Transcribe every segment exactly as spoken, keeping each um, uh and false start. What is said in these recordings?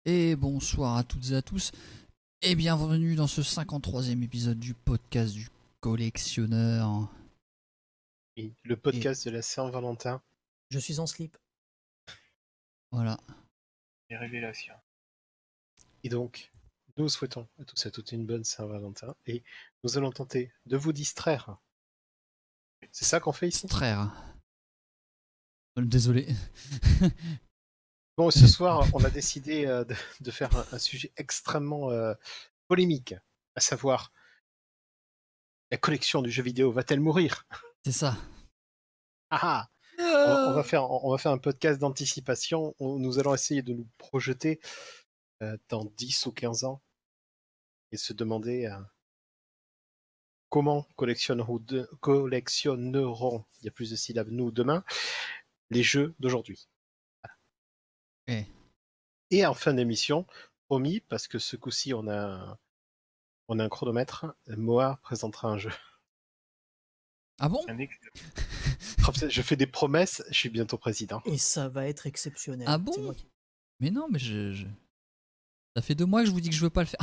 Et bonsoir à toutes et à tous, et bienvenue dans ce cinquante-troisième épisode du podcast du collectionneur. Oui, le Et podcast de la Saint-Valentin. Je suis en slip. voilà. Les révélations. Et donc, nous souhaitons à tous et à toutes une bonne Saint-Valentin et nous allons tenter de vous distraire. C'est ça qu'on fait ici? Distraire. Désolé. Bon, ce soir, on a décidé euh, de, de faire un, un sujet extrêmement euh, polémique, à savoir, la collection du jeu vidéo va-t-elle mourir? C'est ça. Ah ah on, va- on va faire, on va faire un podcast d'anticipation où nous allons essayer de nous projeter euh, dans dix ou quinze ans et se demander euh, comment collectionneront, de- collectionneront, il y a plus de syllabes, nous demain, les jeux d'aujourd'hui. Eh. Et en fin d'émission, promis, parce que ce coup-ci on a, on a un chronomètre, Moa présentera un jeu. Ah bon? Un ex- Je fais des promesses, je suis bientôt président. Et ça va être exceptionnel. Ah bon? C'est moi qui- Mais non, mais je, je- Ça fait deux mois que je vous dis que je veux pas le faire.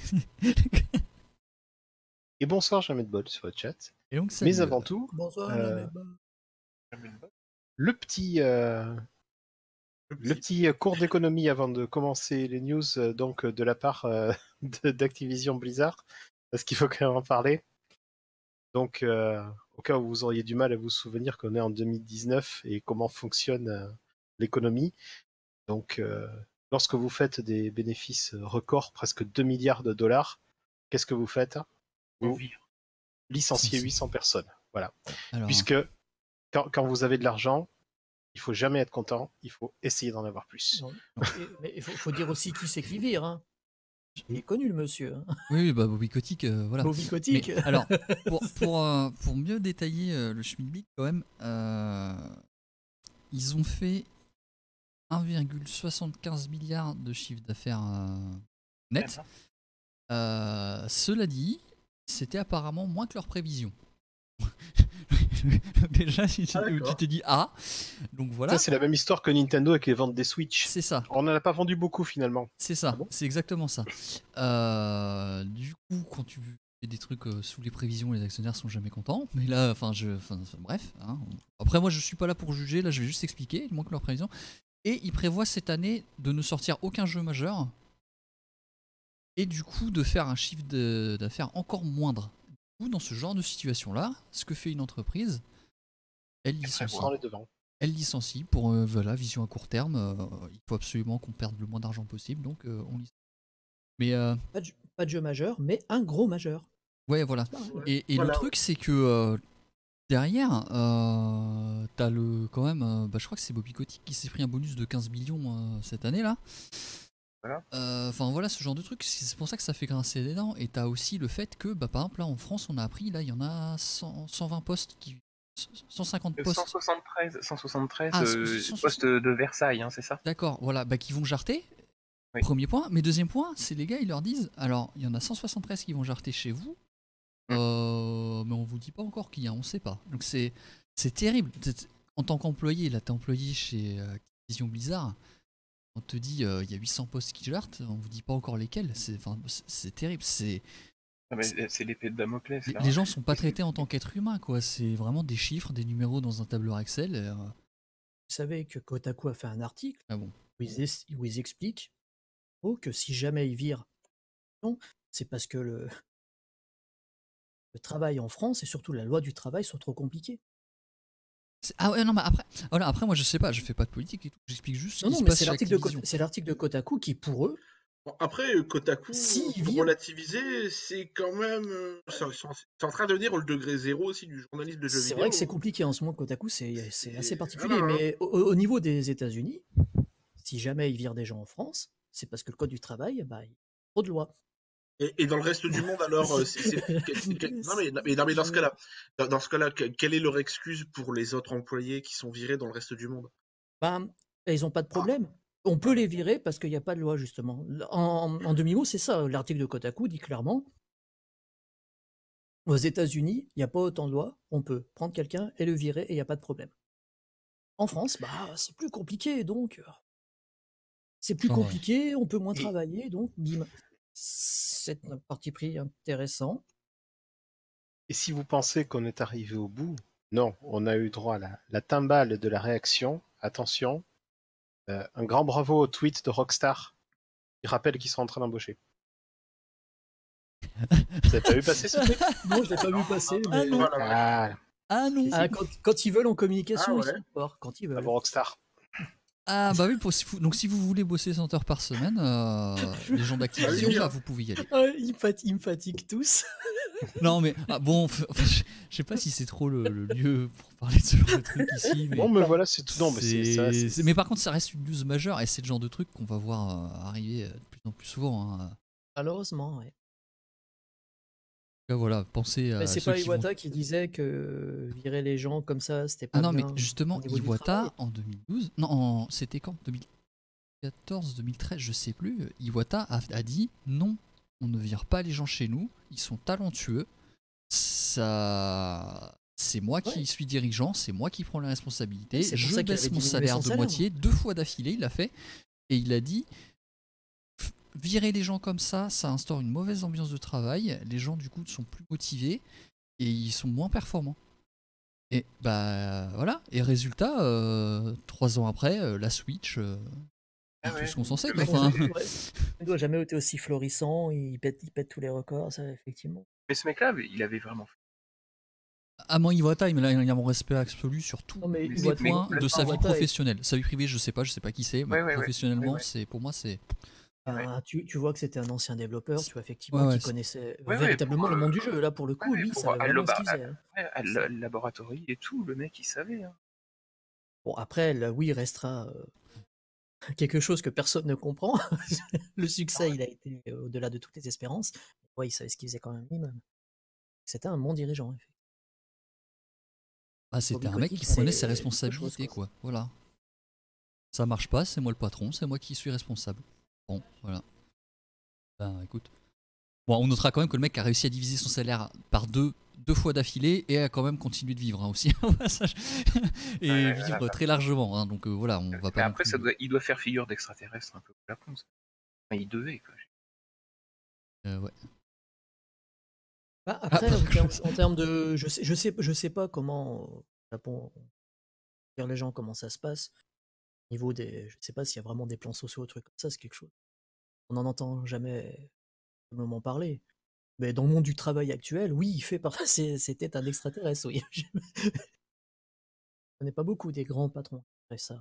Et bonsoir, jamais de bol sur le chat. Et donc, ça Mais avant tout, Bonsoir, Euh, la belle. jamais de botte. le petit, euh, le petit euh, cours d'économie avant de commencer les news, euh, donc euh, de la part euh, de- d'Activision Blizzard, parce qu'il faut quand même en parler. Donc, euh, au cas où vous auriez du mal à vous souvenir qu'on est en deux mille dix-neuf et comment fonctionne euh, l'économie. Donc, euh, lorsque vous faites des bénéfices records, presque deux milliards de dollars, qu'est-ce que vous faites? On Vous vire. licenciez huit cents personnes. Voilà. Alors, Puisque quand, quand vous avez de l'argent, il faut jamais être content, il faut essayer d'en avoir plus. Non, et- Mais il faut, faut dire aussi qui c'est qui vire. Hein. Il est connu, le monsieur. Hein. oui, oui, bah Bobby Kotick, euh, voilà. Bobby Kotick. Mais, alors, pour, pour, euh, pour mieux détailler euh, le Schmidtbit, quand même, euh, ils ont fait un virgule soixante-quinze milliard de chiffre d'affaires euh, net. Euh, cela dit, c'était apparemment moins que leurs prévisions. Déjà, si tu Ah, d'accord. tu t'es dit ah, donc voilà, Ça, c'est la même histoire que Nintendo avec les ventes des Switch. c'est ça. On n'en a pas vendu beaucoup finalement. C'est ça, Ah bon c'est exactement ça. Euh, du coup, quand tu fais des trucs euh, sous les prévisions, les actionnaires sont jamais contents. Mais là, enfin, je, enfin, bref. Hein. Après, moi, je suis pas là pour juger. Là, je vais juste expliquer, moins que leurs prévisions. Et ils prévoient cette année de ne sortir aucun jeu majeur. Et du coup, de faire un chiffre de- d'affaires encore moindre. Du coup, dans ce genre de situation-là, ce que fait une entreprise, elle licencie. Prends les devants. Elle licencie pour euh, voilà, vision à court terme. euh, il faut absolument qu'on perde le moins d'argent possible, donc euh, on licencie. Mais euh, Pas de, jeu- pas de jeu majeur, mais un gros majeur. ouais, voilà. C'est pareil. Et, et Voilà, le truc, c'est que euh, derrière, euh, t'as le quand même. euh, bah, je crois que c'est Bobby Kotick qui s'est pris un bonus de quinze millions euh, cette année là. Voilà. Euh, Enfin voilà, ce genre de truc, c'est c'est pour ça que ça fait grincer des dents. Et t'as aussi le fait que, bah, par exemple, là en France, on a appris, là, il y en a cent, cent vingt postes qui. cent cinquante Euh, postes. cent soixante-treize, cent soixante-treize Ah, euh, cent soixante-treize. postes de Versailles, hein, c'est ça? D'accord, voilà, bah, qui vont jarter. Oui. Premier point. Mais deuxième point, c'est les gars, ils leur disent alors, il y en a cent soixante-treize qui vont jarter chez vous, Mm. euh, mais on vous dit pas encore qui, hein, on sait pas. Donc c'est c'est terrible. T'es- En tant qu'employé, là, t'es employé chez euh, Activision Blizzard, on te dit euh, il y a huit cents postes qui jartent, on vous dit pas encore lesquels. C'est enfin, c'est- c'est terrible. C'est Ah, mais, euh, c'est l'épée de Damoclès, les, là. les gens sont pas traités en tant qu'être humain, quoi. C'est vraiment des chiffres, des numéros dans un tableur Excel. et, euh, Vous savez que Kotaku a fait un article ah bon. où ils, es- où ils expliquent oh, que si jamais ils virent, non, c'est parce que le, le travail en France et surtout la loi du travail sont trop compliquées. C'est- Ah ouais, non, mais après, voilà, après, moi je sais pas, je fais pas de politique et tout, j'explique juste ce Non, qui non, se mais passe c'est chez l'article de, Activision. Kota- c'est l'article de Kotaku qui, pour eux, Bon, après, euh, Kotaku, Si, pour vire. relativiser, c'est quand même. euh, C'est c'est- c'est en train de devenir le degré zéro aussi du journalisme de jeux c'est vidéo. vrai que c'est compliqué en ce moment. Kotaku, c'est c'est C'est- assez particulier. voilà, hein. Mais au, au niveau des États-Unis, si jamais ils virent des gens en France, c'est parce que le code du travail, bah, il y a trop de lois. Et, et dans le reste du monde, alors, euh, c'est. c'est- quel- quel- Non, mais, mais, non, mais dans ce cas-là, dans, dans ce cas-là, que- quelle est leur excuse pour les autres employés qui sont virés dans le reste du monde? Ben, ils n'ont pas de problème. On peut les virer parce qu'il n'y a pas de loi, justement. En, en demi-mot, c'est ça. L'article de Kotaku dit clairement aux États-Unis, il n'y a pas autant de lois. On peut prendre quelqu'un et le virer et il n'y a pas de problème. En France, bah, c'est plus compliqué, donc. euh, c'est plus Oh. compliqué, on peut moins Et- travailler, donc bim. C'est un parti pris intéressant. Et si vous pensez qu'on est arrivé au bout, non, on a eu droit à la, la timbale de la réaction. Attention, euh, un grand bravo au tweet de Rockstar. Il rappelle qu'ils sont en train d'embaucher. Vous avez pas vu passer ce tweet? Non, je l'ai pas vu passer, Ah mais non. Voilà, ouais. Ah, Ah non. Ah, quand, quand ils veulent en communication, Ah ils ouais. sont forts. Quand ils veulent. bravo Rockstar. Ah bah oui, pour- si vous- donc si vous voulez bosser cent heures par semaine, euh, les gens d'Activision, Allez-y, bah, hein. vous pouvez y aller. Ah, ils, me fat- ils me fatiguent tous. Non mais ah, bon, f- enfin, je je sais pas si c'est trop le, le lieu pour parler de ce genre de truc ici, mais Bon, mais voilà, c'est tout. Non, mais c'est ça. c'est- c'est- c'est- mais par contre ça reste une news majeure et c'est le genre de truc qu'on va voir euh, arriver euh, de plus en plus souvent. Hein. Malheureusement, ouais. Donc, voilà, pensez à Mais c'est ceux pas qui vont- Iwata qui disait que virer les gens comme ça, c'était pas Ah non mais bien justement au niveau du Iwata travail. en deux mille douze, non en- c'était quand deux mille quatorze, deux mille treize, je sais plus. Iwata a, a dit non, on ne vire pas les gens chez nous, ils sont talentueux. Ça, c'est moi qui Ouais. suis dirigeant, c'est moi qui prends la responsabilité. Oui, c'est pour Je ça qu'il baisse avait mon diminué salaire son de salaire. moitié deux fois d'affilée, il l'a fait et il a dit f- virer les gens comme ça, ça instaure une mauvaise ambiance de travail. Les gens du coup sont plus motivés et ils sont moins performants. Et bah voilà. Et résultat, euh, trois ans après, euh, la Switch, euh, Ah tout ouais. ce qu'on s'en sait. Le quoi. mec, Enfin, Il doit jamais été aussi florissant, il pète, il pète tous les records, ça, effectivement. Mais ce mec-là, il avait vraiment fait. à moi, Iwata, il a, il a mon respect absolu sur tout Non, mais Mais les Iwata- mais points de sa vie Iwata est- professionnelle. Sa vie privée, je sais pas, je sais pas qui c'est, mais Ouais, ouais, ouais. professionnellement, Ouais, ouais. c'est pour moi, c'est. Ah, tu, tu vois que c'était un ancien développeur, tu vois effectivement Ouais, ouais, qui c'est- connaissait ouais, véritablement pour, le monde euh, du jeu. Là, pour le coup, ouais, lui, il pour savait Allo- vraiment ce bah, qu'il faisait. hein. Ouais, à la- laboratoire et tout, le mec, il savait. Hein. Bon, après, là, oui, il restera euh, quelque chose que personne ne comprend. Le succès, il a été euh, au-delà de toutes les espérances. Ouais, il savait ce qu'il faisait quand même minimum. C'était un bon dirigeant. effectivement. Ah, c'était Bobby un mec Kotick, qui prenait c'est ses autre responsabilités, chose, quoi. quoi. Voilà. Ça marche pas, c'est moi le patron, c'est moi qui suis responsable. Bon, voilà. Ben, écoute. Bon, on notera quand même que le mec a réussi à diviser son salaire par deux, deux fois d'affilée et a quand même continué de vivre hein, aussi au passage. et Ouais, vivre voilà. très largement. Hein, donc euh, voilà, on va Mais pas. non après, plus- ça doit, il doit faire figure d'extraterrestre un peu comme la ponce. Enfin, il devait, quoi. Euh, ouais. Bah, après, Ah, en, termes, en termes de. Je sais, je, sais, je sais pas comment. Au Japon, dire les gens comment ça se passe. Au niveau des. Je sais pas s'il y a vraiment des plans sociaux ou trucs comme ça, c'est quelque chose. On n'en entend jamais vraiment parler. Mais dans le monde du travail actuel, oui, il fait par... c'est- c'était un extraterrestre, oui. Je connais pas beaucoup des grands patrons qui feraient ça.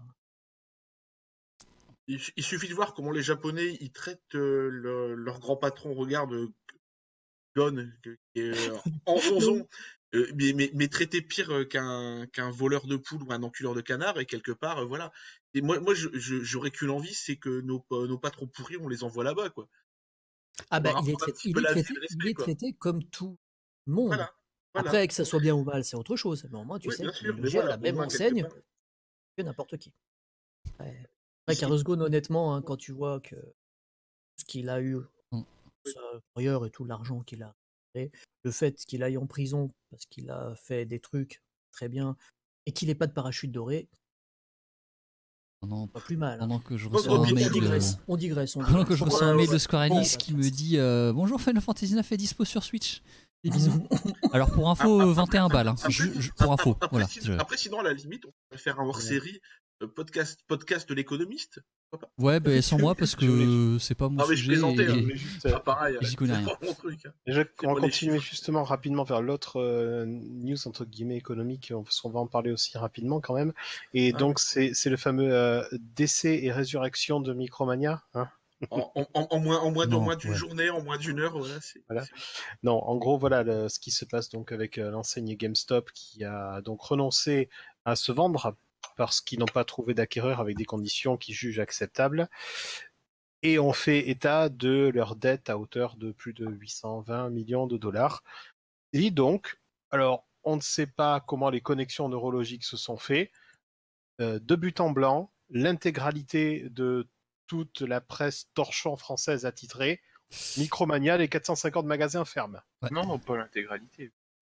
Il, il suffit de voir comment les Japonais ils traitent euh, le- leur grand patron. Regarde euh, Gon, que- qui est euh, en onzon, euh, mais, mais, mais traité pire euh, qu'un qu'un voleur de poule ou un enculeur de canard. Et quelque part, euh, voilà. Et moi, moi je- je- j'aurais qu'une envie, c'est que nos, pa- nos patrons pourris, on les envoie là-bas, quoi. Ah On bah, a- il est on a un traité, petit il peu est la vie traité, et le il respect, est quoi. traité comme tout le monde. Voilà. Voilà. Après, que ça soit bien ou mal, c'est autre chose. Mais au moins, tu Oui, sais bien qu'il est sûr, mais logé à voilà, la au même moins, quelque enseigne part. que n'importe qui. Ouais. Après, Carlos Ghosn, honnêtement, hein, quand tu vois que ce qu'il a eu, Mm. sa carrière et tout l'argent qu'il a fait, le fait qu'il aille en prison parce qu'il a fait des trucs très bien et qu'il n'ait pas de parachute doré, Pendant, pas plus mal. hein. pendant que je Bon, reçois bon, un bien mail On sûr, de... digresse, on digresse, on Pendant digresse. que je Ouais, reçois un ouais, mail ouais. de Square Bon, Enix bah, qui me dit euh, bonjour Final Fantasy neuf est dispo sur Switch. Des bisous. Alors pour Ah, info, ah, vingt et un après- balles. hein. après- Je- je- pour info, Après, voilà. si- je- après, sinon, à la limite, on pourrait faire un hors-série euh, podcast, podcast de l'économiste. Pourquoi pas Ouais, bah, sans moi parce que c'est pas mon Non, mais je sujet. plaisantais, hein, et- mais juste, euh, pareil, j'y euh, connais c'est rien. pas mon truc. hein. Déjà, C'est on va pas les continuer chiffres. justement rapidement vers l'autre euh, news entre guillemets économique, on- parce qu'on va en parler aussi rapidement quand même. Et Ah donc c'est c'est le fameux euh, décès et résurrection de Micromania. Hein. En, en- en- en moins, en moins de- Non, en moins d'une ouais. journée, en moins d'une heure, voilà. c'est- Voilà. c'est- Non, en gros voilà le- ce qui se passe donc avec euh, l'enseigne GameStop qui a donc renoncé à se vendre parce qu'ils n'ont pas trouvé d'acquéreur avec des conditions qu'ils jugent acceptables. Et ont fait état de leur dette à hauteur de plus de huit cent vingt millions de dollars. Et donc, alors, on ne sait pas comment les connexions neurologiques se sont faites. Euh, de but en blanc, l'intégralité de toute la presse torchon française attitrée, Micromania, les quatre cent cinquante magasins ferment. Non, non, pas l'intégralité.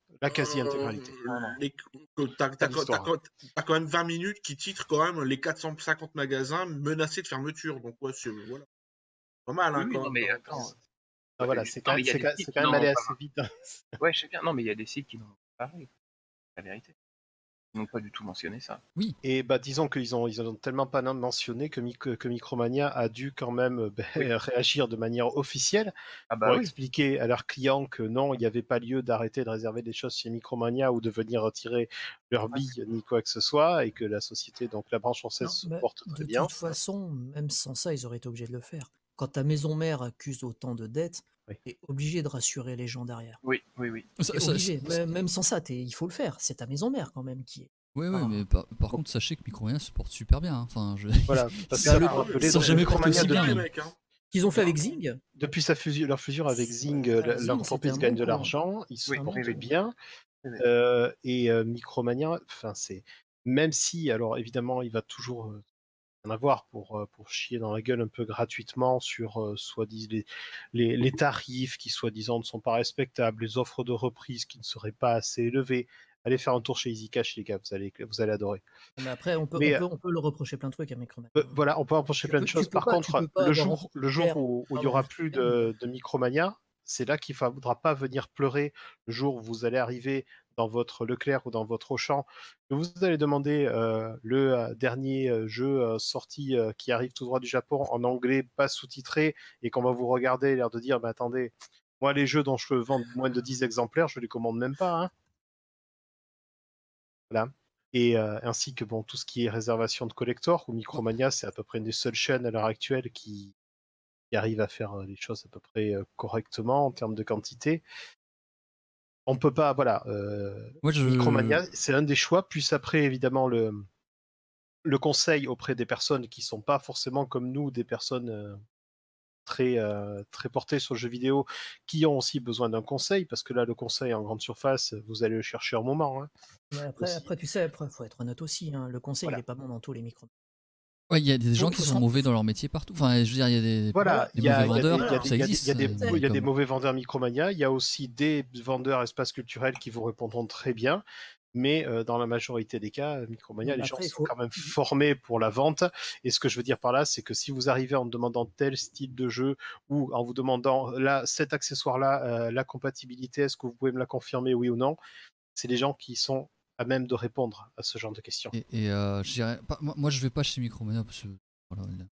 la quasi-intégralité. Euh, les- que T'as Pas t'as quand t'as d'histoire. quand- t'as quand même vingt minutes qui titrent quand même les quatre cent cinquante magasins menacés de fermeture. Donc ouais, c'est voilà. Pas mal, Oui, hein, oui, quand non, même. mais quand- attends. Ah, euh, voilà, euh, c'est Non, quand, mais il y a c'est des quand- sites c'est qui quand même n'en allé ont pas. assez vite, hein. Ouais, je sais bien. Non, mais il y a des sites qui n'en ont pas parlé. C'est la vérité. Ils n'ont pas du tout mentionné ça. Oui, Et bah disons qu'ils ont ils ont tellement pas mentionné que, Mic- que Micromania a dû quand même euh, ben, Oui. réagir de manière officielle Ah bah pour oui. expliquer à leurs clients que non, il n'y avait pas lieu d'arrêter de réserver des choses chez Micromania ou de venir retirer leurs Ouais. billes ni quoi que ce soit, et que la société, donc la branche française, Non, se mais porte très de bien. toute façon, même sans ça, ils auraient été obligés de le faire. Quand ta maison mère accuse autant de dettes, Oui. t'es obligé de rassurer les gens derrière. Oui, oui, oui. ça- T'es ça- obligé. ça- Même, même sans ça, t'es- il faut le faire. C'est ta maison mère quand même qui est. ouais, ouais, Ah. mais par, par Bon. contre, sachez que Micromania se porte super bien. hein. Enfin, je... Voilà, parce Bah, qu'il le- faut rappeler ils sont donc, jamais Micromania portés aussi Micromania, bien. les mais- mecs, hein. Qu'ils ont fait avec Zing. depuis sa fusion, leur fusion avec Zing, euh, Ah, la- Zing, l'entreprise c'était un gagne bon de coup, hein. l'argent, ils se Oui, un portent bon très coup. bien. Oui, oui. Euh, et euh, Micromania, enfin c'est même si, alors évidemment, il va toujours euh, en avoir pour euh, pour chier dans la gueule un peu gratuitement sur euh, soi-disant les, les les tarifs qui soi-disant ne sont pas respectables, les offres de reprise qui ne seraient pas assez élevées. Allez faire un tour chez EasyCash, les gars, vous allez vous allez adorer. Mais après, on peut, Mais, on peut, on peut le reprocher plein de trucs à Micromania. Euh, voilà, on peut reprocher Tu plein peux- de tu choses. peux Par pas- tu contre, peux pas le avoir jour, envie de le jour faire où où il y avoir aura du plus soutien, de, de Micromania, c'est là qu'il ne faudra pas venir pleurer le jour où vous allez arriver dans votre Leclerc ou dans votre Auchan, que vous allez demander euh, le euh, dernier euh, jeu euh, sorti euh, qui arrive tout droit du Japon en anglais, pas sous-titré, et qu'on va vous regarder, l'air de dire, bah, attendez, moi les jeux dont je vends moins de dix exemplaires, je les commande même pas. Hein. Voilà. Et euh, ainsi que bon, tout ce qui est réservation de collector, ou Micromania, c'est à peu près une des seules chaînes à l'heure actuelle qui, qui arrive à faire euh, les choses à peu près euh, correctement en termes de quantité. On peut pas, voilà. Euh, Moi, je... Micromania, c'est un des choix. Puis après, évidemment, le, le conseil auprès des personnes qui sont pas forcément comme nous, des personnes euh, très, euh, très portées sur le jeu vidéo, qui ont aussi besoin d'un conseil, parce que là, le conseil en grande surface, vous allez le chercher un moment. Hein. Mais après, Aussi. après, tu sais, après, faut être honnête aussi. Hein. Le conseil, Voilà. il est pas bon dans tous les micros. Ouais, il y a des gens Faut- qui faut sont s'en- mauvais dans leur métier partout. Enfin, je veux dire, il y a des, Voilà, des il y a, mauvais il y a des- vendeurs, il y a des- ça il y a des- existe. il y a des- euh, il y a des comme- mauvais vendeurs Micromania, il y a aussi des vendeurs espace culturel qui vous répondront très bien, mais euh, dans la majorité des cas, Micromania, Non, mais les gens après, il sont faut- quand même formés pour la vente, et ce que je veux dire par là, c'est que si vous arrivez en demandant tel style de jeu, ou en vous demandant là, cet accessoire-là, euh, la compatibilité, est-ce que vous pouvez me la confirmer, oui ou non, c'est des gens qui sont à même de répondre à ce genre de questions. Et, et, euh, je dirais pas- moi, moi, je vais pas chez Micromania parce que. Voilà, il a-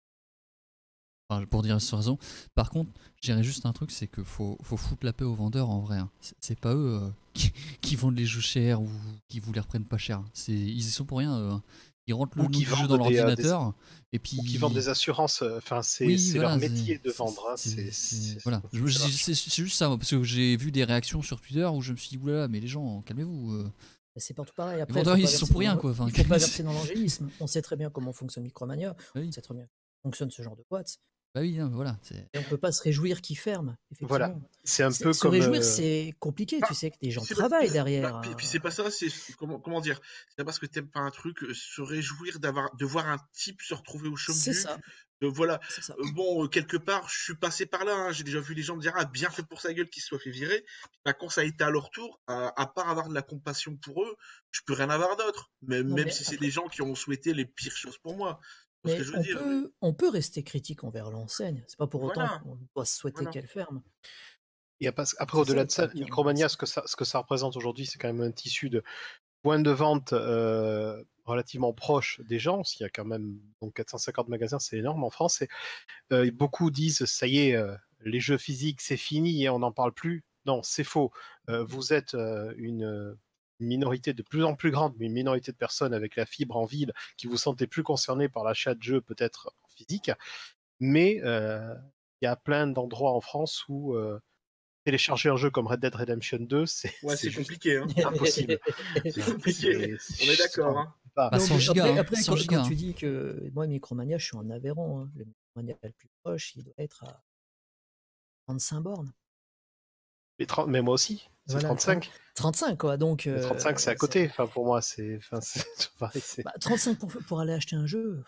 enfin, pour dire sans raison. Par contre, je dirais juste un truc, c'est qu'il faut, faut foutre la paix aux vendeurs en vrai. hein. C'est- C'est pas eux euh, qui, qui vendent les jeux chers ou qui vous les reprennent pas cher. C'est- Ils y sont pour rien. eux, hein. Ils rentrent le Ou nom qui du jeu vendent dans des, euh, l'ordinateur et puis. Ou qui vendent des assurances, enfin c'est Oui, c'est voilà, leur c'est- métier de c'est- vendre. Hein. c'est- c'est- c'est- c'est- Voilà, c'est- Je- ça c'est marche. c'est- c'est juste ça, moi, parce que j'ai vu des réactions sur Twitter où je me suis dit, oulala, mais les gens, calmez-vous. euh. Mais c'est partout pareil. Les Après, vendeurs, faut ils pas y sont verser pour rien, dans- quoi. Enfin, Il faut pas c'est- verser dans l'angélisme. On sait très bien comment fonctionne Micromania. Oui. On sait très bien comment fonctionne ce genre de boîte. Bah oui, non, mais voilà. c'est- Et on peut pas se réjouir qu'ils ferment. Effectivement. Voilà, c'est un C'est- peu se comme. réjouir, euh, c'est compliqué. Ah, Tu sais que des gens C'est- travaillent bah, derrière. bah, puis, puis euh, c'est pas ça, c'est comment, comment dire, c'est pas parce que t'aimes pas un truc, euh, se réjouir d'avoir de voir un type se retrouver au chômage. C'est ça. Euh, voilà. C'est ça. Euh, bon, euh, quelque part, je suis passé par là. hein, J'ai déjà vu les gens me dire ah bien fait pour sa gueule qu'il se soit fait virer. Puis, bah, quand ça a été à leur tour, à, à part avoir de la compassion pour eux, je peux rien avoir d'autre. Même, Non, même mais si c'est après- des gens qui ont souhaité les pires choses pour moi. C'est ce Mais que je veux on dire. peut, on peut rester critique envers l'enseigne. C'est pas pour autant Voilà. qu'on doit souhaiter Voilà. qu'elle ferme. Et après, après, C'est au-delà ça, de ça, qui- qui est Micromania, intéressant. ce que ça, ce que ça représente aujourd'hui, c'est quand même un tissu de points de vente euh, relativement proches des gens. S'il y a quand même donc quatre cent cinquante magasins, c'est énorme en France. Et, euh, beaucoup disent, ça y est, euh, les jeux physiques, c'est fini et on n'en parle plus. Non, c'est faux. Euh, vous êtes euh, une minorité de plus en plus grande, mais une minorité de personnes avec la fibre en ville qui vous sentez plus concernés par l'achat de jeux peut-être en physique. Mais euh, il y a plein d'endroits en France où euh, télécharger un jeu comme Red Dead Redemption deux, c'est Ouais, c'est c'est juste compliqué. Hein. impossible. C'est compliqué. C'est- On est d'accord. Hein. pas- Bah, Non, cent mais gigas, après, hein, après, cent quand, gigas, quand hein. tu dis que moi, Micromania, je suis en Aveyron. Hein. Le Micromania le plus proche, il doit être à trente-cinq bornes. Mais, trente mais moi aussi, c'est Voilà, trente-cinq. trente-cinq, quoi. Donc, Mais euh, trente-cinq, c'est à côté. Enfin, pour moi, c'est enfin, c'est tout pareil. c'est- Bah, trente-cinq pour, pour aller acheter un jeu.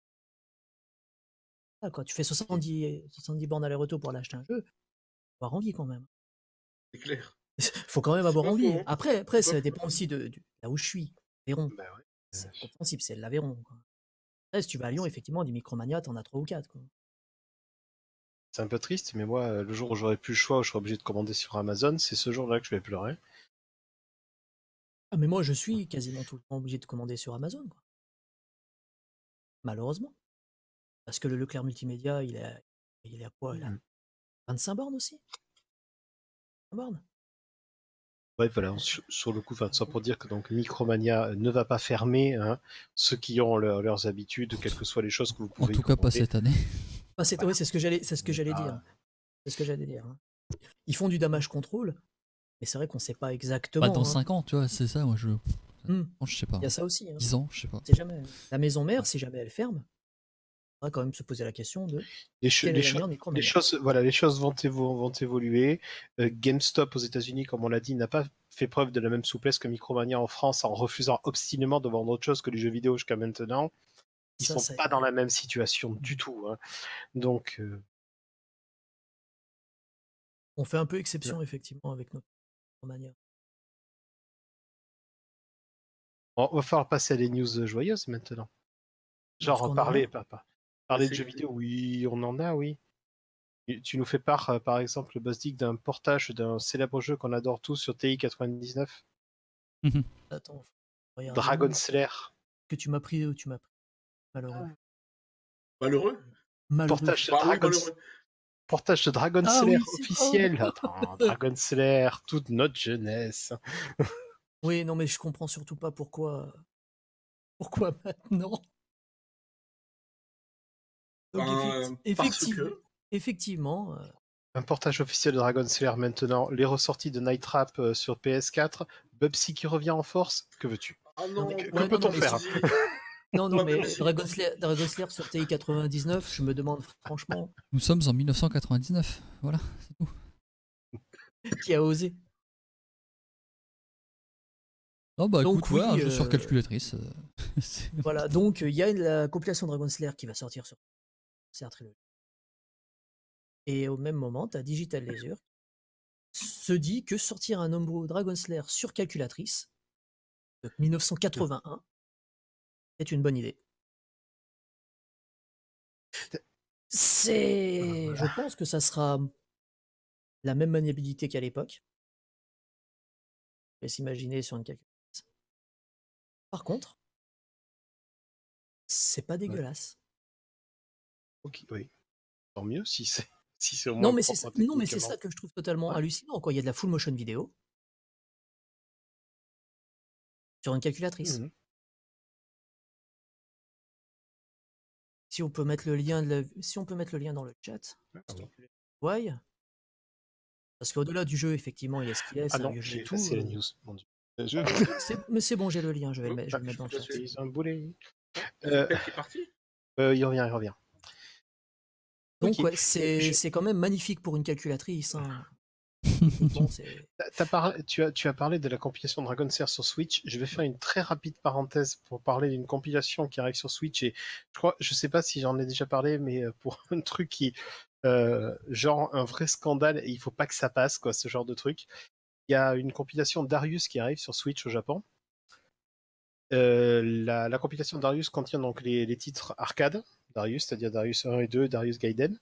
Ah, quoi. Tu fais soixante-dix, soixante-dix bornes aller-retour pour aller acheter un jeu. Avoir envie quand même. C'est clair. Faut quand même avoir pas envie. faux, hein. Après, après C'est pas ça faux. dépend aussi de, du- là où je suis. Aveyron, Bah ouais. c'est compréhensible, c'est l'Aveyron. quoi. Après, si tu vas à Lyon, effectivement, des Micromania, t'en as trois ou quatre. Quoi. C'est un peu triste, mais moi, euh, le jour où j'aurai plus le choix, où je serai obligé de commander sur Amazon, c'est ce jour-là que je vais pleurer. Ah, mais moi, je suis quasiment tout le temps obligé de commander sur Amazon. Quoi. Malheureusement. Parce que le Leclerc Multimédia, il est, il est à quoi là Mhm. vingt-cinq bornes aussi vingt bornes Ouais, voilà, sur, sur le coup, enfin, ça pour dire que donc Micromania ne va pas fermer, hein, ceux qui ont leur- leurs habitudes, quelles que soient les choses que vous En pouvez tout cas, pas commander. cette année. ah, c'est, Voilà. ouais, c'est ce que j'allais, c'est ce que j'allais Ah, dire. C'est ce que j'allais dire. hein. Ils font du damage control, mais c'est vrai qu'on sait pas exactement. Bah, dans hein. cinq ans, tu vois, c'est ça, moi je. Hmm. Je sais pas. Il y a ça aussi. Hein. dix ans, je sais pas. C'est jamais. La maison mère, si jamais elle ferme, on va quand même se poser la question de les, cho- quel les est cho- l'avenir de les Micromania. choses, voilà, les choses vont, évo- vont évoluer. Euh, GameStop aux États-Unis, comme on l'a dit, n'a pas fait preuve de la même souplesse que Micromania en France en refusant obstinément de vendre autre chose que les jeux vidéo jusqu'à maintenant. Ils Ça, sont ça- pas dans la même situation du tout. hein. Donc, euh, On fait un peu exception, effectivement, avec notre Micromania. on va falloir passer à des news joyeuses maintenant. Est-ce Genre qu'on en parler, a papa. Parler de C'est- jeux vidéo, oui, on en a, oui. Et tu nous fais part, euh, par exemple, le Buzz Dig, d'un portage d'un célèbre jeu qu'on adore tous sur T I quatre-vingt-dix-neuf, Attends, faut regarder. Dragon Slayer. Que tu m'as pris, tu m'as pris. Malheureux. Malheureux Malheureux. Portage de Bah oui, Dragon, malheureux. portage de Dragon Ah Slayer oui, c'est- officiel. oh. Attends, Dragon Slayer, toute notre jeunesse. Oui, non, mais je comprends surtout pas pourquoi. Pourquoi maintenant Donc, Ben, effecti- euh, parce effectivement, que. effectivement euh, Un portage officiel de Dragon Slayer maintenant, les ressorties de Night Trap euh, sur P S quatre, Bubsy qui revient en force, que veux-tu? Ah non, non, mais, Que- pas ouais, non, non, peut-on mais, faire sur- Bubsy. non, non, Pas mais Bubsy. Dragon Slayer, Dragon Slayer sur T I quatre-vingt-dix-neuf, je me demande franchement Nous sommes en mille neuf cent quatre-vingt-dix-neuf. Voilà, c'est tout. qui a osé. Oh bah Donc écoute, ouais, oui, un jeu sur euh, calculatrice. euh, c'est- Voilà, donc il y a la compilation Dragon Slayer qui va sortir sur Slayer Trilogy. Et au même moment, tu as Digital Leisure se dit que sortir un homebrew Dragon Slayer sur calculatrice de mille neuf cent quatre-vingt-un est une bonne idée. C'est, je pense que ça sera la même maniabilité qu'à l'époque. On peut s'imaginer sur une calculatrice. Par contre, c'est pas dégueulasse. Ok, oui. Tant mieux si c'est si c'est au moins Non, mais c'est ça, propre non, mais c'est techniquement. ça que je trouve totalement Ouais. hallucinant. Quoi. Il y a de la full motion vidéo sur une calculatrice. Mhm. Si on peut mettre le lien, de la- si on peut mettre le lien dans le chat, Ah, histoire oui. que vous voyez. Parce qu'au-delà du jeu, effectivement, il est ce qu'il est, Ah c'est un non, vieux jeu j'ai et tout. effacé la euh, news, mon dieu. Je... c'est- Mais c'est bon, j'ai le lien, je vais le Oh, mettre, je vais ah, le mettre dans le je chat. suis suis un boulet. C'est Euh, Pelle qui est parti. euh, il revient, il revient. Donc Ok. ouais, c'est Je- c'est quand même magnifique pour une calculatrice. hein. Techniquement, c'est- T'as- t'as parlé- tu, as, tu as parlé de la compilation Dragon Slayer sur Switch. Je vais faire une très rapide parenthèse pour parler d'une compilation qui arrive sur Switch. Et je crois, je sais pas si j'en ai déjà parlé, mais euh, pour un truc qui, euh, genre un vrai scandale, et il faut pas que ça passe, quoi, ce genre de truc. Il y a une compilation Darius qui arrive sur Switch au Japon. Euh, la, la compilation Darius contient donc les, les titres arcade, Darius, c'est-à-dire Darius un et deux, Darius Gaiden.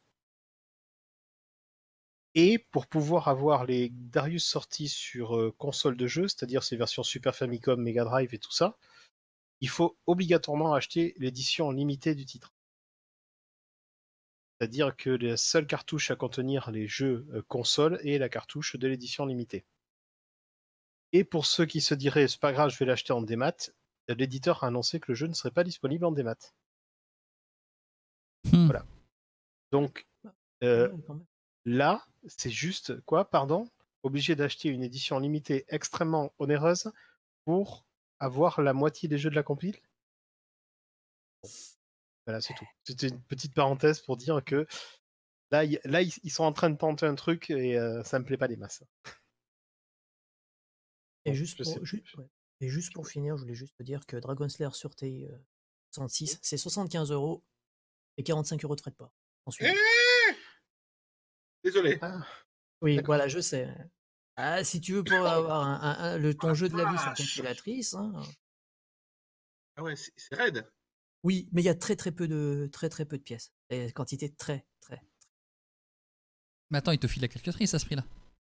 Et pour pouvoir avoir les Darius sortis sur euh, console de jeu, c'est-à-dire ces versions Super Famicom, Mega Drive et tout ça, il faut obligatoirement acheter l'édition limitée du titre. C'est-à-dire que la seule cartouche à contenir les jeux euh, console est la cartouche de l'édition limitée. Et pour ceux qui se diraient, c'est pas grave, je vais l'acheter en démat, l'éditeur a annoncé que le jeu ne serait pas disponible en démat. Hmm. Voilà. Donc, euh, ouais, quand même. là, c'est juste, quoi, pardon, obligé d'acheter une édition limitée extrêmement onéreuse pour avoir la moitié des jeux de la compile. Voilà, c'est tout. C'était une petite parenthèse pour dire que là, y- là ils ils sont en train de tenter un truc et euh, ça me plaît pas des masses. Et Bon, juste je sais pour, ju- ouais. Et juste pour finir, je voulais juste te dire que Dragon Slayer sur T I euh, soixante-six, c'est soixante-quinze euros et quarante-cinq euros de frais de port. Ensuite. Eh Désolé. Ah, Oui, d'accord. voilà, je sais. Ah, si tu veux pour avoir un, un- un- le, ton Ah, jeu de la vie sur vache. calculatrice, hein. Ah ouais, c'est c'est raide. Oui, mais il y a très très peu de très très peu de pièces. Et quantité très très. Mais attends, il te file la calculatrice à ce prix-là.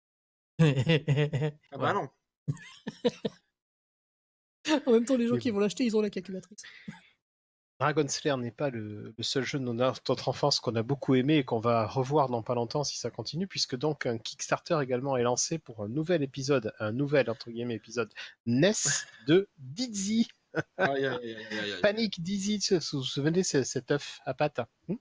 Ah bah Voilà. non. En même temps, les gens Mais qui bon. vont l'acheter, ils ont la calculatrice. Dragon Slayer n'est pas le, le seul jeu de notre enfance qu'on a beaucoup aimé et qu'on va revoir dans pas longtemps si ça continue, puisque donc un Kickstarter également est lancé pour un nouvel épisode, un nouvel entre guillemets épisode N E S de Dizzy. Aïe, aïe, aïe, aïe, aïe, aïe. Panic Dizzy, vous vous souvenez c'est cet œuf à pattes hmm.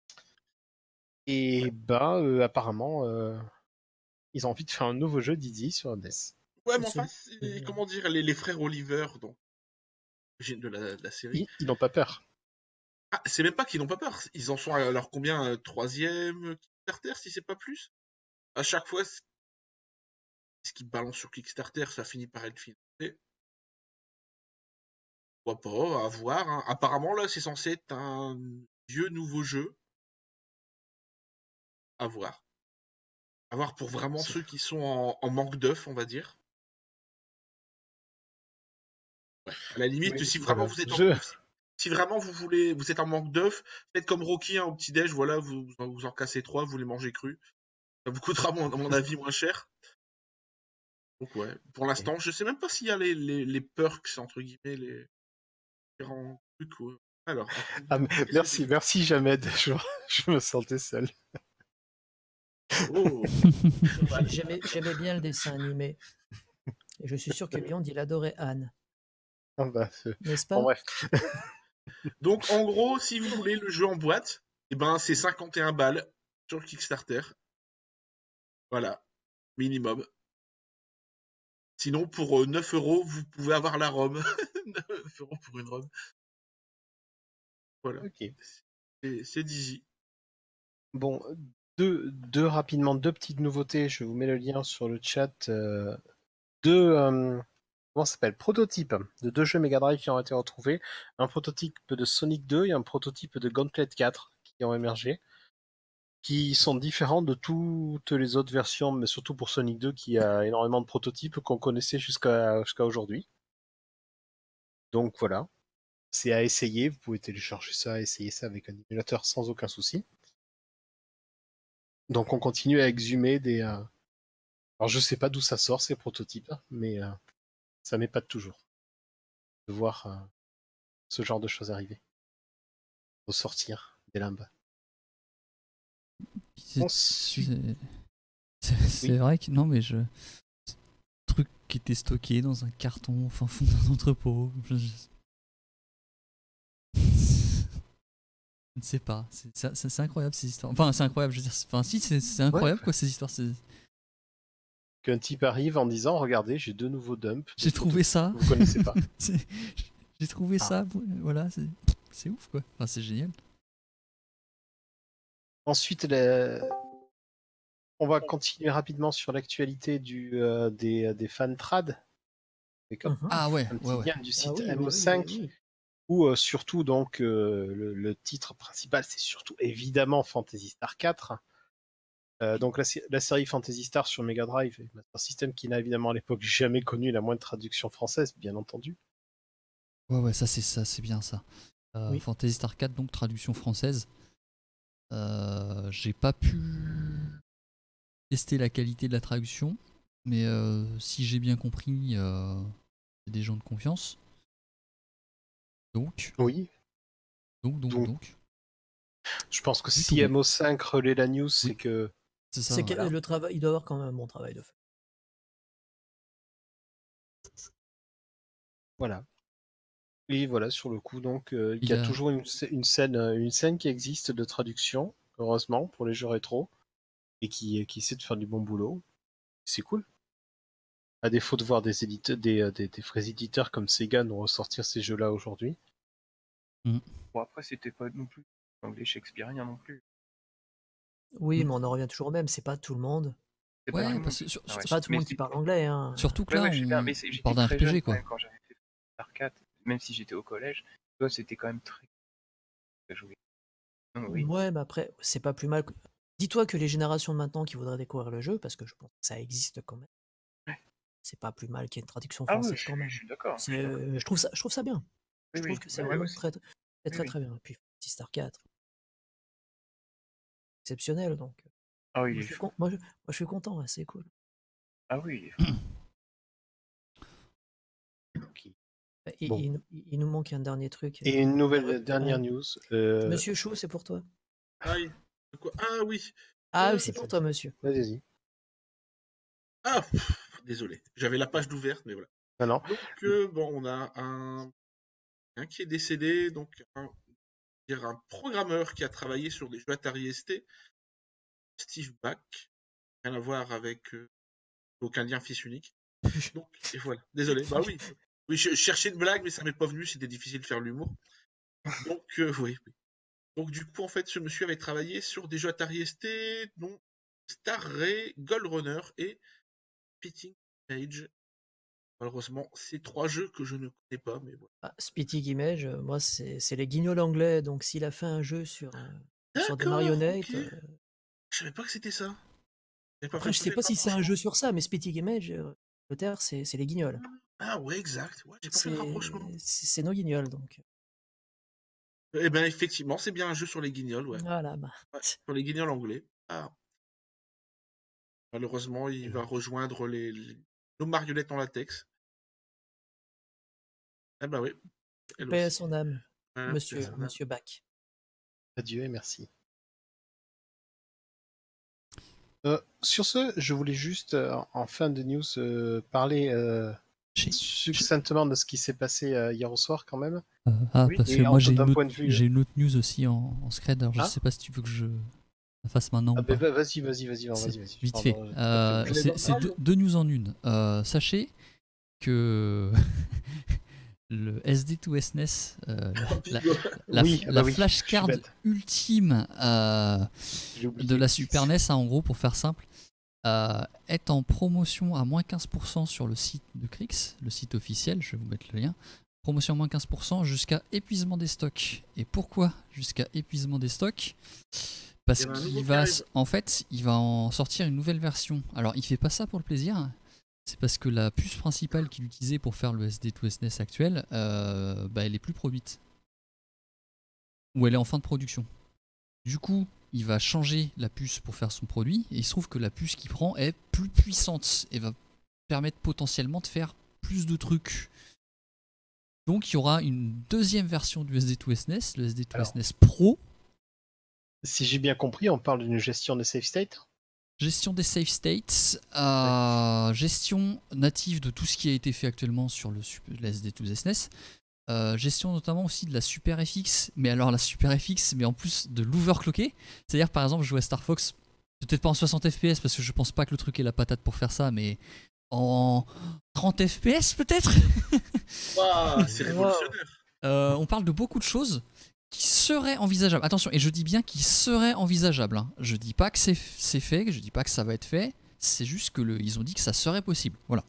Et ben euh, apparemment euh, ils ont envie de faire un nouveau jeu Dizzy sur N E S. Ouais, mais C'est enfin, celui- c'est- comment dire, les, les frères Oliver, donc, de la, de la série. Ils, ils n'ont pas peur. Ah, c'est même pas qu'ils n'ont pas peur. Ils en sont à leur combien euh, troisième Kickstarter, si c'est pas plus. À chaque fois, c- ce qu'ils balancent sur Kickstarter, ça finit par être financé. Pourquoi pas, à voir. Hein. Apparemment, là, c'est censé être un vieux nouveau jeu. À voir. À voir pour vraiment C'est- ceux qui sont en, en manque d'œufs, on va dire. Ouais. À la limite, Oui, si vraiment voilà. vous êtes en, Je... si, si vraiment vous voulez, vous êtes en manque d'œufs, faites comme Rocky hein, au petit-déj, voilà, vous, vous en, vous en cassez trois, vous les mangez crus. Ça vous coûtera, mon- à mon avis, moins cher. Donc ouais, pour l'instant, je sais même pas s'il y a les, les, les perks, entre guillemets, les différents trucs. Ouais. Alors, Ah, activité merci, précédée. merci Jamed, je, je me sentais seul. Oh, J'ai- J'aimais j'aimais bien le dessin animé. Et je suis sûr que Beyond, il adorait Anne. Ah bah, c'est- N'est-ce bon, pas? bref. donc en gros, si vous voulez le jeu en boîte, eh ben c'est cinquante et un balles sur le Kickstarter. Voilà, minimum. Sinon, pour euh, neuf euros, vous pouvez avoir la ROM. neuf euros pour une ROM. Voilà, Ok. c'est c'est Dizzy. Bon, deux, deux rapidement, deux petites nouveautés. Je vous mets le lien sur le chat. euh, deux, euh, comment ça s'appelle? Prototypes de deux jeux Mega Drive qui ont été retrouvés. Un prototype de Sonic deux et un prototype de Gauntlet quatre qui ont émergé, qui sont différents de toutes les autres versions, mais surtout pour Sonic deux qui a énormément de prototypes qu'on connaissait jusqu'à jusqu'à aujourd'hui. Donc voilà, c'est à essayer. Vous pouvez télécharger ça, essayer ça avec un émulateur sans aucun souci. Donc on continue à exhumer des. euh, Alors je sais pas d'où ça sort ces prototypes, mais euh, ça m'épate toujours de voir euh, ce genre de choses arriver, ressortir des limbes. C'est Ensuite, c'est- c'est- c'est oui. vrai que non, mais je. Truc qui était stocké dans un carton, enfin fond d'un entrepôt. Je, je- je ne sais pas. C'est c'est- c'est- c'est incroyable ces histoires. Enfin, c'est incroyable. Je veux dire, c'est- enfin, si, c'est c'est incroyable Ouais. quoi ces histoires. c'est- Qu'un type arrive en disant, regardez, j'ai deux nouveaux dumps. J'ai des trouvé prototypes ça. que vous connaissez pas. C'est- J'ai trouvé Ah. ça. Voilà, c'est c'est ouf quoi. Enfin, c'est génial. Ensuite, la- on va continuer rapidement sur l'actualité du euh, des, des fan trad. D'accord. Mhm. Ah ouais, Un ouais, petit ouais. lien du Ah site oui, oui, M O oui, cinq. oui, oui. Où euh, surtout donc euh, le, le titre principal c'est surtout évidemment Phantasy Star quatre. Euh, donc la, sé- la série Phantasy Star sur Mega Drive et Master System qui n'a évidemment à l'époque jamais connu la moindre traduction française, bien entendu. Ouais, ouais, ça c'est ça, c'est bien ça. Euh, Oui. Fantasy Star quatre, donc traduction française. Euh, J'ai pas pu tester la qualité de la traduction, mais euh, si j'ai bien compris, euh, c'est des gens de confiance. Donc, Oui, donc, donc, Donc, donc, je pense que Du si tout bon. M O cinq relaie la news, c'est Oui. que c'est ça. C'est ouais. que voilà. le travail, il doit avoir quand même un bon travail de fait. Voilà. Et voilà, sur le coup, donc, euh, il Il y a a- toujours une, sc- une scène, euh, une scène qui existe de traduction, heureusement, pour les jeux rétro, et qui, qui essaie de faire du bon boulot. C'est cool. À défaut de voir des, éditeurs, des, euh, des, des vrais éditeurs comme Sega nous ressortir ces jeux-là aujourd'hui. Bon, après, c'était pas non plus anglais shakespearien non plus. Oui, Mm. mais on en revient toujours au même. C'est pas tout le monde. C'est pas tout Ouais, le monde parce qui- que sur- Ah sur- ouais. C'est pas tout le Mais monde qui c'est- parle anglais. Hein. surtout que Ouais, là, ouais, je sais bien, on, mais c'est- on j'étais parle d'un très R P G jeune quoi. quand même quand j'avais fait Star quatre, même si j'étais au collège. Tu vois, c'était quand même très à jouer. Donc, oui. Ouais, mais après, c'est pas plus mal. que- Dis-toi que les générations de maintenant qui voudraient découvrir le jeu, parce que je pense que ça existe quand même, c'est pas plus mal qu'il y ait une traduction Ah oui, française je, quand suis- même. je suis d'accord. je C'est, suis d'accord. euh, je trouve ça, je trouve ça bien. Je Oui, trouve oui, que c'est oui, vraiment aussi. très, très, Oui, très, oui. très bien. Et puis Phantasy Star quatre, exceptionnel. Donc, Ah oui, moi, il je est suis, fou. con- moi, je, moi, je suis content, ouais, c'est cool. Ah oui, il est fou. Ok. Et, Bon. il, il- il nous manque un dernier truc. Et une nouvelle Ouais, dernière ouais. news. euh, Monsieur Chou, c'est pour toi. Aïe. Quoi Ah oui. Ah Euh, oui, c'est pour toi, monsieur. Vas-y. Ah, pff, désolé. J'avais la page d'ouverte, mais voilà. Non, non. Donc, euh, bon, on a un, un qui est décédé, donc un, dire un programmeur qui a travaillé sur des jeux Atari S T, Steve Bach. Rien à voir avec euh, aucun lien fils unique. Donc, et voilà. Désolé. Bah oui. Oui, je, je cherchais une blague, mais ça m'est pas venu. C'était difficile de faire l'humour. Donc, euh, oui, oui. Donc, du coup, en fait, ce monsieur avait travaillé sur des jeux Atari S T, dont Star Ray, Gold Runner et Pitting Age. Malheureusement, c'est trois jeux que je ne connais pas, mais voilà. Ah, Spitting Image, euh, moi, c'est c'est les guignols anglais. Donc, s'il a fait un jeu sur, euh, sur des D'accord, marionnettes. ok. euh, Je savais pas que c'était ça. J'avais pas Après, fait je le sais pas si c'est un rapprochement. jeu sur ça, mais Spitting Image, euh, le terre, c'est c'est les guignols. Ah ouais, exact. Ouais, j'ai pas fait le C'est rapprochement. c'est- c'est nos guignols, donc. Eh ben, effectivement, c'est bien un jeu sur les guignols, ouais. Voilà, bah. Ouais, sur les guignols anglais. Ah. Malheureusement, il va rejoindre les, les- nos marionnettes en latex. Ah bah oui, elle Paix à aussi. son âme, Voilà, monsieur, personne n'a- monsieur Bach. Adieu et merci. Euh, sur ce, je voulais juste, euh, en fin de news, euh, parler euh, J'ai- succinctement de ce qui s'est passé euh, hier au soir quand même. Euh, ah, Oui, parce et que moi en- j'ai d'un une, point autre- de vue- j'ai une autre news aussi en, en scred, alors je Ah. sais pas si tu veux que je la fasse maintenant Ah ou ben, pas. va- vas-y, vas-y, vas-y, C'est vas-y, vas-y. vite Pardon, fait. euh, Euh, Je l'ai c'est dans- c'est Ah, deux, non. deux news en une. Euh, sachez que le S D deux S N E S, euh, la, Bingo. la, Oui, la bah oui, flashcard je suis bête. ultime euh, J'ai oublié. de la Super N E S, hein, en gros, pour faire simple, euh, est en promotion à moins quinze pour cent sur le site de Crix, le site officiel, je vais vous mettre le lien. Promotion à moins quinze pour cent jusqu'à épuisement des stocks. Et pourquoi jusqu'à épuisement des stocks? Parce Il y en a un nouveau qu'il qui va, arrive. en fait, il va en sortir une nouvelle version. Alors, il fait pas ça pour le plaisir. C'est parce que la puce principale qu'il utilisait pour faire le S D deux S N E S actuel, euh, bah, elle est plus produite. Ou elle est en fin de production. Du coup, il va changer la puce pour faire son produit, et il se trouve que la puce qu'il prend est plus puissante et va permettre potentiellement de faire plus de trucs. Donc il y aura une deuxième version du S D deux S N E S, le S D deux S N E S Pro, Si j'ai bien compris, on parle d'une gestion des save states. gestion des save states, euh, gestion native de tout ce qui a été fait actuellement sur le, sup- le S D deux S N E S, euh, gestion notamment aussi de la Super F X, mais alors la Super F X, mais en plus de l'overclocker, c'est-à-dire par exemple jouer à Star Fox, peut-être pas en soixante F P S parce que je pense pas que le truc ait la patate pour faire ça, mais en trente F P S peut-être. Waouh, c'est révolutionnaire. Euh, on parle de beaucoup de choses qui seraient envisageables. Attention, et je dis bien qui seraient envisageables. Hein. Je dis pas que c'est c'est fait, je dis pas que ça va être fait. C'est juste que le, ils ont dit que ça serait possible. Voilà.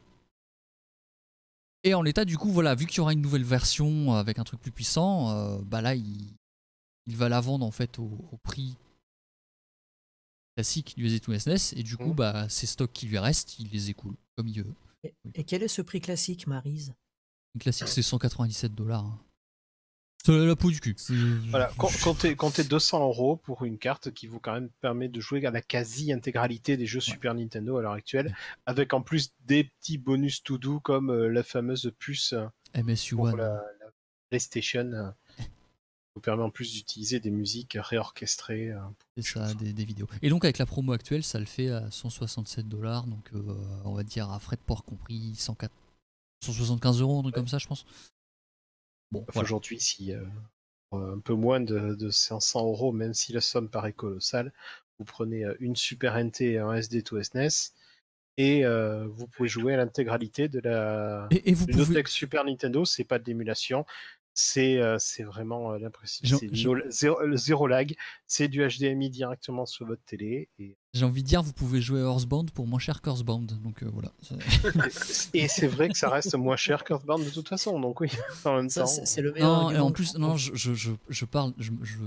Et en l'état, du coup, voilà, vu qu'il y aura une nouvelle version avec un truc plus puissant, euh, bah là, il, il va la vendre en fait au, au prix classique du S D deux S N E S, et du coup, Mhm. bah, ces stocks qui lui restent, il les écoule comme il veut. Et, et quel est ce prix classique, Maryse? Le classique, c'est cent quatre-vingt-dix-sept dollars. Hein. C'est la peau du cul. C'est- Voilà, com- comptez, comptez deux cents euros pour une carte qui vous quand même permet de jouer à la quasi-intégralité des jeux Super Nintendo à l'heure actuelle, Ouais. avec en plus des petits bonus tout doux comme euh, la fameuse puce euh, M S U pour One. la, la PlayStation, euh, qui vous permet en plus d'utiliser des musiques réorchestrées. euh, C'est ça, des, des vidéos. Et donc avec la promo actuelle, ça le fait à cent soixante-sept dollars, donc euh, on va dire à frais de port compris, cent quatre, cent soixante-quinze euros, un truc comme ça, je pense. Bon, Enfin, voilà. Aujourd'hui, si euh, pour un peu moins de, de cinq cents euros, même si la somme paraît colossale, vous prenez euh, une Super N T et un S D deux S N E S et euh, vous pouvez jouer à l'intégralité de la Et, et vous Une autre pouvez. texte Super Nintendo. C'est pas de l'émulation, c'est euh, c'est vraiment euh, l'impression, Jean- c'est Jean- no- zéro, euh, zéro lag, c'est du H D M I directement sur votre télé et, J'ai envie de dire, vous pouvez jouer à Earthbound pour moins cher qu'Earthbound. Donc euh, voilà. C'est- et c'est vrai que ça reste moins cher qu'Earthbound de toute façon, donc oui, en même Ça, temps. c'est c'est le meilleur Non, et argument en que plus, je non, trouve. je, je, je, je parle, je, je,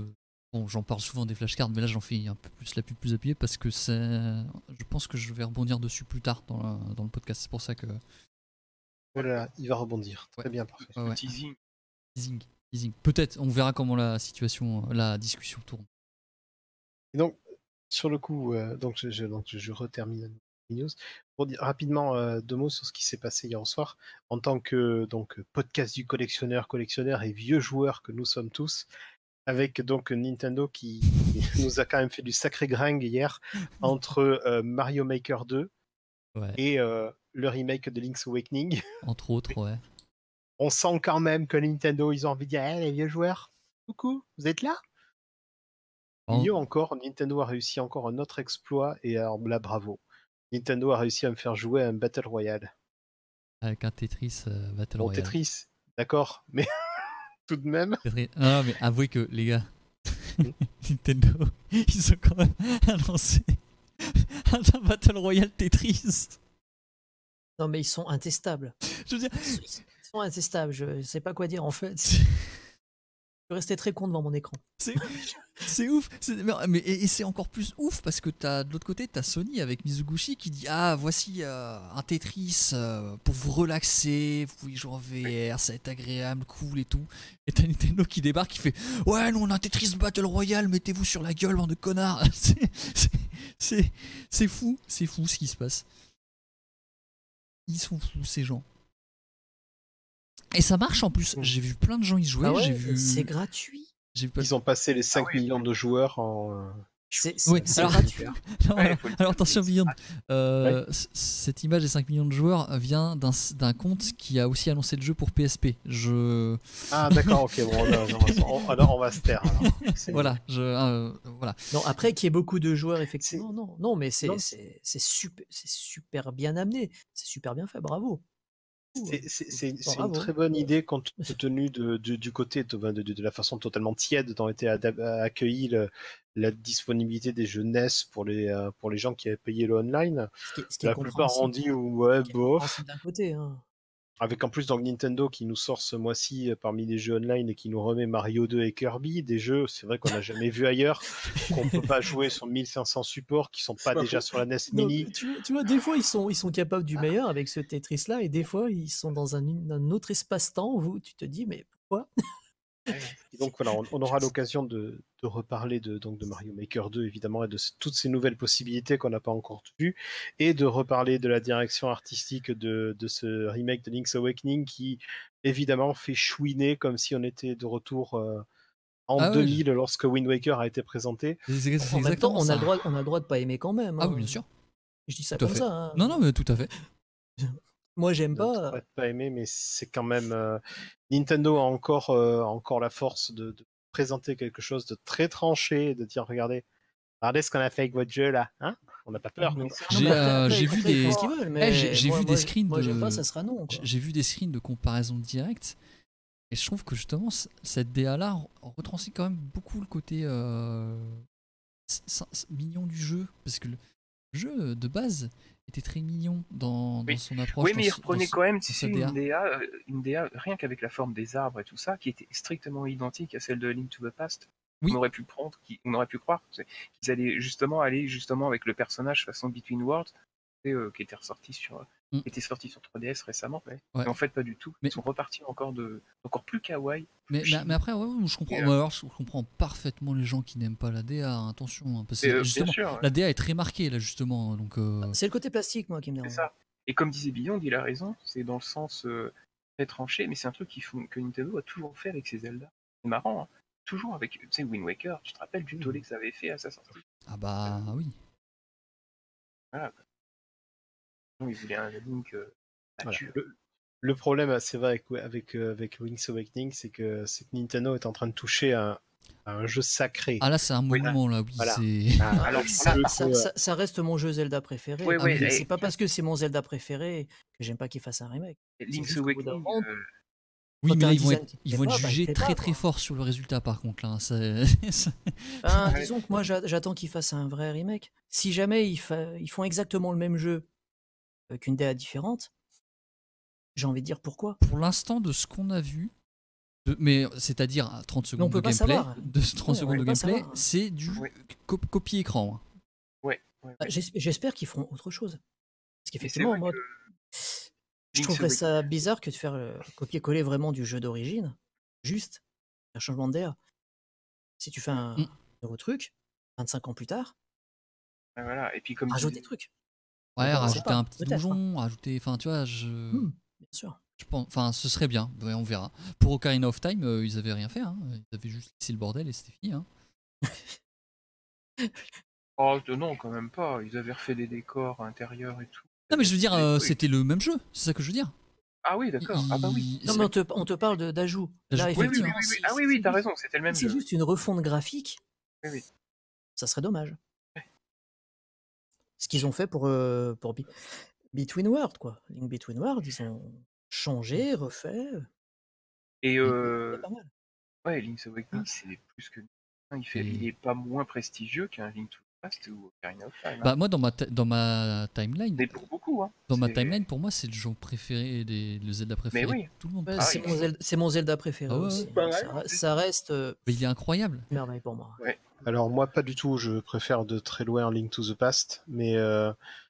bon, j'en parle souvent des flashcards, mais là j'en fais un peu plus la pub plus appuyée parce que c'est. Je pense que je vais rebondir dessus plus tard dans, la- dans le podcast. C'est pour ça que. Voilà, il va rebondir. Très Ouais. bien, parfait. Ouais, ouais. Teasing. Teasing, teasing. Peut-être, on verra comment la situation, la discussion tourne. Et donc, sur le coup, euh, donc, je, je, donc, je, je retermine les news. Pour dire rapidement euh, deux mots sur ce qui s'est passé hier soir. En tant que donc, podcast du collectionneur, collectionneur et vieux joueur que nous sommes tous, avec donc Nintendo qui nous a quand même fait du sacré gringue hier entre euh, Mario Maker deux Ouais. et euh, le remake de Link's Awakening. Entre autres, ouais. On sent quand même que Nintendo, ils ont envie de dire hey, les vieux joueurs, coucou, vous êtes là? En- Mieux encore, Nintendo a réussi encore un autre exploit, et alors là, bravo. Nintendo a réussi à me faire jouer à un Battle Royale. Avec un Tetris euh, Battle Bon, Royale. Tetris, d'accord, mais tout de même. Tetris. Non, non, mais avouez que, les gars, Nintendo, ils ont quand même annoncé un Battle Royale Tetris. Non, mais ils sont intestables. Je veux dire, Ils sont, ils sont intestables. Je sais pas quoi dire en fait. Je suis resté très con devant mon écran. c'est c'est ouf. C'est- mais, mais- et, et c'est encore plus ouf parce que t'as, de l'autre côté, t'as Sony avec Mizuguchi qui dit ah voici euh, un Tetris euh, pour vous relaxer, vous pouvez jouer en V R, ça va être agréable, cool et tout. Et t'as Nintendo qui débarque qui fait ouais nous on a un Tetris Battle Royale, mettez-vous sur la gueule bande de connards. C'est- c'est- C'est c'est fou, c'est fou ce qui se passe. Ils sont fous ces gens. Et ça marche en plus. J'ai vu plein de gens y jouer. Ah ouais, j'ai vu. c'est gratuit. J'ai vu pas- Ils ont passé les cinq Ah oui. millions de joueurs en. euh, C'est Oui, c'est alors- gratuit. Non, Ouais, alors, faut le alors dire, attention c'est- Beyond, euh, c- cette image des cinq millions de joueurs vient d'un d'un compte qui a aussi annoncé le jeu pour P S P. Je Ah, d'accord, ok, bon, non, non, on, alors, on va se taire. Alors. C'est- voilà, je euh, voilà. Non, après qu'il y ait beaucoup de joueurs, effectivement, non, non, mais c'est Non, c'est c'est super, c'est super bien amené, c'est super bien fait, bravo. C'est- C'est c'est- c'est une Bravo. très bonne idée compte tenu de, de- du côté de, de, de- de la façon totalement tiède dont était adap- accueillie le- la disponibilité des jeux N E S pour les, euh, pour les gens qui avaient payé le online. Ce qui est, ce qui est La plupart ont compréhensible, dit ouais, qui est bof. compréhensible d'un côté. Hein. Avec en plus donc Nintendo qui nous sort ce mois-ci euh, parmi les jeux online et qui nous remet Mario deux et Kirby, des jeux, c'est vrai qu'on n'a jamais vu ailleurs, qu'on peut pas jouer sur mille cinq cents supports qui sont pas C'est pas déjà faux. sur la N E S Non, Mini. mais tu, vois- tu vois, des fois ils sont, ils sont capables du meilleur avec ce Tetris là, et des fois ils sont dans un, un autre espace-temps où tu te dis mais pourquoi? Et donc voilà, on, on aura l'occasion de, de reparler de, donc de Mario Maker deux évidemment et de c- toutes ces nouvelles possibilités qu'on n'a pas encore vues et de reparler de la direction artistique de, de ce remake de Link's Awakening qui évidemment fait chouiner comme si on était de retour euh, en Ah ouais, deux mille lorsque Wind Waker a été présenté. C'est c'est- c'est En même temps, exactement on a ça. le droit, on a le droit de pas aimer quand même. Ah hein. oui, bien sûr. Je dis ça Tout à comme fait. ça. hein. Non non mais tout à fait. Moi j'aime Je ne pas. pourrais pas aimer, mais c'est quand même euh, Nintendo a encore euh, encore la force de, de présenter quelque chose de très tranché et de dire regardez, regardez ce qu'on a fait avec votre jeu là, hein? On n'a pas peur. Non, quoi. non, J'ai, mais après- euh, après, j'ai après, vu ils font des- ce qu'ils veulent, Eh, mais j'ai j'ai moi- vu moi, des screens Moi j'aime de- pas, ça sera non. J'ai quoi. j'ai vu des screens de comparaison directe et je trouve que justement c- cette D A là retranscrit quand même beaucoup le côté euh, c- c- mignon du jeu parce que le jeu de base était très mignon dans, dans Oui. son approche. Oui, dans mais il ce- reprenait dans ce- quand même, dans tu sais, sa D A. une D A, euh, une D A, rien qu'avec la forme des arbres et tout ça, qui était strictement identique à celle de Link to the Past. Oui. On aurait pu prendre, qui- on aurait pu croire tu sais, qu'ils allaient justement aller justement avec le personnage façon Between Worlds, tu sais, euh, qui était ressorti sur, Mm. qui était sorti sur trois D S récemment. Ouais. Mais en fait, pas du tout. Mais- Ils sont repartis encore de, encore plus kawaii. Mais, plus mais, mais après, ouais, ouais, je comprends. Et, euh, ouais, alors, je comprends parfaitement les gens qui n'aiment pas la D A. hein, attention, hein, parce que Et, euh, bien justement, sûr, ouais. la D A est très marquée là justement. hein, Donc, euh, C'est le côté plastique moi qui me C'est dérange. ça. Et comme disait Beyond, il a raison, c'est dans le sens euh, très tranché, mais c'est un truc qu'ils font- que Nintendo a toujours fait avec ses Zelda. C'est marrant, hein. Toujours avec, tu sais, Wind Waker, tu te rappelles du tollé que ça avait fait à sa sortie. ah bah oui. Voilà. Non, ils voulaient un Link euh, Voilà. nature. Le, le problème, c'est vrai, avec, avec, euh, avec Link's Awakening, c'est que, c'est que Nintendo est en train de toucher à, à un jeu sacré. Ah là, c'est un Oui, moment là, oui. voilà. C'est. Ah, Alors, ça, le ça- coup, ça- ça reste mon jeu Zelda préféré. Ouais, Ah, ouais, mais et- c'est pas parce que c'est mon Zelda préféré que j'aime pas qu'il fasse un remake. Link's juste qu'au bout d'un Awakening, moment, euh, Oui, Quand mais t'as là, un ils vont design être, qui te ils plaît vont être pas, bah, il jugés te plaît très pas, très quoi. fort sur le résultat par contre. Là, hein, c'est- c'est- Ben, Ouais. disons que moi j'a- j'attends qu'ils fassent un vrai remake. Si jamais ils, fa- ils font exactement le même jeu avec une D A différente, j'ai envie de dire pourquoi. Pour l'instant, de ce qu'on a vu, De- mais c'est-à-dire à trente Mais on secondes de peut pas gameplay, savoir. de trente Ouais, on secondes peut de pas gameplay, savoir. c'est du Ouais. co- copie écran. hein. Ouais, ouais, Bah, ouais. j'esp- J'espère qu'ils feront autre chose. Parce Et c'est qu'effectivement, vrai moi, que je Link's trouverais Awakening, ça bizarre que de faire euh, copier-coller vraiment du jeu d'origine, juste un changement d'air. Si tu fais un Mm. nouveau truc, vingt-cinq ans plus tard, ouais, voilà. Et puis comme rajoute disait, des trucs. Ouais, Bon, on sait rajouter pas, un petit peut-être. hein. donjon, rajouter. Enfin, tu vois, je. Hmm, bien sûr. je pense, enfin, ce serait bien. Ouais, on verra. Pour Ocarina of Time, euh, ils avaient rien fait. Hein. Ils avaient juste laissé le bordel et c'était fini. Hein. oh euh, non, quand même pas. Ils avaient refait des décors intérieurs et tout. Non, mais je veux dire, Des euh, trucs. c'était le même jeu. C'est ça que je veux dire. Ah oui, d'accord. Ah bah oui. Il- Non, c'est- mais on te, on te parle de- d'ajout. D'ajout. Là, Oui, Oui, oui, oui, effectivement, oui, oui. si, Ah si oui, oui, c'est t'as juste, raison, c'était le même si c'est jeu. juste une refonte graphique, Oui, oui. ça serait dommage. Ouais. Ce qu'ils ont fait pour, euh, pour Be- Between Worlds, quoi. Link Between Worlds, ils ont changé, refait. Et C'est euh, pas mal. ouais, Link's Awakening, c'est plus que. Il fait, Et- il est pas moins prestigieux qu'un Link to the Past ou Ocarina of Time. hein. Bah, moi, dans ma, ta- dans ma timeline, Mais pour beaucoup, hein. dans ma C'est- timeline, pour moi, c'est le jeu préféré, des, le Zelda préféré oui. de tout le monde. Ouais, Ah c'est oui. mon, Zelda- c'est mon Zelda préféré Ah ouais, aussi. ouais. hein. Pareil, Ça, en re- plus. ça reste euh, Mais il est incroyable. une merveille pour moi. Alors moi pas du tout, je préfère de très loin Link to the Past, mais euh,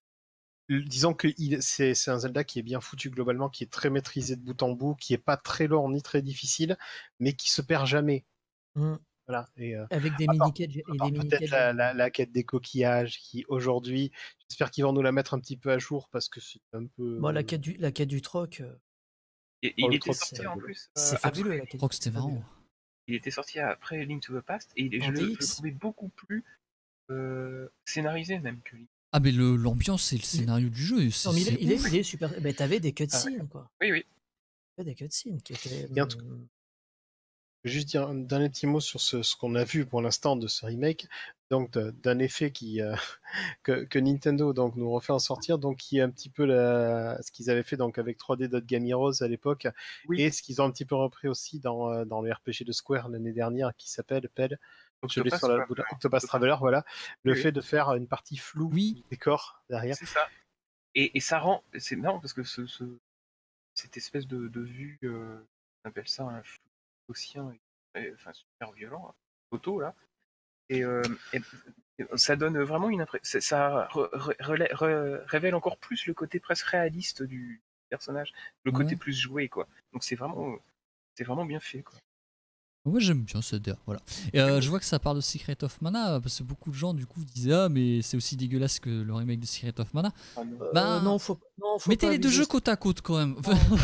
disons que il- c'est c'est un Zelda qui est bien foutu globalement, qui est très maîtrisé de bout en bout, qui est pas très long ni très difficile, mais qui se perd jamais. Mm. Voilà. Et, euh, Avec des à part- mini-quêtes et à des part mini peut-être la, la- la quête des coquillages, qui aujourd'hui, j'espère qu'ils vont nous la mettre un petit peu à jour parce que c'est un peu. Bon, la quête du, la quête du troc, euh, Et, Oh, il le était troc, sorti c'est en rigolo. plus. euh, c'est après- fabuleux. La quête Je crois que du c'était troc, c'est marrant. fabuleux. Il était sorti après Link to the Past et je En le, je le D X. trouvais beaucoup plus euh, scénarisé même que Link. Ah, mais le- l'ambiance et le scénario du jeu, c'est Non, mais il est, c'est il est, ouf. il est super. Ben, t'avais des cutscenes, quoi. Oui, oui. T'avais des cutscenes qui étaient. Et en tout- hum, Je vais juste dire un dernier petit mot sur ce, ce qu'on a vu pour l'instant de ce remake, donc de- d'un effet qui euh, que, que Nintendo donc nous refait en sortir, donc qui est un petit peu la, ce qu'ils avaient fait donc avec trois D Dot Game Heroes à l'époque, Oui. et ce qu'ils ont un petit peu repris aussi dans, euh, dans le R P G de Square l'année dernière qui s'appelle Pell. Je l'ai Octopath sur la Traveler. Octopath Traveler, voilà. Le Oui, oui. fait de faire une partie floue Oui. du décor derrière. C'est ça. Et, et ça rend. C'est marrant parce que ce, ce- cette espèce de, de vue, euh, on appelle ça un flou gaussien, et- et- enfin super violent, hein, photo là. Et, euh, et- et ça donne vraiment une impression. Ça re- re- relè- re- révèle encore plus le côté presque réaliste du personnage, le côté Ouais. plus joué quoi. Donc c'est vraiment, c'est vraiment bien fait quoi. Moi j'aime bien ce D A, voilà. Et euh, je vois que ça parle de Secret of Mana, parce que beaucoup de gens du coup disaient ah mais c'est aussi dégueulasse que le remake de Secret of Mana. Ah non. euh, Bah, non, faut, non, faut Mettez pas les deux abuser. jeux côte à côte quand même.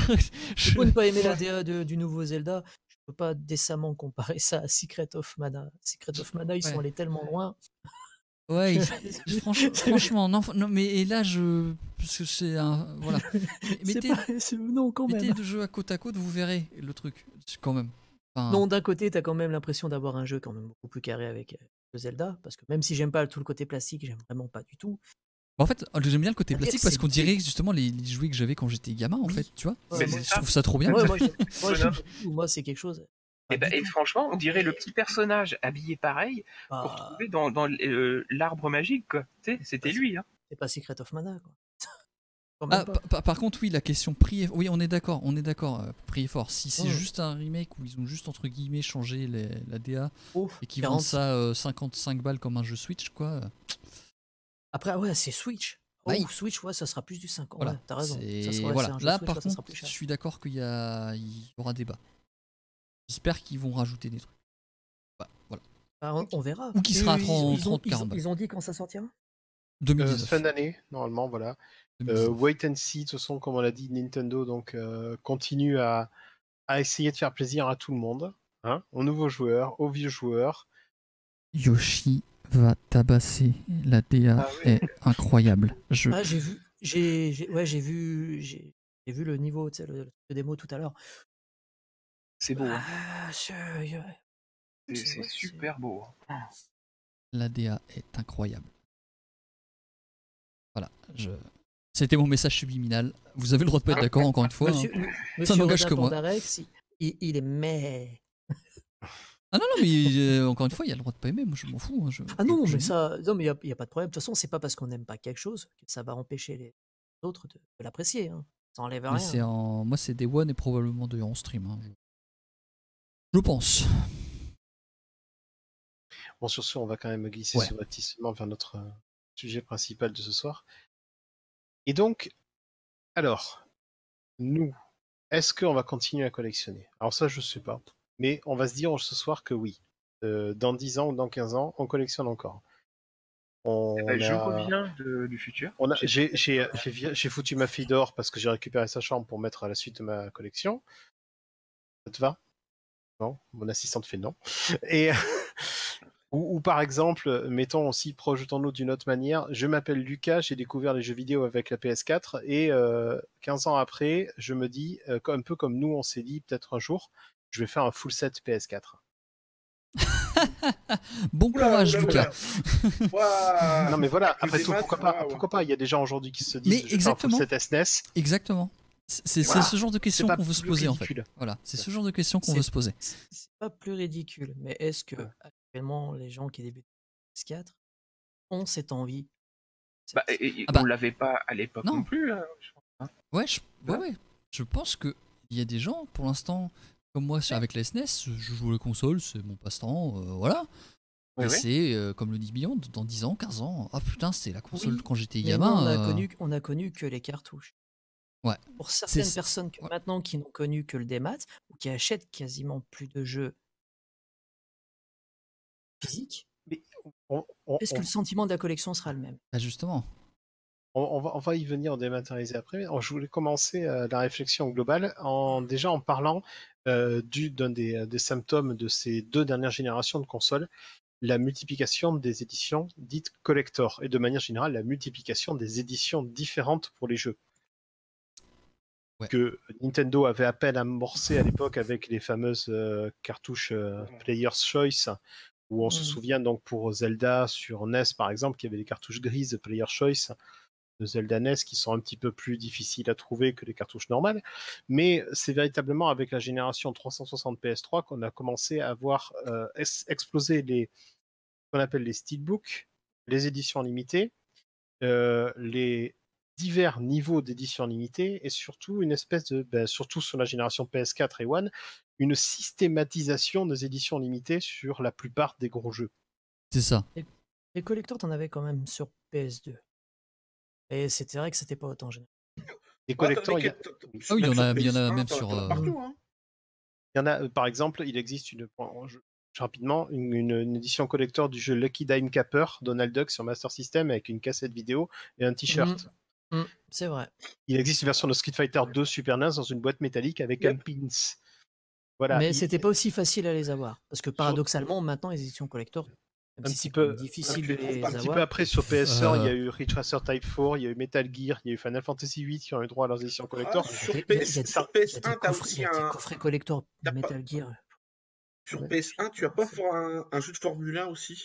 Je peux ne pas aimer la D A de- du nouveau Zelda. Je peux pas décemment comparer ça à Secret of Mana. Secret of Mana, ils sont Ouais. allés tellement loin. Ouais, il- franch- franchement, non, non, mais et là je. Parce que c'est un. Voilà. C'est Mettez, pas- c'est- non, quand mettez même. deux jeux à côte à côte, vous verrez le truc. Quand même. Enfin, Non, d'un côté, t'as quand même l'impression d'avoir un jeu quand même beaucoup plus carré avec euh, le Zelda, parce que même si j'aime pas tout le côté plastique, j'aime vraiment pas du tout. En fait, j'aime bien le côté C'est-à-dire plastique que parce c'est qu'on des- dirait justement les, les jouets que j'avais quand j'étais gamin en Oui. fait, tu vois. Ouais, Mais moi, c'est Je ça. trouve ça trop bien. Ouais, moi, j'aime- moi, j'aime Bonhomme. pas du tout. Moi, c'est quelque chose. Et, pas bah, du et tout. franchement, on dirait le petit personnage habillé pareil qu'on Bah, retrouvait dans, dans euh, l'arbre magique quoi. Tu sais, c'était Bah, lui hein. c'est pas Secret of Mana, quoi. Quand même Ah, pas. pa- pa- par contre, oui, la question prix. et- Oui, on est d'accord, on est d'accord. euh, prix et fort. Si c'est Mm. juste un remake où ils ont juste entre guillemets changé les- la D A Ouf, et qu'ils quarante. vendent ça euh, cinquante-cinq balles comme un jeu Switch, quoi. euh, Après, ouais, c'est Switch. Oh, Bah, il- Switch, ouais, ça sera plus du cinquante. Voilà. Ouais, t'as raison. c'est- Ça sera, ouais, voilà. c'est un jeu Là, Switch, par là, ça sera contre, plus je cher. suis d'accord qu'il y, a... il y aura débat. J'espère qu'ils vont rajouter des trucs. Bah, voilà. Bah, on, on verra. Ou qui sera à Ils- ils- trente, ils, ont, ils, quarante ont, balles. ils ont dit quand ça sortira Euh, deux mille dix-neuf. fin d'année, normalement, voilà. deux mille dix-neuf. Euh, wait and see, de toute façon, comme on l'a dit, Nintendo donc euh, continue à, à essayer de faire plaisir à tout le monde, hein, aux nouveaux joueurs, aux vieux joueurs. Yoshi va tabasser. La D A Ah ouais. est incroyable. Je... Ah, j'ai vu, j'ai, j'ai- ouais, j'ai vu, j'ai, j'ai vu le niveau, tu sais, le, le démo tout à l'heure. C'est beau, hein. Ah, c'est, ouais. C'est- c'est- c'est ouais, super beau. hein. La D A est incroyable. Voilà, je... C'était mon message subliminal. Vous avez le droit de pas être d'accord, encore une fois. hein. Monsieur, monsieur n'engage Rodin que moi. Pandarex, il, il- il est mais. Ah non, non, mais euh, encore une fois, il y a le droit de pas aimer. Moi, je m'en fous. hein, je- Ah non, je- mais ça, non, mais il n'y a, pas de problème. De toute façon, c'est pas parce qu'on n'aime pas quelque chose que ça va empêcher les autres de, de l'apprécier. Hein. Ça enlève mais rien. c'est en... Moi, c'est Day One et probablement de en stream. hein. Je- Je pense. Bon, sur ce, on va quand même glisser Ouais. subrepticement vers notre euh, sujet principal de ce soir. Et donc, alors, nous, est-ce qu'on va continuer à collectionner? Alors ça, je sais pas. Mais on va se dire ce soir que oui. Euh, dans dix ans ou dans quinze ans, on collectionne encore. On Eh ben, je a... reviens de- du futur. On a, J'ai- j'ai, j'ai, j'ai, vi- j'ai foutu ma fille dehors parce que j'ai récupéré sa chambre pour mettre à la suite de ma collection. Ça te va? Non? Mon assistante fait non. Et ou, ou par exemple, mettons aussi, projetons-nous d'une autre manière. Je m'appelle Lucas, j'ai découvert les jeux vidéo avec la P S quatre et euh, quinze ans après, je me dis, euh, un peu comme nous, on s'est dit peut-être un jour, je vais faire un full set P S quatre. Bon Oula, courage, oula, Lucas. oula. Ouah. Non mais voilà, Avec après des tout, maths, pourquoi pas, waouh. pourquoi pas? Il y a des gens aujourd'hui qui se disent, Mais je vais faire un full exactement. set S N E S. Exactement. C'est c'est Voilà. ce genre de C'est questions pas qu'on veut se plus poser en fait. ridicule. Voilà, c'est ce genre de questions qu'on C'est- veut se poser. C'est c'est pas plus ridicule, mais est-ce que Ouais. actuellement les gens qui débutent P S quatre ont cette envie? Bah, cette- et- et Ah bah, on l'avait pas à l'époque non. non, plus. hein, je pense, hein. Ouais, je, ouais, Ouais. ouais. Je pense que il y a des gens, pour l'instant, comme moi c'est avec la S N E S, je joue aux consoles, c'est mon passe-temps, euh, voilà. Ouais, Et ouais. c'est, euh, comme le dit Beyond, dans dix ans, quinze ans, ah putain, c'était la console Oui, quand j'étais mais gamin. nous, on a, euh, connu, on a connu que les cartouches. Ouais. Pour certaines c'est- personnes que ouais. maintenant qui n'ont connu que le démat ou qui achètent quasiment plus de jeux physiques, Mais on, on- est-ce on- que le sentiment de la collection sera le même? Ah, justement. On, on va, on va y venir dématérialiser après. Mais je voulais commencer euh, la réflexion globale en déjà en parlant euh, du, d'un des, des symptômes de ces deux dernières générations de consoles, la multiplication des éditions dites collector et de manière générale la multiplication des éditions différentes pour les jeux. Ouais. Que Nintendo avait à peine amorcé à l'époque avec les fameuses euh, cartouches euh, Player's Choice, où on se Mhm. souvient donc pour Zelda sur N E S par exemple, qu'il y avait des cartouches grises Player's Choice de Zelda N E S qui sont un petit peu plus difficiles à trouver que les cartouches normales, mais c'est véritablement avec la génération trois cent soixante P S trois qu'on a commencé à voir euh, es- exploser les qu'on appelle les steelbooks, les éditions limitées, euh, les divers niveaux d'éditions limitées et surtout une espèce de, ben, surtout sur la génération P S quatre et One, une systématisation des éditions limitées sur la plupart des gros jeux. C'est ça. Les collecteurs, t'en avais quand même sur P S deux. Et c'était vrai que c'était pas autant général. Les Ouais, collecteurs, il y, a- Ah oui, il y en a- sur il y en a P S un, même t'en- sur, t'en as euh, partout, hein. il y en a, euh, par exemple, il existe une, bon, je- rapidement une, une- une édition collector du jeu Lucky Dime Capper, Donald Duck sur Master System avec une cassette vidéo et un t-shirt. Mhm, c'est vrai. Il existe une version de Street Fighter deux Super N E S dans une boîte métallique avec Yep. un pins. Voilà. Mais il- c'était pas aussi facile à les avoir. Parce que paradoxalement, maintenant, les éditions collector, même Un si petit c'est peu- quand même difficile un de petit- les un Un petit avoir. peu après, sur P S un, il y a Euh. eu Ridge Racer Type quatre, il y a eu Metal Gear, il y a eu Final Fantasy huit qui ont eu droit à leurs éditions collector. Ah, sur Il y a- P il y a S, des- sur il y a P S des un, t'as coffrets- aussi il y a des un. coffrets collector t'as pas- Metal Gear. Sur Ouais. P S un, tu as pas for- un, un jeu de Formule un aussi?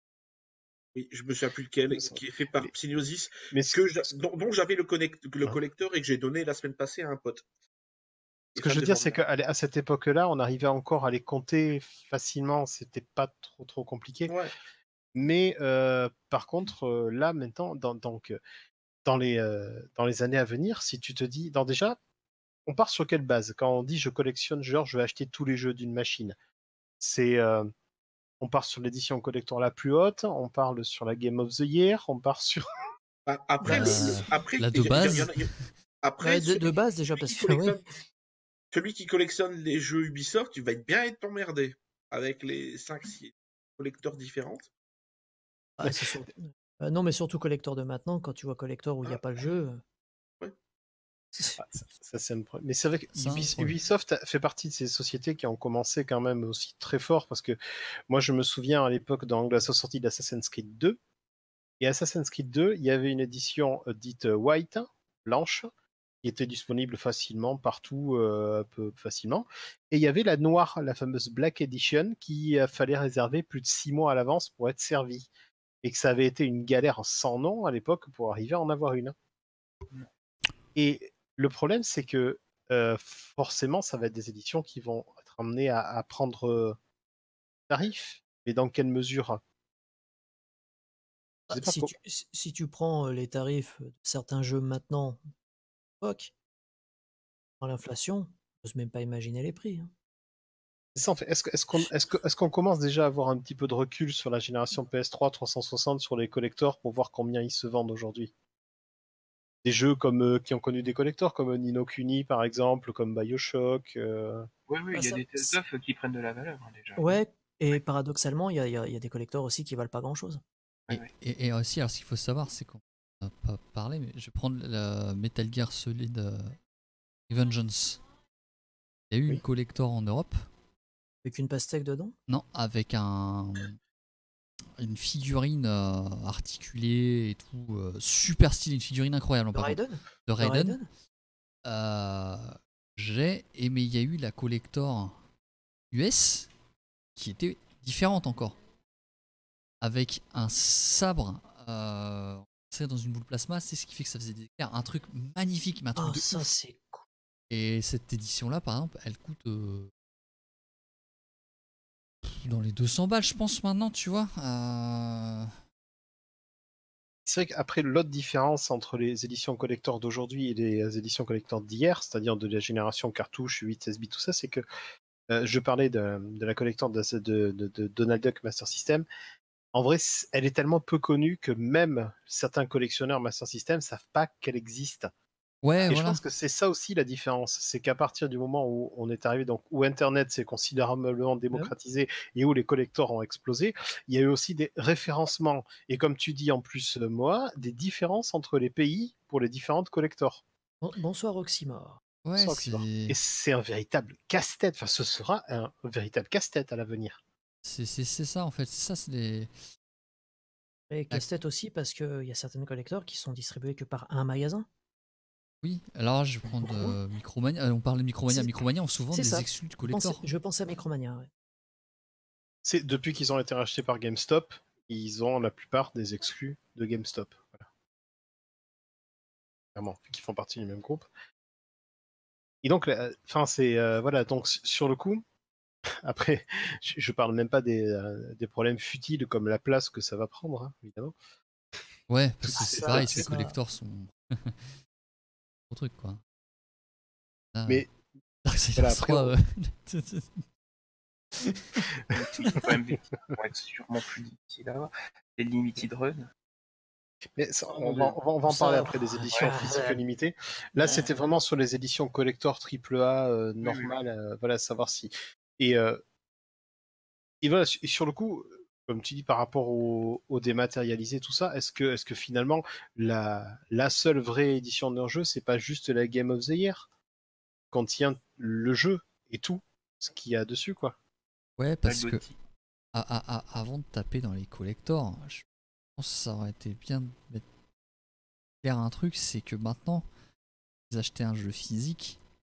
Oui, je me souviens plus lequel, Me semble. qui est fait par Mais- Psygnosis, Mais ce que que, j'a- dont, dont j'avais le, connect, le Ah. collecteur et que j'ai donné la semaine passée à un pote. ce que je veux dire, c'est qu'à à cette époque-là, on arrivait encore à les compter facilement, c'était pas trop trop compliqué. Ouais. Mais euh, par contre, euh, là maintenant, dans, donc, euh, dans, les, euh, dans les années à venir, si tu te dis, dans déjà, on part sur quelle base? Quand on dit je collectionne, genre je vais acheter tous les jeux d'une machine, c'est euh, on part sur l'édition collector la plus haute, on parle sur la Game of the Year, on part sur. Bah, après, Bah, le, le- après, la il de y a- il y a- base. il y en a- il y a- après, Ouais, de, celui de qui- base déjà, celui parce qui que oui. collectionne, celui qui collectionne les jeux Ubisoft, tu vas être bien être emmerdé avec les cinq six collecteurs différentes. Ah, c'est sûr. Euh, non, mais surtout collector de maintenant, quand tu vois collector où il n'y a Ah. pas le jeu. euh, Ouais. Ah, ça, ça, c'est un problème. Mais c'est vrai que C'est un Ubis- problème. Ubisoft a- fait partie de ces sociétés qui ont commencé quand même aussi très fort parce que moi je me souviens à l'époque dans la sortie d'Assassin's Creed deux. Et Assassin's Creed deux, il y avait une édition euh, dite euh, white, blanche, qui était disponible facilement partout, euh, un peu facilement. Et il y avait la noire, la fameuse Black Edition, qui euh, fallait réserver plus de six mois à l'avance pour être servi. Et que ça avait été une galère sans nom à l'époque pour arriver à en avoir une. Et le problème, c'est que euh, forcément, ça va être des éditions qui vont être amenées à, à prendre euh, tarif. Mais dans quelle mesure? Je sais ah, pas si, co- tu, si- si tu prends euh, les tarifs de certains jeux maintenant, à l'époque, dans l'inflation, j'ose même pas imaginer les prix. hein. C'est ça, en fait. Est-ce que- est-ce qu'on est-ce que- est-ce qu'on commence déjà à avoir un petit peu de recul sur la génération P S trois trois cent soixante sur les collectors pour voir combien ils se vendent aujourd'hui? Des jeux comme euh, qui ont connu des collectors, comme Ni no Kuni par exemple, comme BioShock. euh, Oui, oui, Ah, il y a ça- des c'est- stuff qui prennent de la valeur hein, déjà. Ouais, et paradoxalement, il y a, il y a- il y a des collectors aussi qui valent pas grand-chose. Ouais, Et, ouais. et- et aussi, alors ce qu'il faut savoir, c'est qu'on n'a pas parlé, mais je vais prendre la Metal Gear Solid euh, Revengeance. Il y a eu Oui. une collector en Europe, Avec une pastèque dedans. non, avec un une figurine euh, articulée et tout, euh, super stylée, une figurine incroyable De par contre, Raiden de De Raiden. Raiden Euh, j'ai aimé, il y a eu la collector U S qui était différente encore, avec un sabre euh, inséré dans une boule plasma, c'est ce qui fait que ça faisait des éclairs, un truc magnifique, mais un truc Ah, de ça ouf. c'est cool. Et cette édition-là, par exemple, elle coûte euh, dans les deux cents balles, je pense, maintenant, tu vois. Euh, C'est vrai qu'après, l'autre différence entre les éditions collector d'aujourd'hui et les éditions collector d'hier, c'est-à-dire de la génération cartouche, huit, seize bits, tout ça, c'est que euh, je parlais de, de la collector de, de- de- de Donald Duck Master System. En vrai, c- elle est tellement peu connue que même certains collectionneurs Master System ne savent pas qu'elle existe. Ouais, Et je voilà. pense que c'est ça aussi la différence, c'est qu'à partir du moment où on est arrivé, donc où Internet s'est considérablement démocratisé et où les collectors ont explosé, il y a eu aussi des référencements. Et comme tu dis en plus, euh, Moa, des différences entre les pays pour les différentes collectors. Bon- bonsoir Oxymore. Ouais, Sans Oxymore. c'est Et c'est un véritable casse-tête, enfin ce sera un véritable casse-tête à l'avenir. c'est c'est- c'est ça, en fait. C'est ça, c'est des. Et casse-tête aussi parce qu'il y a certaines collecteurs qui sont distribués que par un magasin. Oui, alors je vais prendre Pourquoi euh, Micromania. Euh, on parle de Micromania. C'est- Micromania ont souvent c'est des ça. exclus de Je pensais, collector. je pensais à Micromania. Ouais. C'est depuis qu'ils ont été rachetés par GameStop, ils ont la plupart des exclus de GameStop. Voilà. Clairement, vu qu'ils font partie du même groupe. Et donc, enfin, c'est euh, voilà. Donc sur le coup, après, je, je parle même pas des, euh, des problèmes futiles comme la place que ça va prendre, hein, évidemment. Ouais, parce Tout que ça, c'est ça, pareil, c'est ces ça. collectors sont. Gros truc, quoi. Là, Mais Darksiders voilà, après, trois, on- euh, Ils sont quand même des petits qui vont être sûrement plus difficiles à avoir. Les limited run. mais ça, Ah, on, mon va, Dieu. on va, on va en Ça, parler après des ouais, éditions ouais, physiques ouais. limitées. Là, Ouais. c'était vraiment sur les éditions collector triple A euh, oui, normales. euh, voilà, savoir si. Et, euh, et voilà, et sur le coup, comme tu dis, par rapport au, au dématérialisé, tout ça, est-ce que, est-ce que finalement, la, la seule vraie édition d'un jeu, c'est pas juste la Game of the Year, contient le jeu et tout ce qu'il y a dessus, quoi. ouais, parce que Algotti. à- à- à- avant de taper dans les collectors, je pense que ça aurait été bien de mettre clair un truc, c'est que maintenant, vous achetez un jeu physique,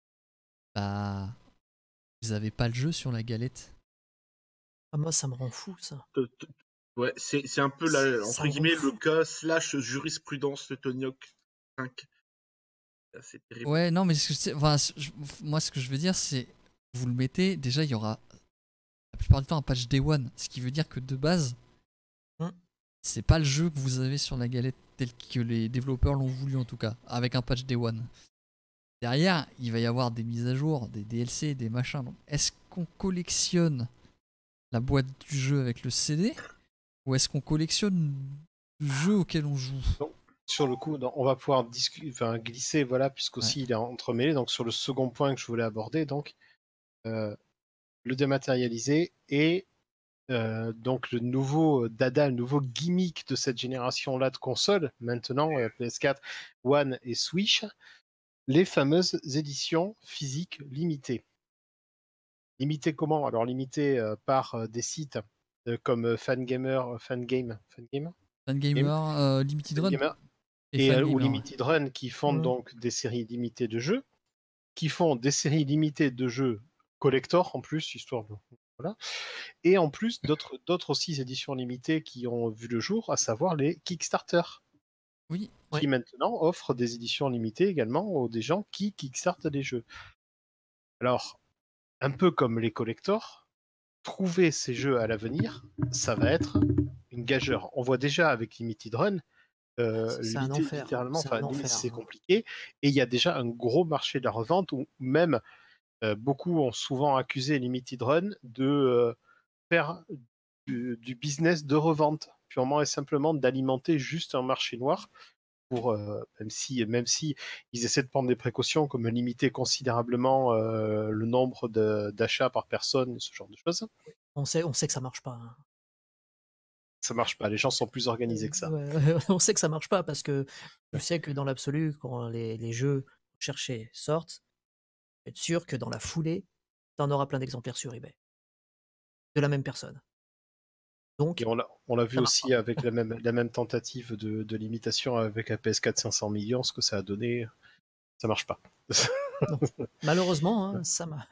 bah, vous avez pas le jeu sur la galette. Ah, moi, ça me rend fou, ça. Te- te- Ouais, c'est c'est un peu Ça la, me entre rend guillemets le fou. cas slash jurisprudence de Tony Hawk cinq. C'est terrible. Ouais, non, mais ce que c'est- enfin, ce- je- moi, ce que je veux dire, c'est vous le mettez, déjà, il y aura la plupart du temps un patch Day One, ce qui veut dire que de base, Hmm. c'est pas le jeu que vous avez sur la galette tel que les développeurs l'ont voulu en tout cas, avec un patch Day One. Derrière, il va y avoir des mises à jour, des D L C, des machins. Donc, est-ce qu'on collectionne la boîte du jeu avec le C D ou est-ce qu'on collectionne le jeu auquel on joue? Sur le coup, dans- on va pouvoir discu- enfin, glisser, voilà, puisqu'aussi il est entremêlé. Donc sur le second point que je voulais aborder, donc euh, le dématérialisé et euh, donc le nouveau dada, le nouveau gimmick de cette génération-là de consoles, maintenant euh, P S quatre, One et Switch, les fameuses éditions physiques limitées. Limitées comment? Alors limitées euh, par euh, des sites euh, comme euh, Fangamer, euh, Fangame, Fangame, Fangamer, euh, Limited Run Fangamer et et euh, ou Fangamer. Ouais. Limited Run qui font Mm. donc des séries limitées de jeux, qui font des séries limitées de jeux collector en plus, histoire de voilà, et en plus d'autres d'autres aussi éditions limitées qui ont vu le jour, à savoir les Kickstarter, Oui, qui Ouais. maintenant offrent des éditions limitées également aux des gens qui kickstartent des jeux. Alors, un peu comme les collectors, trouver ces jeux à l'avenir, ça va être une gageure. On voit déjà avec Limited Run, euh, C'est c'est un lit- enfer. littéralement, C'est enfin, un limite, enfer. c'est hein. compliqué. Et il y a déjà un gros marché de la revente où même euh, beaucoup ont souvent accusé Limited Run de euh, faire du, du business de revente, purement et simplement d'alimenter juste un marché noir. Pour, euh, même si, même si ils essaient de prendre des précautions comme limiter considérablement euh, le nombre de- d'achats par personne, ce genre de choses, On sait, on sait que ça marche pas. hein. ça marche pas. Les gens sont plus organisés que ça. Ouais, ouais, on sait que ça marche pas parce que je sais que dans l'absolu, quand les, les jeux cherchés sortent, être sûr que dans la foulée, tu en auras plein d'exemplaires sur eBay. De la même personne. Donc, Et on l'a, on l'a vu ça marche aussi pas. avec la même, la même tentative de, de limitation avec la P S quatre cinq cents millions, ce que ça a donné, ça marche pas. Malheureusement, hein, ça m'a.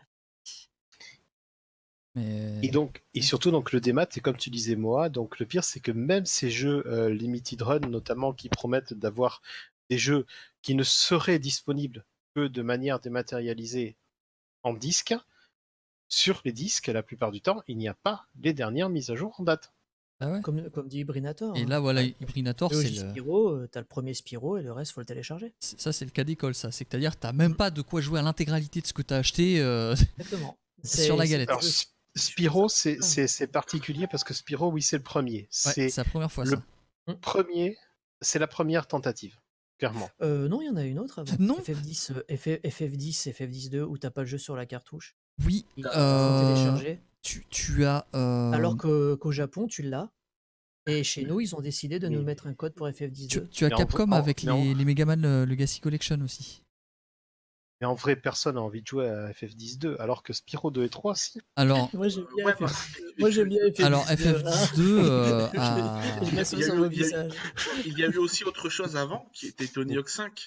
Mais Et donc, et surtout donc le démat, et comme tu disais Moa, donc le pire c'est que même ces jeux euh, limited run, notamment qui promettent d'avoir des jeux qui ne seraient disponibles que de manière dématérialisée en disque, sur les disques la plupart du temps, il n'y a pas les dernières mises à jour en date. ah ouais. Comme, comme dit Ibrinator. Et hein. là voilà, Ouais. Ibrinator, Le c'est J le... Spyro, euh, t'as le premier Spyro et le reste, faut le télécharger. c'est- ça c'est le cas d'école, ça. C'est que c'est-à-dire t'as même pas de quoi jouer à l'intégralité de ce que t'as acheté euh, Exactement. sur la C'est- galette. Alors, c'est- S- je trouve Spyro, ça- c'est, Ah. c'est, c'est particulier parce que Spyro, oui, c'est le premier. Ouais, C'est c'est la première fois le ça. premier, c'est la première tentative, clairement. Euh, non, il y en a une autre avant. Non. F F dix, euh, F F, F F dix, F F dix deux, où t'as pas le jeu sur la cartouche. Oui, Ils font euh, télécharger. tu, tu as... euh, Alors que- qu'au Japon, tu l'as. Et chez nous, ils ont décidé de Mais- nous mettre un code pour F F dix tu, deux. tu as Mais en- Capcom en- avec mais en- les, les Megaman euh, Legacy Collection aussi. Mais en vrai, personne n'a envie de jouer à F F dix deux, alors que Spyro deux et trois, si. Alors, Moi, j'aime bien, Ouais, F F... bah, Moi, j'aime bien F F dix deux. alors F F dix deux euh, Je- a... Je Il y a- m'assois il y a sur eu- mon il y a eu- visage. Il y a eu aussi autre chose avant, qui était Tony Hawk cinq,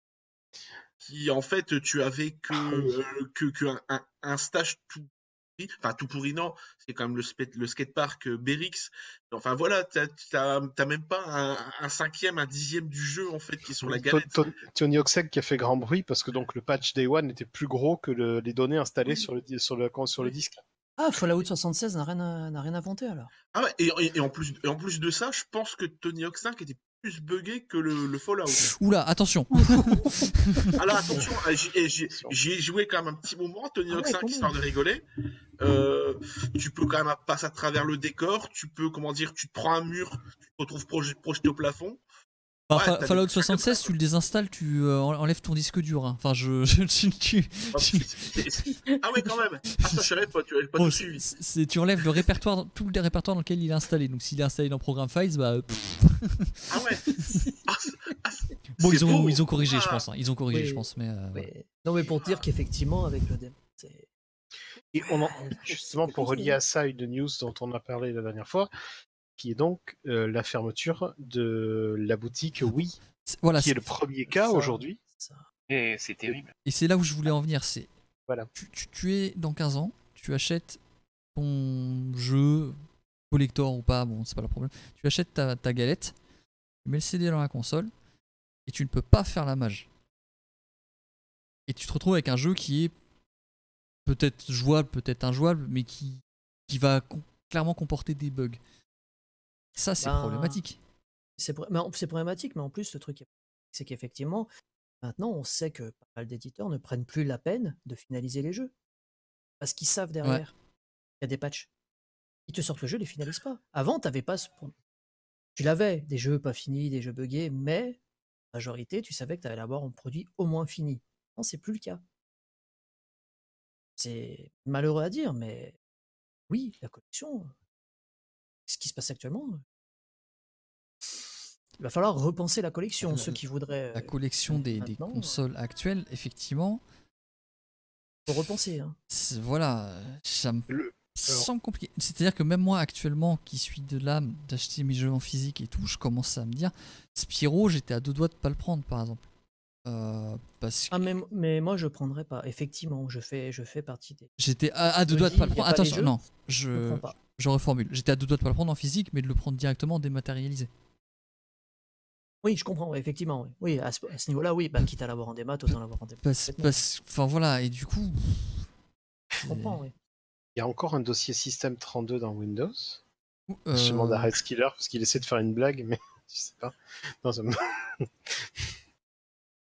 qui en fait tu avais que, Ah oui. euh, que, que un, un- un stage tout pourri, enfin tout pourri non, c'est quand même le, spe- le skatepark euh, Berix. Enfin voilà, t'as t'as- t'as même pas un, un cinquième, un dixième du jeu en fait qui est sur la To- galette. to- Tony Hawk Seg qui a fait grand bruit parce que donc le patch Day One était plus gros que le- les données installées Oui. sur le, di- sur le, sur le Oui. disque. Ah, Fallout soixante-seize n'a rien, à- n'a rien inventé alors. Ah ouais, et, et- et en plus, et en plus de ça, je pense que Tony Hawk cinq était plus buggé que le, le Fallout. Oula, attention. Alors attention, euh, j'y eh, j'y- j'y ai joué quand même un petit moment, Tony Ah Hawk ouais, cinq, quand histoire de même. rigoler. Euh, tu peux quand même passer à travers le décor, tu peux, comment dire, tu te prends un mur, tu te retrouves proje- projeté au plafond. Enfin, Ouais, Fa- t'as des Fallout trucs comme soixante-seize, ça, tu le désinstalles, tu euh, en- enlèves ton disque dur. hein. Enfin, je, je- tu, tu- Ah, tu- c'est- c'est- c'est- ah ouais, quand même. Ah ça, je savais pas, tu avais pas bon, tout c'est- suivi. c'est- c'est- tu enlèves le répertoire, tout le répertoire dans lequel il est installé. Donc, s'il est installé dans Program Files, bah, pff. Ah ouais. Ah, c'est- ah, c'est- bon, c'est ils ont, beau. ils ont corrigé, je Ah. pense. hein. Ils ont corrigé, Oui. je pense. Mais, euh, voilà. Mais- Non, mais pour dire qu'effectivement, avec le démo, c'est. Et on en- Ah, justement, c'est pour compliqué, relier hein. à ça une news dont on a parlé la dernière fois, qui est donc euh, la fermeture de la boutique Wii, C'est- Voilà, qui est c'est- le premier cas Ça, aujourd'hui. ça. Et c'est terrible. et c'est là où je voulais en venir. C'est Voilà. tu, tu- tu es dans quinze ans, tu achètes ton jeu, collector ou pas, bon, c'est pas le problème. Tu achètes ta, ta galette, tu mets le C D dans la console, et tu ne peux pas faire la mage. Et tu te retrouves avec un jeu qui est peut-être jouable, peut-être injouable, mais qui, qui va com- clairement comporter des bugs. Ça, c'est Ben, problématique. C'est pro- mais en- c'est problématique, mais en plus, le truc, c'est qu'effectivement, maintenant, on sait que pas mal d'éditeurs ne prennent plus la peine de finaliser les jeux. Parce qu'ils savent derrière, il y a des patchs. Ils te sortent le jeu, ils les finalisent pas. Avant, t'avais pas ce... Tu l'avais, des jeux pas finis, des jeux buggés, mais la majorité, tu savais que tu allais avoir un produit au moins fini. Non, c'est plus le cas. C'est malheureux à dire, mais oui, la collection, ce qui se passe actuellement, il va falloir repenser la collection. La- Ceux qui voudraient La euh, collection des, des maintenant, consoles actuelles, effectivement, faut repenser. hein. c'est- voilà, ça me Le- semble compliqué. C'est-à-dire que même moi, actuellement, qui suis de l'âme d'acheter mes jeux en physique et tout, je commence à me dire, Spyro, j'étais à deux doigts de pas le prendre, par exemple. Euh, parce que Ah, mais, mais moi, je prendrais pas. Effectivement, je fais, je fais partie des. j'étais à, à deux me doigts de dis, pas le y a prendre. pas les Attention, jeux, non, Je ne je, prends pas. je reformule. J'étais à deux doigts de pas le prendre en physique, mais de le prendre directement dématérialisé. Oui, je comprends, ouais, effectivement. Oui, oui à ce, à ce niveau-là, oui. Bah, quitte à l'avoir en démat, autant l'avoir en démat. Parce, Complètement. parce, enfin voilà, et du coup, Je comprends, oui. Il y a encore un dossier système trente-deux dans Windows. euh, Je demande à Red Skiller parce qu'il essaie de faire une blague, mais je sais pas. Non, ça me-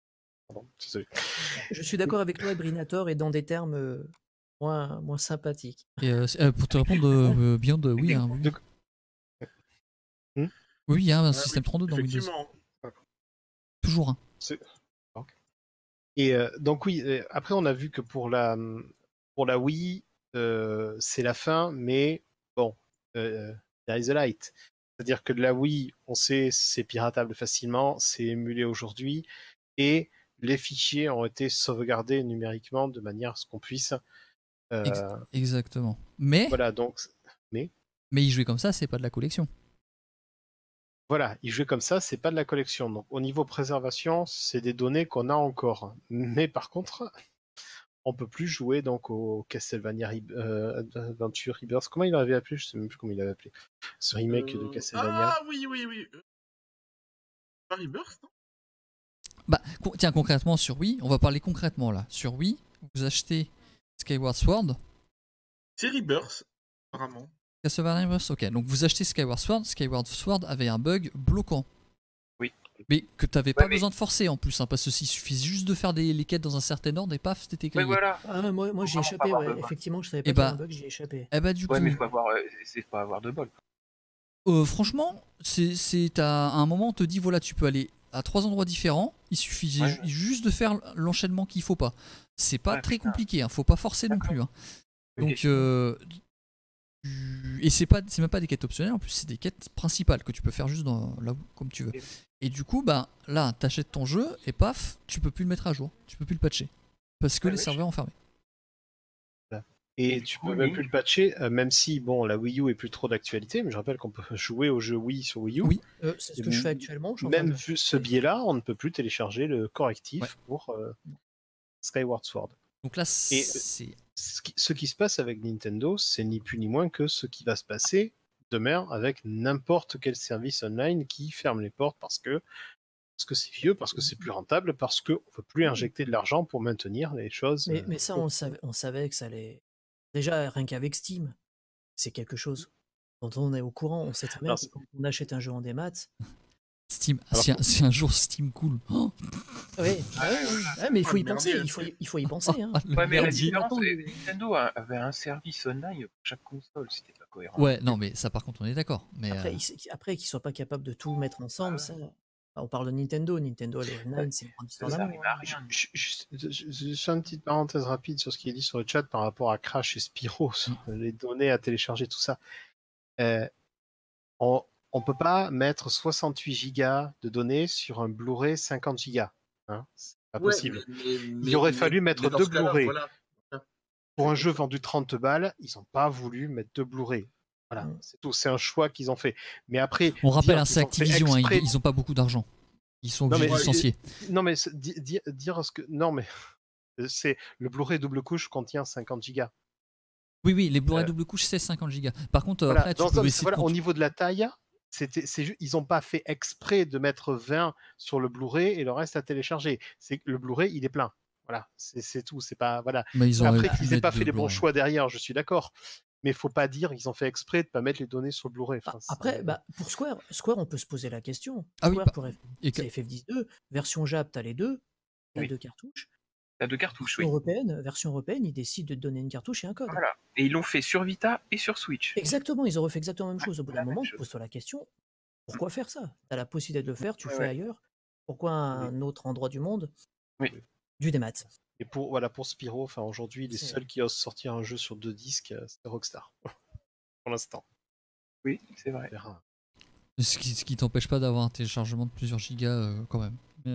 Pardon, désolé. Je suis d'accord avec toi, Brinator est dans des termes euh, moins, moins sympathiques. Et euh, c'est- euh, pour te répondre, euh, Beyond, euh, oui, hein, oui. Donc- Hmm Oui, il y a un Ouais, système oui, trente-deux dans Windows. effectivement. Toujours un. C'est- ok. Et euh, donc oui, euh, après on a vu que pour la pour la Wii, euh, c'est la fin, mais bon, euh, there is a light. C'est-à-dire que de la Wii, on sait, c'est piratable facilement, c'est émulé aujourd'hui, et les fichiers ont été sauvegardés numériquement de manière à ce qu'on puisse. euh, Ex- exactement. Mais, Voilà, donc, mais mais y jouer comme ça, c'est pas de la collection. voilà, y jouer comme ça, c'est pas de la collection. Donc au niveau préservation, c'est des données qu'on a encore. Mais par contre, on peut plus jouer donc au Castlevania Re- euh, Adventure Rebirth. Comment il l'avait appelé? Je sais même plus comment il l'avait appelé. Ce remake de Euh, Castlevania. Ah oui, oui, oui. Euh, Pas Rebirth, non Bah, con- tiens, concrètement, sur Wii, on va parler concrètement là. Sur Wii, vous achetez Skyward Sword, C'est Rebirth, apparemment. Castlevania Rebirth, ok. Donc vous achetez Skyward Sword, Skyward Sword avait un bug bloquant. Oui. Mais que t'avais pas Ouais, mais- besoin de forcer en plus, hein, parce que s'il suffit juste de faire des, les quêtes dans un certain ordre et paf, c'était Ouais, clayé. voilà. Ah, moi, moi Faut j'ai vraiment échappé, pas avoir ouais. de bol. Effectivement, je savais Eh pas qu'il y avait bah- un bug, j'ai échappé. Eh bah du Ouais, coup, mais faut avoir, euh, c'est pas avoir de bol. euh, franchement, c'est, c'est t'as- à un moment on te dit voilà, tu peux aller à trois endroits différents, il suffit Ouais, ju- ouais. juste de faire l'enchaînement qu'il faut pas. C'est pas Ouais, très putain. compliqué, hein, faut pas forcer non D'accord. plus. hein. Ok. Donc euh, tu- et c'est pas c'est même pas des quêtes optionnelles, en plus c'est des quêtes principales que tu peux faire juste dans là où- comme tu veux. Ok. Et du coup bah là t'achètes ton jeu et paf, tu peux plus le mettre à jour, tu peux plus le patcher parce que Ouais, les ouais, serveurs ont fermé. Et Et tu du coup, peux même Link- plus le patcher, euh, même si bon, la Wii U est plus trop d'actualité, mais je rappelle qu'on peut jouer au jeu Wii sur Wii U. Oui. Euh, c'est ce que je fais actuellement. Je suis en Même train de- vu ce biais-là, on ne peut plus télécharger le correctif Ouais. pour euh, Skyward Sword. Donc là Et- c'est Ce qui, ce qui se passe avec Nintendo, c'est ni plus ni moins que ce qui va se passer demain avec n'importe quel service online qui ferme les portes parce que parce que c'est vieux, parce que c'est plus rentable, parce qu'on ne veut plus injecter de l'argent pour maintenir les choses. Mais, euh, mais ça, on, le savait, on savait que ça allait. Déjà, rien qu'avec Steam, c'est quelque chose dont on est au courant. On sait très bien Alors, que c'est- quand on achète un jeu en démat. Steam. Alors si, un, si un jour Steam cool. Oh, Oui, ouais, ouais, mais il faut y Ah, penser. merde, Il faut y, il faut y penser. Hein. ah, le Ouais, mais la merdier. différence, Attends, c'est que Nintendo a- avait un service online pour chaque console, c'était pas cohérent. Ouais, non mais ça par contre on est d'accord. Mais Après, euh, ils- après qu'ils soient pas capables de tout mettre ensemble, Ah ça. On parle de Nintendo. Nintendo, le online, c'est une grande histoire ça d'amour. arrive à hein. rien. Je, je- je- je- je fais une petite parenthèse rapide sur ce qui est dit sur le chat par rapport à Crash et Spyro, sur les données à télécharger, tout ça. Euh, on ne peut pas mettre soixante-huit gigas de données sur un Blu-ray cinquante gigas. Hein, c'est pas Ouais, possible. mais- mais- Il mais- aurait mais- fallu mettre mais dans deux ce cas-là, Blu-ray. voilà. Pour un jeu vendu trente balles, ils n'ont pas voulu mettre deux Blu-ray. Voilà, Mm. c'est tout. C'est un choix qu'ils ont fait. Mais après, on rappelle, dire hein, qu'ils c'est ont fait Activision, hein, exprès- ils, ils ont pas beaucoup d'argent. Ils sont Non, obligés mais- de licencier. Non, mais c'est- di- di- dire ce que. Non, mais. C'est le Blu-ray double couche contient cinquante gigas. Oui, oui, les Blu-ray Euh, double couche c'est cinquante gigas. Par contre, euh, Voilà, après tu dans- peux dans- essayer voilà, de au cont- niveau de la taille, c'était, c'est ju- ils n'ont pas fait exprès de mettre vingt sur le Blu-ray et le reste à télécharger. C'est que le Blu-ray, il est plein. Voilà, c'est c'est tout. C'est pas voilà. Mais ils auraient Après pu qu'ils n'aient mettre pas de fait les bons Blu-ray. choix derrière, je suis d'accord. Mais il faut pas dire qu'ils ont fait exprès de pas mettre les données sur le Blu-ray. Enfin, c'est- Après, bah, pour Square, Square, on peut se poser la question. Ah oui, Square bah, pour F- et que- c'est F F dix deux, version Jap, t'as les deux, t'as Oui. deux cartouches. T'as deux cartouches, Version oui. européenne, version européenne, ils décident de te donner une cartouche et un code. Voilà. Et ils l'ont fait sur Vita et sur Switch. Exactement, ils auraient fait exactement la même chose. Au bout la d'un même moment, chose. pose-toi la question, pourquoi faire ça? T'as la possibilité de le faire, tu le Ouais, fais ouais. ailleurs. Pourquoi un autre endroit du monde? Oui. Du démat. Et pour voilà pour Spyro, enfin aujourd'hui, les C'est- seuls qui osent sortir un jeu sur deux disques, euh, c'est Rockstar. Pour l'instant. Oui, c'est vrai. On verra. Ce qui, ce qui t'empêche pas d'avoir un téléchargement de plusieurs gigas euh, quand même. Mais, euh,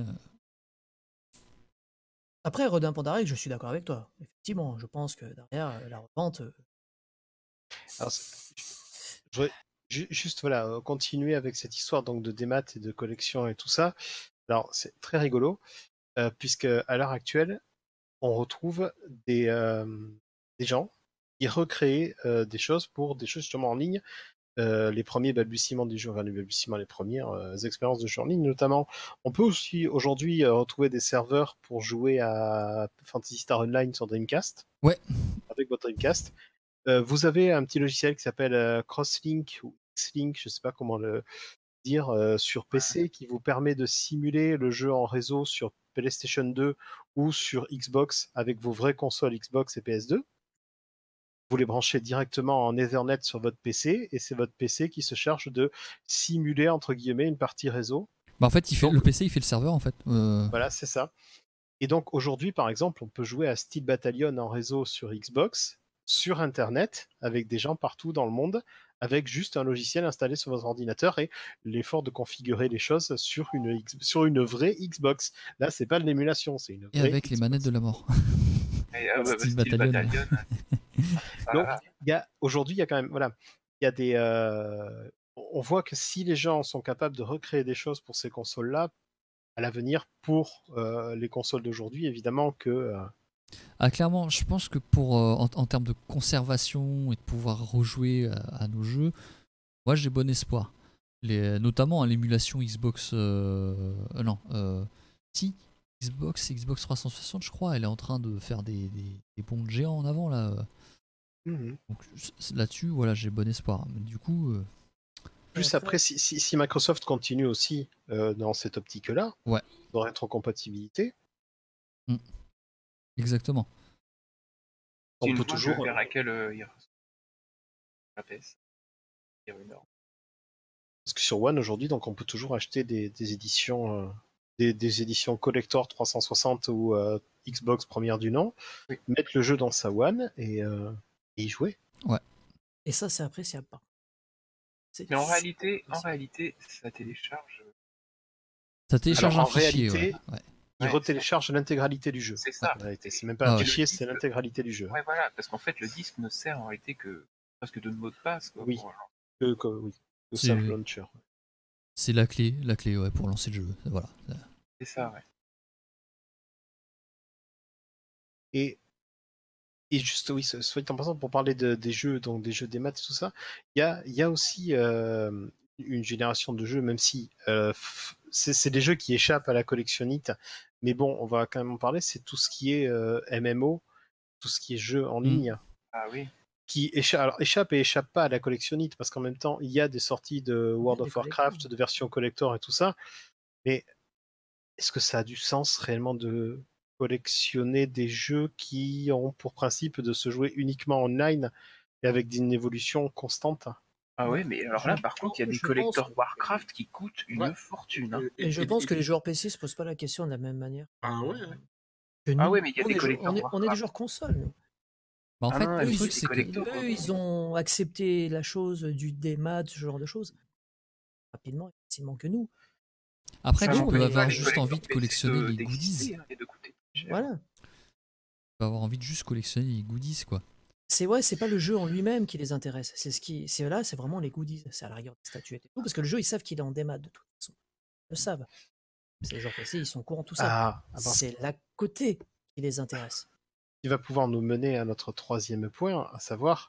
Après, Rodin Pandarek, je suis d'accord avec toi. Effectivement, je pense que derrière, euh, la revente, euh, Alors, c'est- je voudrais ju- juste voilà, euh, continuer avec cette histoire donc de démat et de collection et tout ça. Alors c'est très rigolo euh, puisque à l'heure actuelle, on retrouve des, euh, des gens qui recréent euh, des choses pour des choses justement en ligne. Euh, les premiers balbutiements des jeux, enfin les balbutiements, les premières euh, expériences de jeux en ligne, notamment. On peut aussi aujourd'hui euh, retrouver des serveurs pour jouer à Phantasy Star Online sur Dreamcast. Ouais. Avec votre Dreamcast. Euh, vous avez un petit logiciel qui s'appelle euh, Crosslink ou X-Link, je sais pas comment le dire, euh, sur P C qui vous permet de simuler le jeu en réseau sur PlayStation deux ou sur Xbox avec vos vraies consoles Xbox et P S deux. Vous les branchez directement en Ethernet sur votre P C et c'est votre P C qui se charge de simuler entre guillemets une partie réseau. Bah en fait, il fait, Donc- le P C il fait le serveur en fait. Euh, Voilà, c'est ça. Et donc aujourd'hui, par exemple, on peut jouer à Steel Battalion en réseau sur Xbox, sur Internet, avec des gens partout dans le monde, avec juste un logiciel installé sur votre ordinateur et l'effort de configurer les choses sur une, X- sur une vraie Xbox. Là, c'est pas de l'émulation, c'est une et vraie avec les Xbox. manettes de la mort. Et, ah, bah, Steel Steel Battalion. Battalion. Ah, Donc, là, il y a aujourd'hui, il y a quand même, voilà, il y a des, euh, on voit que si les gens sont capables de recréer des choses pour ces consoles-là, à l'avenir pour euh, les consoles d'aujourd'hui, évidemment que euh, Ah clairement, je pense que pour euh, en, en termes de conservation et de pouvoir rejouer à, à nos jeux, moi j'ai bon espoir. Les, notamment à l'émulation Xbox. Euh, euh, non, euh, si Xbox, Xbox trois cent soixante, je crois, elle est en train de faire des, des, des bonds géants en avant là. mhm. Donc c- là-dessus, voilà, j'ai bon espoir. Mais du coup, euh, Plus après, si, si, si Microsoft continue aussi euh, dans cette optique-là, Ouais. de rétrocompatibilité, exactement. on c'est une peut voie toujours. vers laquelle euh, il reste la P S. Il y a une heure. Parce que sur One aujourd'hui, donc on peut toujours acheter des, des éditions, euh, des, des éditions collector trois cent soixante ou euh, Xbox première du nom, Oui. mettre le jeu dans sa One et, euh, et y jouer. Et ça, c'est appréciable. par contre. C'est Mais en super réalité, en appréciable. réalité, ça télécharge. Ça télécharge Alors, un en fichier. réalité, ouais, ouais. Il Ouais, retélécharge l'intégralité du jeu. C'est ça. En réalité, c'est même pas Ah un ouais. fichier, Le c'est disque- l'intégralité du jeu. Ouais, voilà, parce qu'en fait, le disque ne sert en réalité que presque de mot de passe. Quoi, Oui. pour- Que, que- oui, le C'est- simple launcher. C'est la clé, la clé ouais, pour lancer le jeu. Voilà. C'est ça, ouais. Et, et juste, oui, so- soit dit en passant, pour parler de- des jeux, donc des jeux des maths et tout ça, il y a, il y a aussi euh, une génération de jeux, même si euh, f- c'est c'est des jeux qui échappent à la collectionnite, mais bon, on va quand même en parler, c'est tout ce qui est euh, M M O, tout ce qui est jeu en Mm. ligne, Ah oui. qui échappe, alors, échappe et échappe pas à la collectionnite, parce qu'en même temps, il y a des sorties de World des of Warcraft, collectors. de versions collector et tout ça, mais est-ce que ça a du sens réellement de collectionner des jeux qui ont pour principe de se jouer uniquement online et avec une évolution constante? Ah ouais, mais alors là, Je par contre, il y a des pense- je collecteurs pense- Warcraft qui coûtent une Ouais. fortune. Hein. Euh, Et je pense que les joueurs P C se posent pas la question de la même manière Ah ouais, ouais. que nous. Ah ouais, mais il y a Nous, des on est jou- collecteurs on est, on est des Warcraft. joueurs console, nous. Bah, en Ah fait, non, le mais truc, c'est c'est que. collector. Eux, ils ont accepté la chose du démat, ce genre de choses, rapidement et facilement que nous. Après, Ça, tu on peux est- avoir les juste collecteurs envie de P C collectionner de- les d'exister, goodies. hein, et de coûter cher. Voilà. Tu peux avoir envie de juste collectionner les goodies, quoi. C'est ouais, c'est pas le jeu en lui-même qui les intéresse. C'est ce qui, c'est là, c'est vraiment les goodies. C'est à la rigueur des statuettes et tout, parce que le jeu, ils savent qu'il est en démat de toute façon. Ils le savent. C'est les joueurs P C, ils sont au courant de tout ça. Ah, ah, parce C'est la côté qui les intéresse. qui va pouvoir nous mener à notre troisième point, à savoir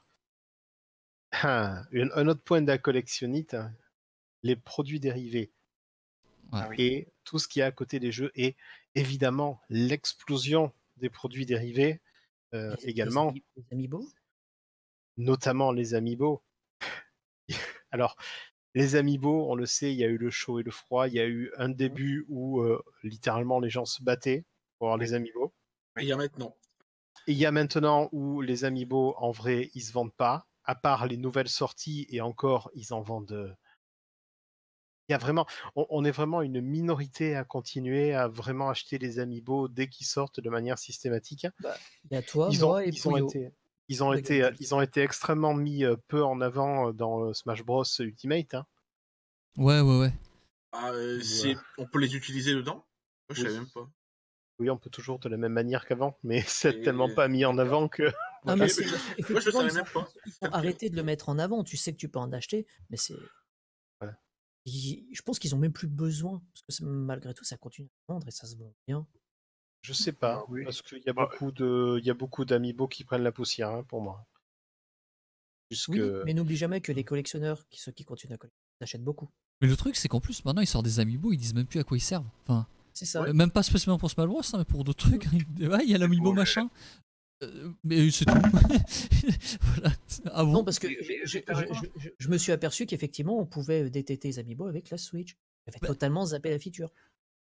un, un autre point de la collectionnite, les produits dérivés. Ouais. Ah oui. Et tout ce qu'il y a à côté des jeux, et évidemment l'explosion des produits dérivés euh, Les- également, Les, ami- les amiibo. notamment les amiibo. Alors, les amiibo, on le sait, il y a eu le chaud et le froid, il y a eu un début où euh, littéralement les gens se battaient pour avoir les amiibo. Et il y a maintenant. Et il y a maintenant où les amiibo, en vrai, ils se vendent pas, à part les nouvelles sorties, et encore, ils en vendent. euh, Il y a vraiment, on, on est vraiment une minorité à continuer à vraiment acheter les amiibo dès qu'ils sortent de manière systématique. Il y a toi, Ils ont, moi et ils ont Pouillot. été, ils ont Le été, gadget. ils ont été extrêmement mis euh, peu en avant dans euh, Smash Bros Ultimate. Hein. Ouais, ouais, ouais. Ah, euh, Ou, c'est- euh, On peut les utiliser dedans? Moi, je Oui. savais même pas. Oui, on peut toujours de la même manière qu'avant, mais c'est Et- tellement pas mis en avant que. Ah, Ok, mais mais c'est- je- effectivement, savais ils ont, même pas. ils ont arrêté de le mettre en avant. Tu sais que tu peux en acheter, mais c'est. Voilà. Ils- Je pense qu'ils ont même plus besoin, parce que ça- malgré tout, ça continue à vendre et ça se vend bien. Je sais pas, Ah oui. parce qu'il y a Bah, beaucoup de, il y a beaucoup d'amiibo qui prennent la poussière hein, pour moi. Puisque Oui, mais n'oublie jamais que les collectionneurs, qui, ceux qui continuent à collectionner, achètent beaucoup. Mais le truc, c'est qu'en plus, maintenant, ils sortent des amiibo, ils disent même plus à quoi ils servent. Enfin, C'est ça. euh, même pas spécialement pour Smash Bros, hein, mais pour d'autres trucs. Ils disent, ouais, il y a l'amiibo Ouais. machin. Euh, mais c'est tout. Voilà. Ah bon Non, parce que Mais- mais- je, mais t'as je- raison. je- je- je me suis aperçu qu'effectivement, on pouvait D T T les amiibo avec la Switch. J'avais Bah- totalement zappé la feature.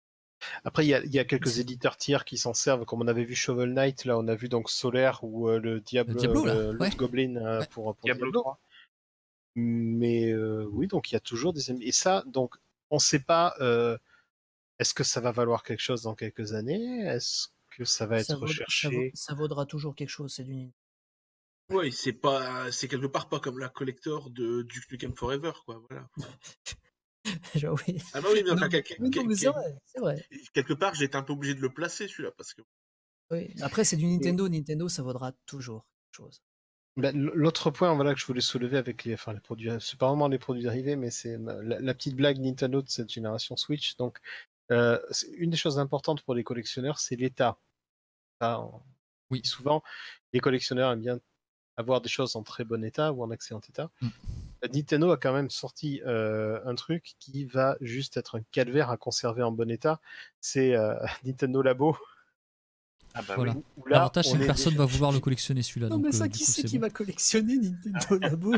Après, il y a, il y a quelques éditeurs tiers qui s'en servent, comme on avait vu Shovel Knight, là on a vu donc Solaire ou euh, le Diablo, Le Diablo, là, le Loot ouais. Goblin euh, Ouais. pour, pour Diablo Diablo. trois. Mais euh, oui, donc il y a toujours des amis. Et ça, donc on ne sait pas, euh, est-ce que ça va valoir quelque chose dans quelques années? Est-ce que ça va être Ça, vaud- ça, vaut- recherché? ça vaudra toujours quelque chose, c'est du Nintendo. Ouais, c'est pas, c'est quelque part pas comme la collector de Duke Nukem Forever, quoi. Voilà. Genre, oui. Ah bah oui, mais enfin, Non, quel- mais, non, quel- mais c'est quel- vrai, c'est vrai. quelque part, j'étais un peu obligé de le placer celui-là parce que. Oui. Après, c'est du Nintendo. Nintendo, ça vaudra toujours quelque chose. Ben, l- l'autre point voilà, que je voulais soulever avec les, enfin, les produits, c'est pas vraiment les produits dérivés, mais c'est la, la petite blague Nintendo de cette génération Switch. Donc, euh, c'est- une des choses importantes pour les collectionneurs, c'est l'état. Ça, on Oui. dit souvent, les collectionneurs aiment bien avoir des choses en très bon état ou en excellent état. Mm. Nintendo a quand même sorti euh, un truc qui va juste être un calvaire à conserver en bon état. C'est euh, Nintendo Labo. Ah bah Voilà. oui. Où là, L'avantage, c'est on que est personne déjà- va vouloir le collectionner celui-là. Non, donc, mais ça, euh, du qui coup, c'est c'est qui bon. va collectionner Nintendo Labo?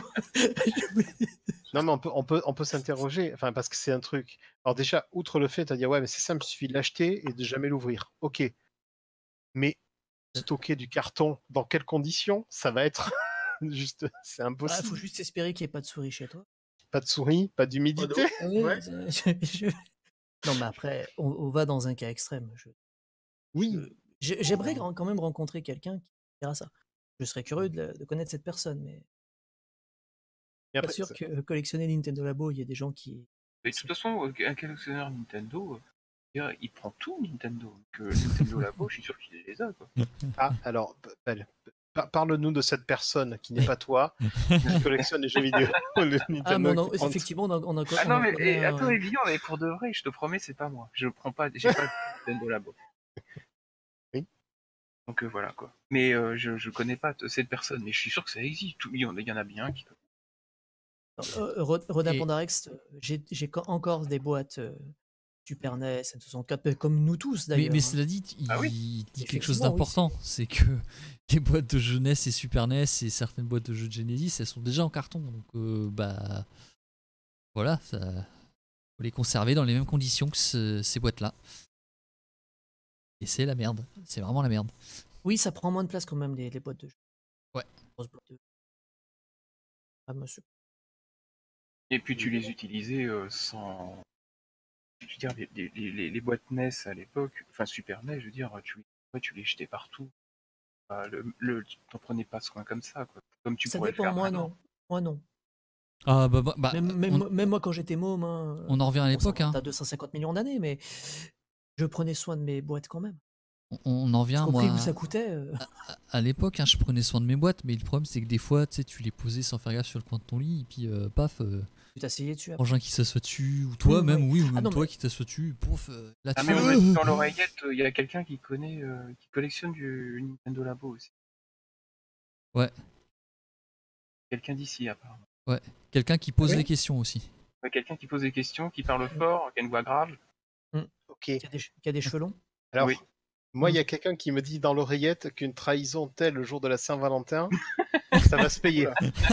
Non, mais on peut, on peut, on peut s'interroger, enfin, parce que c'est un truc. Alors déjà, outre le fait de dire, ouais, mais c'est simple, il suffit de l'acheter et de jamais l'ouvrir. Ok. Mais stocker du carton, dans quelles conditions? Ça va être juste, c'est Il impossible. faut juste espérer qu'il n'y ait pas de souris chez toi. Pas de souris, pas Oh, d'humidité. non. Ah oui, Ouais. c'est- je- je- Non, mais après, on, on va dans un cas extrême. Je- Oui. je- j'ai- J'aimerais grand- quand même rencontrer quelqu'un qui dira ça. Je serais curieux de, la- de connaître cette personne, mais Et pas après, sûr ça- que collectionner Nintendo Labo, il y a des gens qui. Mais de toute façon, euh, un collectionneur Nintendo, euh, il prend tout Nintendo. Donc, euh, Nintendo Labo, je suis sûr qu'il les a, quoi. Ah, alors, p- p- p- parle-nous de cette personne qui n'est pas toi, qui collectionne les jeux vidéo. Le Ah, Nintendo mais on a- qui prend- effectivement, on a, on a- Ah on non, en mais connaît et, un- attends, Emilien, mais pour de vrai, je te promets, c'est pas moi. Je prends pas, j'ai pas de Nintendo Labo. Oui. Donc euh, voilà, quoi. Mais euh, je, je connais pas t- cette personne, mais je suis sûr que ça existe. Tout- Il y en a, il y en a bien qui. Euh, Ro- Rodin Et- Pandarex, euh, j'ai j'ai co- encore des boîtes euh, Super N E S, N soixante-quatre, comme nous tous Mais, d'ailleurs. mais hein. cela dit, il, Ah oui. il dit quelque chose Effectivement, oui, d'important. c'est que les boîtes de jeux N E S et Super N E S et certaines boîtes de jeux de Genesis, elles sont déjà en carton. Donc, euh, bah. Voilà, ça. Faut les conserver dans les mêmes conditions que ce- ces boîtes-là. Et c'est la merde. C'est vraiment la merde. Oui, ça prend moins de place quand même, les, les boîtes de jeux. Ouais. Grosses boîtes de jeux. Ah, monsieur. Et puis tu les utilisais euh, sans. Je veux dire, les, les, les, les boîtes N E S à l'époque, enfin Super N E S, je veux dire, tu, ouais, tu les jetais partout. Enfin, le, le, tu t'en prenais pas soin comme ça, quoi. Comme tu Ça pourrais dépend, le faire moi maintenant. non. Moi non. Ah, bah, bah, bah, même, même, on, même moi quand j'étais môme, hein, on en revient à bon, ça l'époque. Hein. remonte à deux cent cinquante millions d'années, mais je prenais soin de mes boîtes quand même. On, on en revient, Au moi. prix où ça coûtait. euh, À l'époque, hein, je prenais soin de mes boîtes, mais le problème, c'est que des fois, tu sais, tu les posais sans faire gaffe sur le coin de ton lit, et puis euh, paf, euh, Tu t'asseyais dessus. après. frangin qui s'assoit dessus, ou toi Oui, même, oui. oui, ou Ah même non, toi mais- qui t'assois dessus, pouf, euh, là Ah tu mais fais, on m'a euh, dit dans l'oreillette, il y a quelqu'un qui connaît, euh, qui collectionne du Nintendo Labo aussi. Ouais. Quelqu'un d'ici apparemment. quelqu'un qui pose Oui. les questions aussi. Ouais, quelqu'un qui pose des questions, qui parle fort, qui a une voix grave. Ok. Qui a des, che- qui a des cheveux longs. Alors, Oui. moi, il Mm. y a quelqu'un qui me dit dans l'oreillette qu'une trahison telle le jour de la Saint-Valentin, ça va se payer.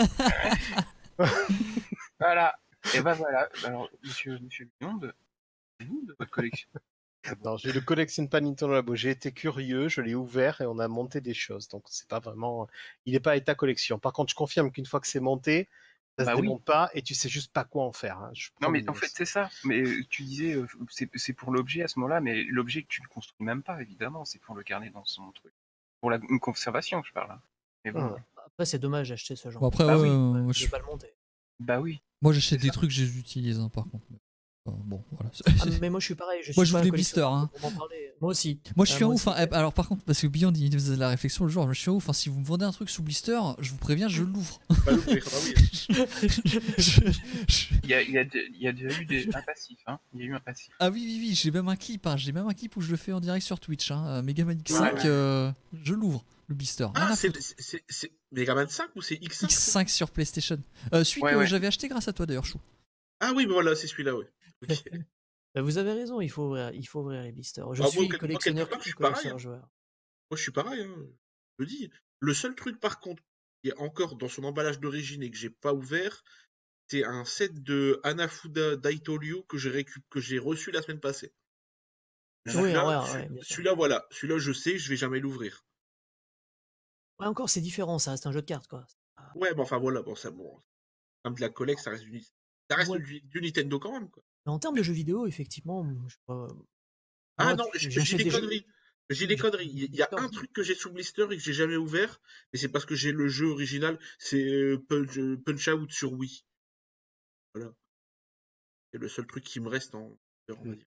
Voilà. Et ben voilà. Alors, monsieur, monsieur Bionde, vous de votre collection. Non, je ne collectionne pas Nintendo Labo. J'ai été curieux, je l'ai ouvert et on a monté des choses. Donc, c'est pas vraiment. Il n'est pas à état collection. Par contre, je confirme qu'une fois que c'est monté, ça Bah se oui. démonte pas et tu sais juste pas quoi en faire. hein. Je Non mais promets. en fait c'est ça. Mais euh, tu disais euh, c'est c'est pour l'objet à ce moment-là, mais l'objet que tu ne construis même pas évidemment, c'est pour le garder dans son truc. Pour la une conservation, je parle. hein. Mais bon. Hum. Après, c'est dommage d'acheter ce genre. Bon, après, Bah ouais, oui. euh, de moi, je je- vais pas le monter. Bah oui. moi, j'achète C'est des ça. trucs, je les utilise, hein, par contre. Euh, bon, voilà. Ah, mais moi, je suis pareil. Je Moi, suis je pas voulais un collectionneur blister, hein. pour m'en parler. Moi aussi. Moi, je Ah, suis un moi ouf. Hein. aussi. Eh, Alors, par contre, parce que Beyond, il faisait la réflexion le jour, je suis un ouf. Hein. Si vous me vendez un truc sous blister, je vous préviens, je l'ouvre. Pas l'ouvrir, bah oui. Je- je- Il y a, il y a, de- il y a déjà eu des, un passif. Hein. Il y a eu un passif. Ah oui, oui, oui, j'ai même un clip. Hein. J'ai même un clip où je le fais en direct sur Twitch. Hein. Euh, Megaman X cinq, Ouais, ouais. euh, je l'ouvre, le blister. Rien Ah, à c'est foutre. c'est- c'est- c'est Megaman cinq ou c'est X cinq X cinq sur PlayStation. Euh, celui Ouais, que ouais. j'avais acheté grâce à toi d'ailleurs, Chou. Ah oui, mais voilà, c'est celui-là, oui. Ok. Bah, vous avez raison, il faut ouvrir, il faut ouvrir les blisters. Je Ah, moi, suis quelque- collectionneur, quelque part, je suis collectionneur pareil, joueur. Moi, je suis pareil, hein. Je le dis. Le seul truc, par contre, qui est encore dans son emballage d'origine et que j'ai pas ouvert, c'est un set de Hanafuda Daitolio que j'ai récup... que j'ai reçu la semaine passée. Oui, Celui-là, ouais, celui- ouais, bien sûr. celui-là, voilà. Celui-là, je sais, je vais jamais l'ouvrir. Ouais, encore, c'est différent, ça reste un jeu de cartes, quoi. Ah, Ouais, mais enfin voilà, bon, ça, bon, comme de la collecte, ça reste du, ça reste ouais. du, du Nintendo quand même, quoi. Mais en termes de jeux vidéo, effectivement, je sais pas, Ah moi, non, tu- j- j'ai j'achète des des jeux. conneries. J'ai des j'ai- conneries. Il y a un truc que j'ai sous blister et que j'ai jamais ouvert, et c'est parce que j'ai le jeu original, c'est euh, Punch, euh, Punch Out sur Wii. Voilà. C'est le seul truc qui me reste en on va Mm. dire.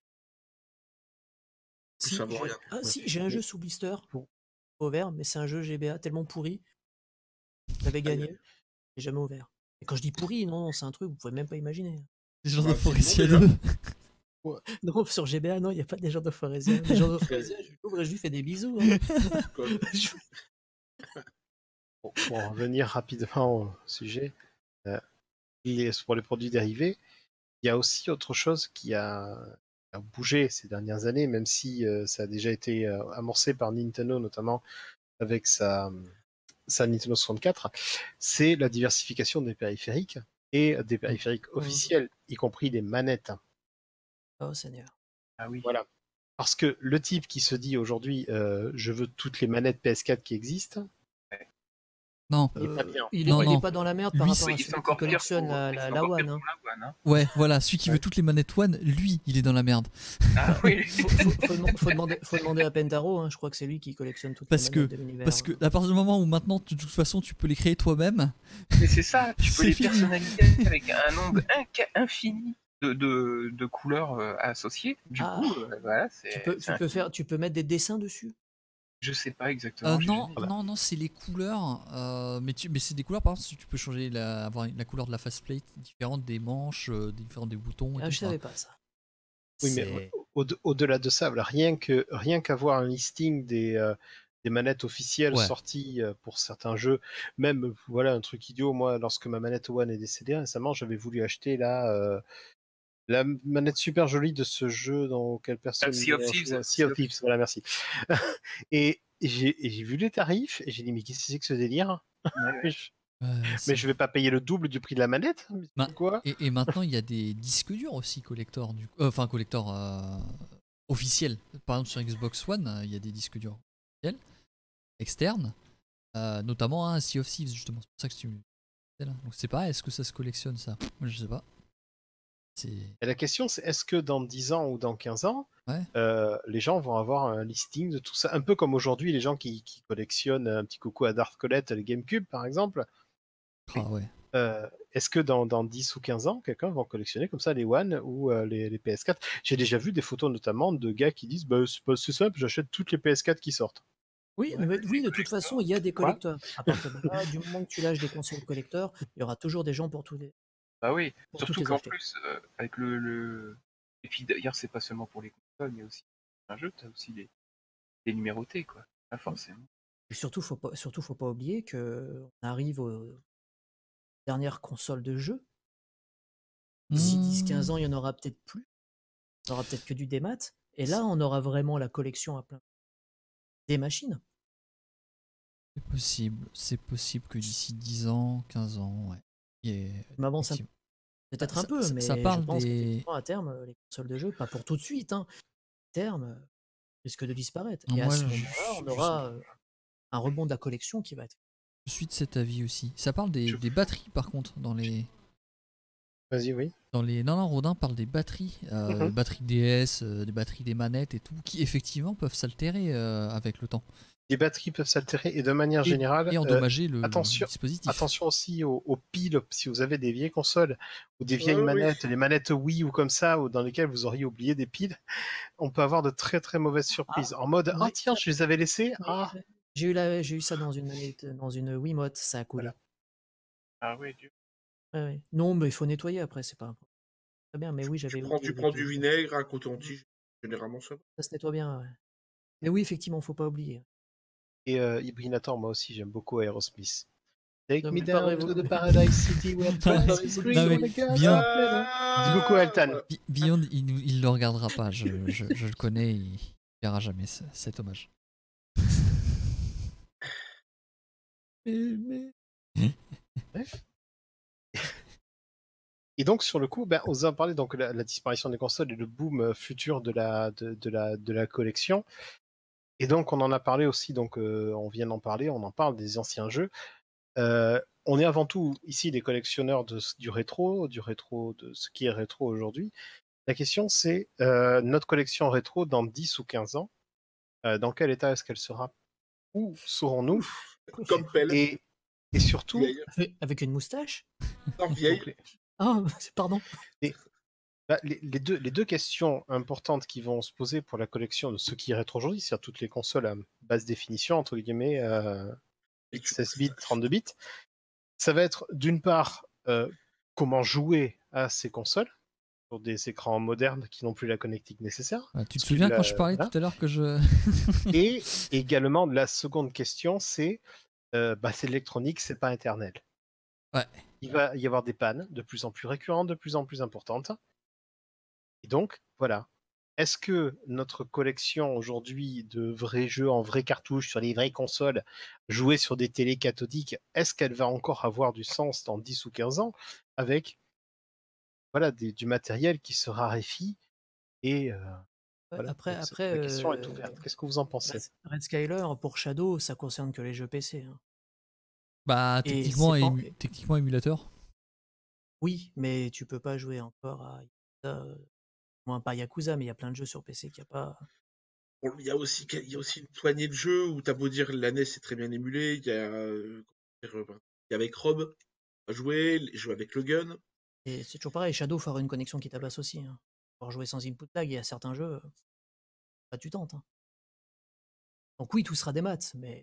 Plus Si, ça vaut j'ai- rien. ah, Ouais. si, j'ai un Mais- jeu sous blister pour ouvert, mais c'est un jeu G B A tellement pourri, j'avais gagné, j'ai jamais ouvert. Et quand je dis pourri, non, non, c'est un truc, vous pouvez même pas imaginer. Les gens Bah, de c'est Forestia bon, déjà. deux. Non, sur G B A, non, il n'y a pas des gens de Forésia. Les gens de Forésia, je l'ouvre et je lui fais des bisous. hein. Quoi. Je- Pour, pour en revenir rapidement au sujet, euh, les- pour les produits dérivés, il y a aussi autre chose qui a, a bougé ces dernières années, même si euh, ça a déjà été euh, amorcé par Nintendo, notamment avec sa, sa Nintendo soixante-quatre, c'est la diversification des périphériques et des périphériques officiels, y compris des manettes. Oh Seigneur. Ah oui. Voilà. Parce que le type qui se dit aujourd'hui, euh, je veux toutes les manettes P S quatre qui existent, Non. il est pas Euh, bien. il, est, Non, il est non. pas dans la merde par Lui, rapport Oui, à c'est celui qui encore pire collectionne pour, la, c'est la, la encore pire One. hein. pour la One, hein. Ouais, voilà, celui qui Ouais. veut toutes les manettes One, lui, il est dans la merde. Ah oui. Faut, faut- faut demand- faut demander, faut demander à Pentaro, hein, je crois que c'est lui qui collectionne toutes Parce les que- manettes de l'univers. Parce que à partir du moment où maintenant, de toute façon, tu peux les créer toi-même. Mais c'est ça, tu peux C'est les fini. personnaliser avec un nombre inca- infini de, de, de couleurs euh, associées. Du Ah. coup, euh, voilà, c'est. Tu peux, c'est tu peux infini. faire, tu peux mettre des dessins dessus. Je sais pas exactement. Euh, j'ai non, jamais- Voilà. non, non, c'est les couleurs. euh, mais tu, mais c'est des couleurs, par exemple, si tu peux changer la, avoir la couleur de la faceplate différente des manches, euh, différente des boutons. Et Ah, tout je ça. savais pas ça. Oui, mais C'est- au- au-delà de ça, voilà, rien que rien qu'avoir un listing des, euh, des manettes officielles Ouais. sorties euh, pour certains jeux, même euh, voilà un truc idiot. Moi, lorsque ma manette One est décédée récemment, j'avais voulu acheter la euh, la manette super jolie de ce jeu dans lequel personne. Ah, Sea of n'a Thieves. joué. Sea Sea of of Thieves, Thieves. voilà, merci. et et j'ai et j'ai vu les tarifs et j'ai dit mais qu'est-ce que c'est que ce délire? Ouais, ouais. Mais je, ouais, c'est- mais je vais pas payer le double du prix de la manette? Mais c'est Ma- quoi? Et, et maintenant, il y a des disques durs aussi collector, du coup. Euh, Enfin, collector euh, officiels. Par exemple, sur Xbox One, euh, il y a des disques durs officiels, externes, euh, notamment un Sea of Thieves, justement. C'est pour ça que tu. c'est là. Donc, c'est pareil, est-ce que ça se collectionne ça? Moi, je sais pas. C'est. Et la question, c'est est-ce que dans dix ans ou dans quinze ans, Ouais. euh, les gens vont avoir un listing de tout ça? Un peu comme aujourd'hui, les gens qui, qui collectionnent un petit coucou à Darth Colette, les GameCube par exemple. Ah ouais. Euh, est-ce que dans, dans dix ou quinze ans, quelqu'un va collectionner comme ça les One ou euh, les, les P S quatre? J'ai déjà vu des photos notamment de gars qui disent bah, c'est pas- c'est simple, j'achète toutes les P S quatre qui sortent. Oui, Ouais, mais, c'est oui, des de toute façon, il y a des Quoi collecteurs. À partir de là, du moment que tu lâches des consoles collecteurs, il y aura toujours des gens pour tous les. Bah oui, Pour surtout toutes les qu'en acheter. plus, euh, avec le, le. Et puis d'ailleurs, c'est pas seulement pour les consoles, il y a aussi un jeu, t'as aussi les, les numérotés, quoi. Pas forcément. Et surtout, faut pas, surtout, faut pas oublier que on arrive aux dernières consoles de jeu. D'ici dix quinze Mmh, ans, il y en aura peut-être plus. Il y aura peut-être que du démat. Et là, on aura vraiment la collection à plein. Des machines. c'est possible. C'est possible que d'ici dix ans, quinze ans, ouais. Il y ait- Je m'avance un- effectivement. peut-être Ça- un peu, ça- mais ça parle je pense des- qu'effectivement, à terme, euh, les consoles de jeu, pas pour tout de suite, hein, à terme, euh, risquent de disparaître. Non, Et à moi, ce je- moment-là, on je- aura euh, un rebond de la collection qui va être. Je suis de cet avis aussi. Ça parle des, Je- des batteries par contre dans les. Vas-y, oui. Dans les... Non, non, Rodin parle des batteries, euh, Mhm. des batteries D S, euh, des batteries des manettes et tout, qui effectivement peuvent s'altérer euh, avec le temps. Les batteries peuvent s'altérer et de manière Et, générale, et euh, endommager le, le attention- dispositif. attention aussi aux, aux piles, si vous avez des vieilles consoles ou des vieilles Ouais, oui. manettes, les manettes Wii ou comme ça, ou dans lesquelles vous auriez oublié des piles, on peut avoir de très très mauvaises surprises. en mode, ah oui, tiens, ça- je les avais laissées, Oui, ah, J'ai eu, la- j'ai eu ça dans une manette, dans une Wiimote, ça a coulé. Voilà. Ah oui, Dieu. Ouais, ouais. Non, mais il faut nettoyer après, c'est pas un problème. Très bien, mais oui, Tu j'avais prends, oublié tu des prends du piles. vinaigre, un coton-tige, généralement ça va. Ça se nettoie bien, ouais. Mais oui, effectivement, faut pas oublier. et euh, Ibrinator, moi aussi, j'aime beaucoup Aerosmith. Take Non, me mais down pareil, to vous- the paradise city where Non, twice is non, green mais on the gas bien. of heaven. Dis coucou à Eltan. voilà. Bi- Beyond, il, nous- il le regardera pas, je, je, je le connais, il verra jamais ce- cet hommage. Mais, mais- Bref. Et donc sur le coup, ben, on a parlé donc la, la disparition des consoles et le boom euh, futur de la de, de la de la collection. Et donc on en a parlé aussi, donc euh, on vient d'en parler, on en parle des anciens jeux. Euh, on est avant tout ici des collectionneurs de, du rétro, du rétro, de ce qui est rétro aujourd'hui. La question c'est euh, notre collection rétro dans dix ou quinze ans, euh, dans quel état est-ce qu'elle sera? Où serons-nous? Comme pelle. Et, et surtout, Vieille. Avec- Avec une moustache? Non, vieille. donc, les, Ah, pardon. bah, les, les deux, les deux questions importantes qui vont se poser pour la collection de ce qui est rétro aujourd'hui, c'est-à-dire toutes les consoles à basse définition, entre guillemets, euh, Et tu- seize bits, trente-deux bits, ça va être d'une part euh, comment jouer à ces consoles sur des écrans modernes qui n'ont plus la connectique nécessaire. Ah, tu te Parce que souviens la- quand je parlais voilà. tout à l'heure que je. Et également, la seconde question, c'est euh, bah, c'est l'électronique, c'est pas éternel. Ouais. Il va y avoir des pannes de plus en plus récurrentes, de plus en plus importantes. Et donc, voilà. Est-ce que notre collection aujourd'hui de vrais jeux en vraies cartouches sur les vraies consoles, jouées sur des télés cathodiques, est-ce qu'elle va encore avoir du sens dans dix ou quinze ans avec voilà, des- du matériel qui se raréfie et euh, Ouais, voilà. Après, Donc, c'est- après la question est euh, ouverte. Qu'est-ce que vous en pensez? Red, Red Skyler, pour Shadow, ça concerne que les jeux P C. hein. Bah, Et techniquement, c'est pas- ému- techniquement émulateur. Oui, mais tu peux pas jouer encore à Yakuza, euh, moins pas Yakuza, mais il y a plein de jeux sur P C qui a pas. Bon, il y a aussi, il y a aussi une poignée de jeux où t'as beau dire la N E S est très bien émulée. Il y a, euh, comment dire, euh, il y a avec Rob à jouer, jouer avec le gun. Et c'est toujours pareil, Shadow, faut avoir une connexion qui tabasse aussi. Hein. Pour jouer sans input lag, il y a certains jeux, euh, bah, tu tentes. hein. Donc oui, tout sera des maths, mais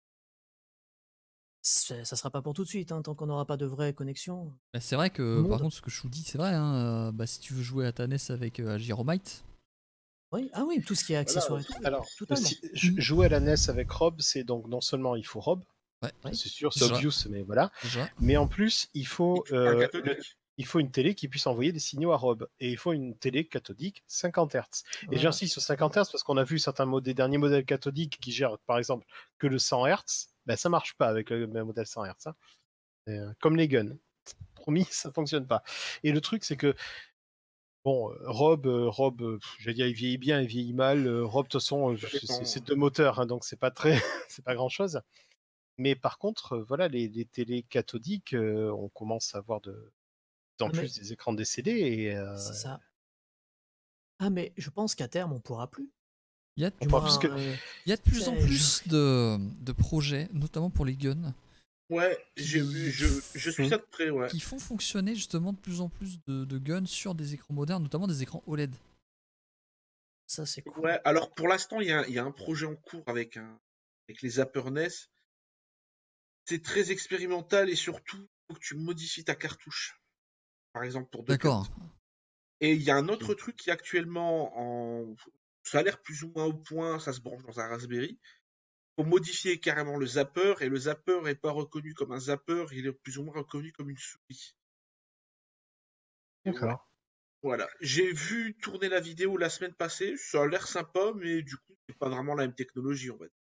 c'est- ça sera pas pour tout de suite, hein, tant qu'on n'aura pas de vraie connexion. Bah, c'est vrai Tout que, le par monde. contre, ce que je vous dis, c'est vrai. Hein, euh, bah, si tu veux jouer à ta N E S avec euh, Gyromite, Oui, ah oui, tout ce qui est accessoire et tout, Alors, totalement. si- j- jouer à la N E S avec Rob, c'est donc non seulement il faut Rob, ouais, ça, Oui. c'est sûr, c'est Déjà. obvious, mais voilà, déjà. mais en plus, il faut, Et tu parles euh, cathodique. le- il faut une télé qui puisse envoyer des signaux à Rob, et il faut une télé cathodique cinquante hertz. Et Voilà. j'insiste sur cinquante hertz parce qu'on a vu certains mod- des derniers modèles cathodiques qui gèrent, par exemple, que le cent hertz, ben ça marche pas avec le même modèle cent hertz. hein. Et, euh, comme les guns. Promis, ça fonctionne pas. Et le truc, c'est que Bon, euh, Rob, euh, Rob, euh, pff, j'allais dire, il vieillit bien, il vieillit mal. Euh, Rob, de toute façon, euh, Ça c'est dépend. c'est deux moteurs, hein, donc c'est pas très, c'est pas grand chose. Mais par contre, euh, voilà, les, les télés cathodiques, euh, on commence à avoir de plus en Ah, mais plus des écrans D C D et euh, c'est ça. Ah, mais je pense qu'à terme, on pourra plus. Il y a de on Du pourra moins, plus que. euh, Il y a de plus en c'est- plus de, de projets, notamment pour les guns, Ouais, j'ai Qui- vu, je, je suis ça de près, ouais. qui font fonctionner justement de plus en plus de, de guns sur des écrans modernes, notamment des écrans O L E D. ça c'est cool. Ouais, alors pour l'instant, il y a, un- il y a un projet en cours avec, un, avec les zappers N E S. C'est très expérimental et surtout, il faut que tu modifies ta cartouche. Par exemple, pour deux D'accord. cartes. Et il y a un autre truc qui est actuellement en. Ça a l'air plus ou moins au point, ça se branche dans un Raspberry. Faut modifier carrément le zapper, et le zapper est pas reconnu comme un zapper, il est plus ou moins reconnu comme une souris. Et ouais, D'accord. voilà. J'ai vu tourner la vidéo la semaine passée, ça a l'air sympa, mais du coup, c'est pas vraiment la même technologie, on va dire.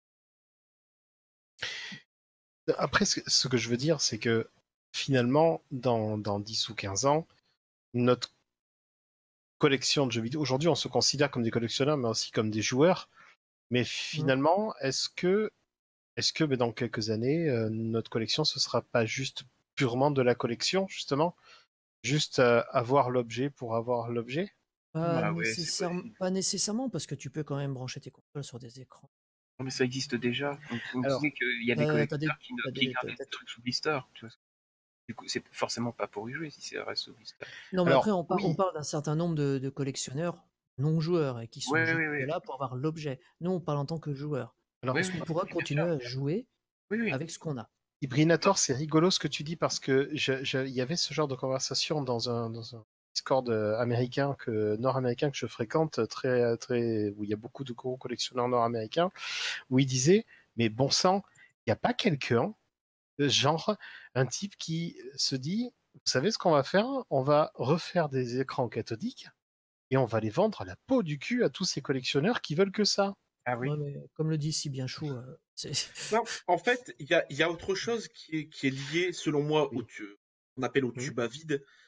Après, ce, ce que je veux dire, c'est que finalement, dans, dans dix ou quinze ans, notre collection de jeux vidéo, aujourd'hui, on se considère comme des collectionneurs, mais aussi comme des joueurs. Mais finalement, est-ce que Est-ce que ben, dans quelques années, euh, notre collection, ce sera pas juste purement de la collection, justement? Juste euh, avoir l'objet pour avoir l'objet? Pas, Bah ouais, c'est nécessaire- possible. pas nécessairement, parce que tu peux quand même brancher tes consoles sur des écrans. Non, mais ça existe déjà. On, on Alors, disait qu'il y a des t'as- t'as collecteurs des- qui, ne, t'as qui des- gardaient t'as- des trucs sous blister. Tu vois. Du coup, c'est forcément pas pour y jouer si ça reste sous blister. Non, mais Alors, après, on, par- oui. on parle d'un certain nombre de, de collectionneurs non-joueurs et qui sont Ouais, juste ouais, ouais. là pour avoir l'objet. Nous, on parle en tant que joueur. Alors, Oui, Est-ce oui, qu'on pourra bien continuer sûr. à jouer Oui, oui. avec ce qu'on a? Ibrinator, c'est rigolo ce que tu dis parce que je- je- il y avait ce genre de conversation dans un, dans un Discord euh, américain que nord-américain que je fréquente très très où il y a beaucoup de gros collectionneurs nord-américains où ils disaient mais bon sang, il n'y a pas quelqu'un euh, genre un type qui se dit vous savez ce qu'on va faire? On va refaire des écrans cathodiques et on va les vendre à la peau du cul à tous ces collectionneurs qui veulent que ça. Ah oui. Ouais, mais comme le dit si bien Chou, euh, c'est- Non, en fait, il y a, il y a autre chose qui est, qui est lié, selon moi, Oui. au tu- qu'on appelle au Mhm. tuba vide.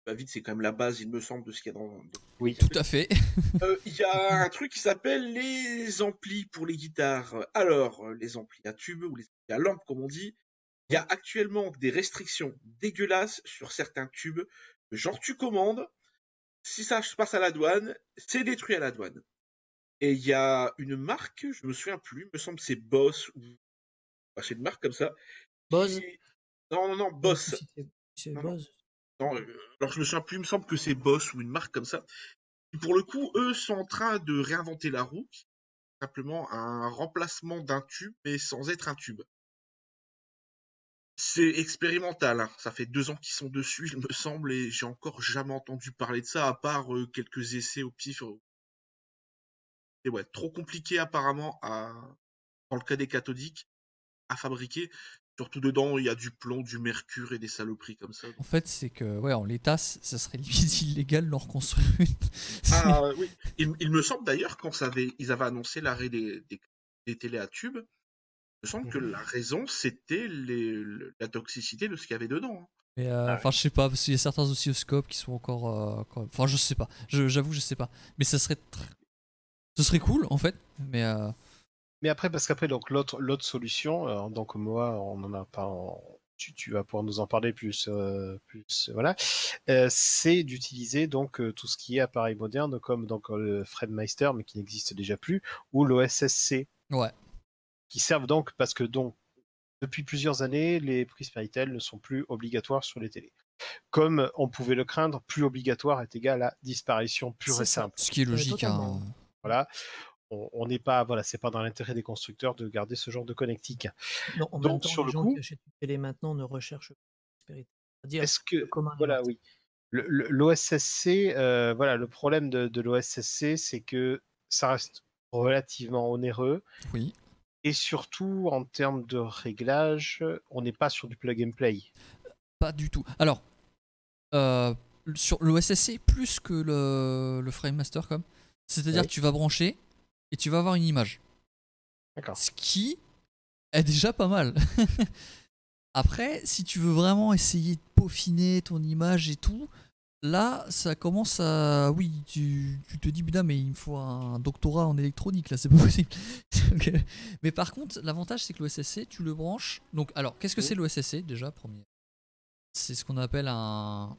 va vite, c'est quand même la base, il me semble, de ce qu'il y a dans. dans- Oui. Tout à fait. Euh, Il y a un truc qui s'appelle les amplis pour les guitares. Alors, euh, les amplis à tube ou les amplis à lampe, comme on dit, il y a actuellement des restrictions dégueulasses sur certains tubes. Genre, tu commandes, si ça se passe à la douane, c'est détruit à la douane. Et il y a une marque, je me souviens plus, il me semble que c'est Boss ou. Enfin, c'est une marque comme ça. Bose. qui- Non, non, non, Je sais Boss. plus si c'est si c'est Non, non. Bose. Non, euh, alors je me souviens plus, il me semble que c'est Boss ou une marque comme ça. Et pour le coup, eux sont en train de réinventer la roue, qui est simplement un remplacement d'un tube, mais sans être un tube. C'est expérimental, hein. Ça fait deux ans qu'ils sont dessus, il me semble, et j'ai encore jamais entendu parler de ça, à part euh, quelques essais au pif. Et ouais, trop compliqué apparemment à, dans le cas des cathodiques, à fabriquer. Surtout dedans, il y a du plomb, du mercure et des saloperies comme ça. En donc- fait, c'est que, ouais, en l'état, c- ça serait limite illégal de leur construire une. C'est- Ah euh, oui, il, il me semble d'ailleurs quand ça avait, ils avaient annoncé l'arrêt des, des, des télés à tubes, il me semble que Mhm. la raison c'était les, le- la toxicité de ce qu'il y avait dedans, hein. Mais euh, Ah enfin, je sais pas, parce qu'il y a certains oscilloscopes qui sont encore. euh, quand même- Enfin, je sais pas. Je- J'avoue, je sais pas. Mais ça serait. tr- Ce serait cool, en fait. Mais. euh, Mais après, parce qu'après, donc l'autre l'autre solution, euh, donc moi, on en a pas, en- tu, tu vas pouvoir nous en parler plus, euh, plus, voilà, euh, c'est d'utiliser donc euh, tout ce qui est appareil moderne comme donc euh, le Framemeister, mais qui n'existe déjà plus, ou l'O S S C, Ouais. qui servent donc parce que donc depuis plusieurs années, les prises Péritel ne sont plus obligatoires sur les télés. Comme on pouvait le craindre, plus obligatoire est égal à disparition pure C'est et ça. simple. Ce qui est Euh, logique, totalement. hein. Voilà. On on n'est pas, voilà, c'est pas dans l'intérêt des constructeurs de garder ce genre de connectique. Non, en même Donc temps, sur les le gens coup, qui achètent une télé maintenant ne recherchent pas la prospérité. C'est-à-dire est-ce le que, commun des voilà, mortels. oui, le- le- l'O S S C, euh, voilà, le problème de, de l'O S S C, c'est que ça reste relativement onéreux Oui. et surtout en termes de réglage, on n'est pas sur du plug and play. Pas du tout. Alors, euh, sur l'O S S C, plus que le, le Frame Master, comme. C'est-à-dire Oui. que tu vas brancher et tu vas avoir une image. D'accord. Ce qui est déjà pas mal. Après, si tu veux vraiment essayer de peaufiner ton image et tout, là, ça commence à. Oui, tu, tu te dis, putain, mais il me faut un doctorat en électronique, là, c'est pas possible. Donc, euh, mais par contre, l'avantage, c'est que l'O S S C, tu le branches. Donc, alors, qu'est-ce que Oui. c'est l'O S S C déjà, premier? C'est ce qu'on appelle un.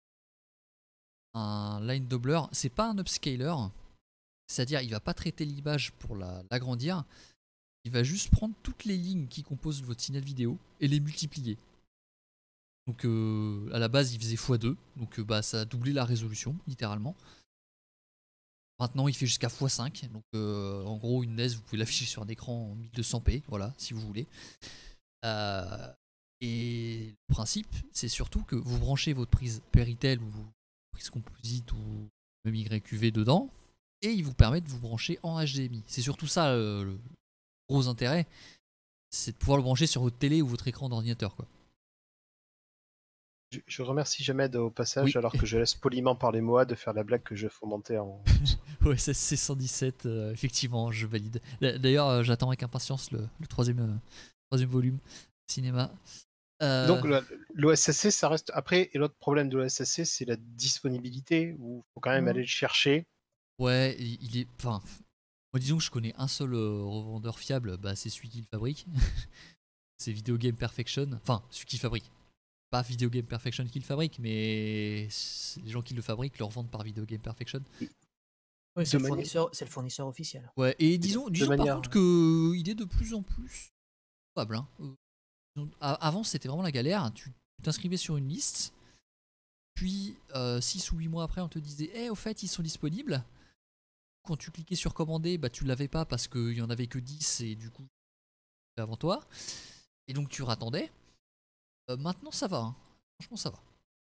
Un line doubler. C'est pas un upscaler. C'est-à-dire, il va pas traiter l'image pour la- l'agrandir. Il va juste prendre toutes les lignes qui composent votre signal vidéo et les multiplier. Donc euh, à la base il faisait fois deux, donc euh, bah, ça a doublé la résolution littéralement. Maintenant il fait jusqu'à fois cinq, donc euh, en gros une N E S vous pouvez l'afficher sur un écran en mille deux cents p, voilà, si vous voulez. Euh, et le principe c'est surtout que vous branchez votre prise Péritel ou prise composite ou même Y Q V dedans, et il vous permet de vous brancher en H D M I. C'est surtout ça euh, le gros intérêt, c'est de pouvoir le brancher sur votre télé ou votre écran d'ordinateur, quoi. Je, je remercie Jamed au passage, Oui. alors que je laisse poliment parler Moa de faire la blague que je fomentais en. O S S C cent dix-sept, euh, effectivement, je valide. D'a- D'ailleurs, euh, j'attends avec impatience le, le troisième, euh, troisième volume cinéma. Euh, Donc l'O S S C, ça reste. Après, et l'autre problème de l'O S S C, c'est la disponibilité, où il faut quand même Mhm. aller le chercher. ouais, il il est. Enfin, moi, disons que je connais un seul euh, revendeur fiable, bah, c'est celui qui le fabrique. C'est Video Game Perfection. Enfin, celui qui le fabrique. Pas Video Game Perfection qui le fabrique, mais c'est- les gens qui le fabriquent le revendent par Video Game Perfection. Oui, c'est De le, manière- fournisseur- c'est le fournisseur officiel. Ouais, et disons, disons manière- par contre qu'il est de plus en plus probable, hein. Euh, a- Avant, c'était vraiment la galère. Tu tu t'inscrivais sur une liste, puis six ou huit mois après, on te disait Eh, au fait, ils sont disponibles. Quand tu cliquais sur commander, bah, tu l'avais pas parce qu'il y en avait que dix et du coup, c'était avant toi. Et donc, tu rattendais. Euh, maintenant, ça va, hein. Franchement, ça va.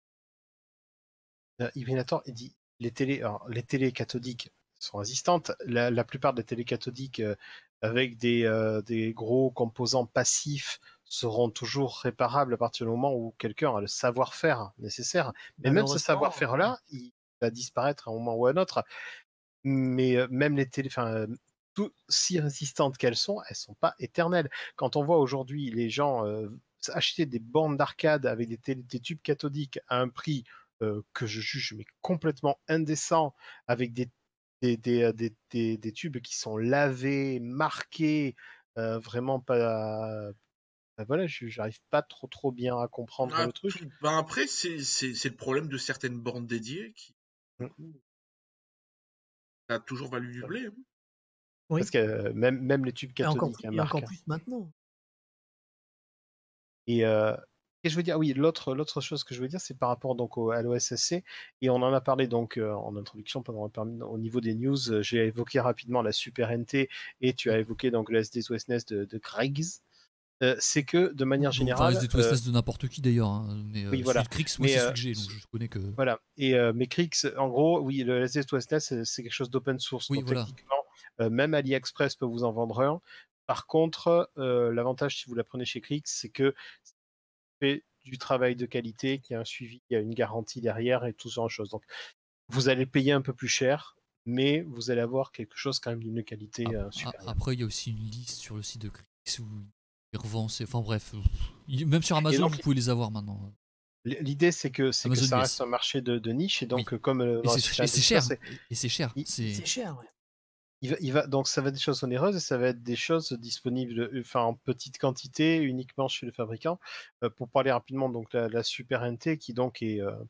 Euh, Ibrinator, il dit les télés, alors, les télés cathodiques sont résistantes. La, la plupart des télés cathodiques euh, avec des, euh, des gros composants passifs seront toujours réparables à partir du moment où quelqu'un a le savoir-faire nécessaire. Mais même ce Malheureusement, savoir-faire-là, il va disparaître à un moment ou à un autre. Mais euh, même les télés, enfin, euh, tout, si résistantes qu'elles sont, elles sont pas éternelles. Quand on voit aujourd'hui les gens euh, acheter des bornes d'arcade avec des, télé- des tubes cathodiques à un prix euh, que je juge mais complètement indécent, avec des, des, des, euh, des, des- des tubes qui sont lavés, marqués, euh, vraiment pas. Bah voilà, je- j'arrive pas trop trop bien à comprendre Ah, le truc. tout- ben après, c'est c'est- c'est le problème de certaines bornes dédiées qui, Mm. du coup, ça a toujours valu du blé. Hein. Parce Oui, que euh, même, même les tubes et encore cathodiques plus, hein, et encore marquent. plus maintenant. Et, euh, et je veux dire, oui, l'autre l'autre chose que je veux dire, c'est par rapport donc au, à l'O S S C, et on en a parlé donc euh, en introduction pendant au niveau des news. euh, J'ai évoqué rapidement la Super N T et tu as évoqué donc le S D deux O S N E S de, de Griggs. Euh, c'est que de manière Bon, enfin, générale, S D euh, deux S N E S de n'importe qui d'ailleurs, hein, mais oui euh, celui voilà, de Crix, moi mais c'est euh, celui que j'ai, donc je connais que. voilà. Et euh, mais Crix, en gros, oui, le S D deux O S N E S c'est c'est quelque chose d'open source, Oui, donc voilà. techniquement, euh, même AliExpress peut vous en vendre un. Par contre, euh, l'avantage si vous la prenez chez Crix, c'est que fait du travail de qualité, qu'il y a un suivi, il y a une garantie derrière et tout ce genre de choses. Donc, vous allez payer un peu plus cher, mais vous allez avoir quelque chose quand même d'une qualité euh, Ap- a- supérieure. Après, il y a aussi une liste sur le site de Crix où ils revendent. c'est- Enfin bref, euh, il- même sur Et Amazon, donc, vous pouvez les avoir maintenant. l'idée, c'est que, c'est que Amazon ça U S. reste un marché de, de niche, et Oui. donc, euh, comme euh, Et dans la c'est Super et c'est Nintendo, cher. c'est- Et et c'est cher. il, C'est C'est cher, ouais. il va, il va- donc ça va être des choses onéreuses et ça va être des choses disponibles, euh, enfin en petite quantité, uniquement chez le fabricant. Euh, pour parler rapidement, donc la, la Super N T, qui donc est euh,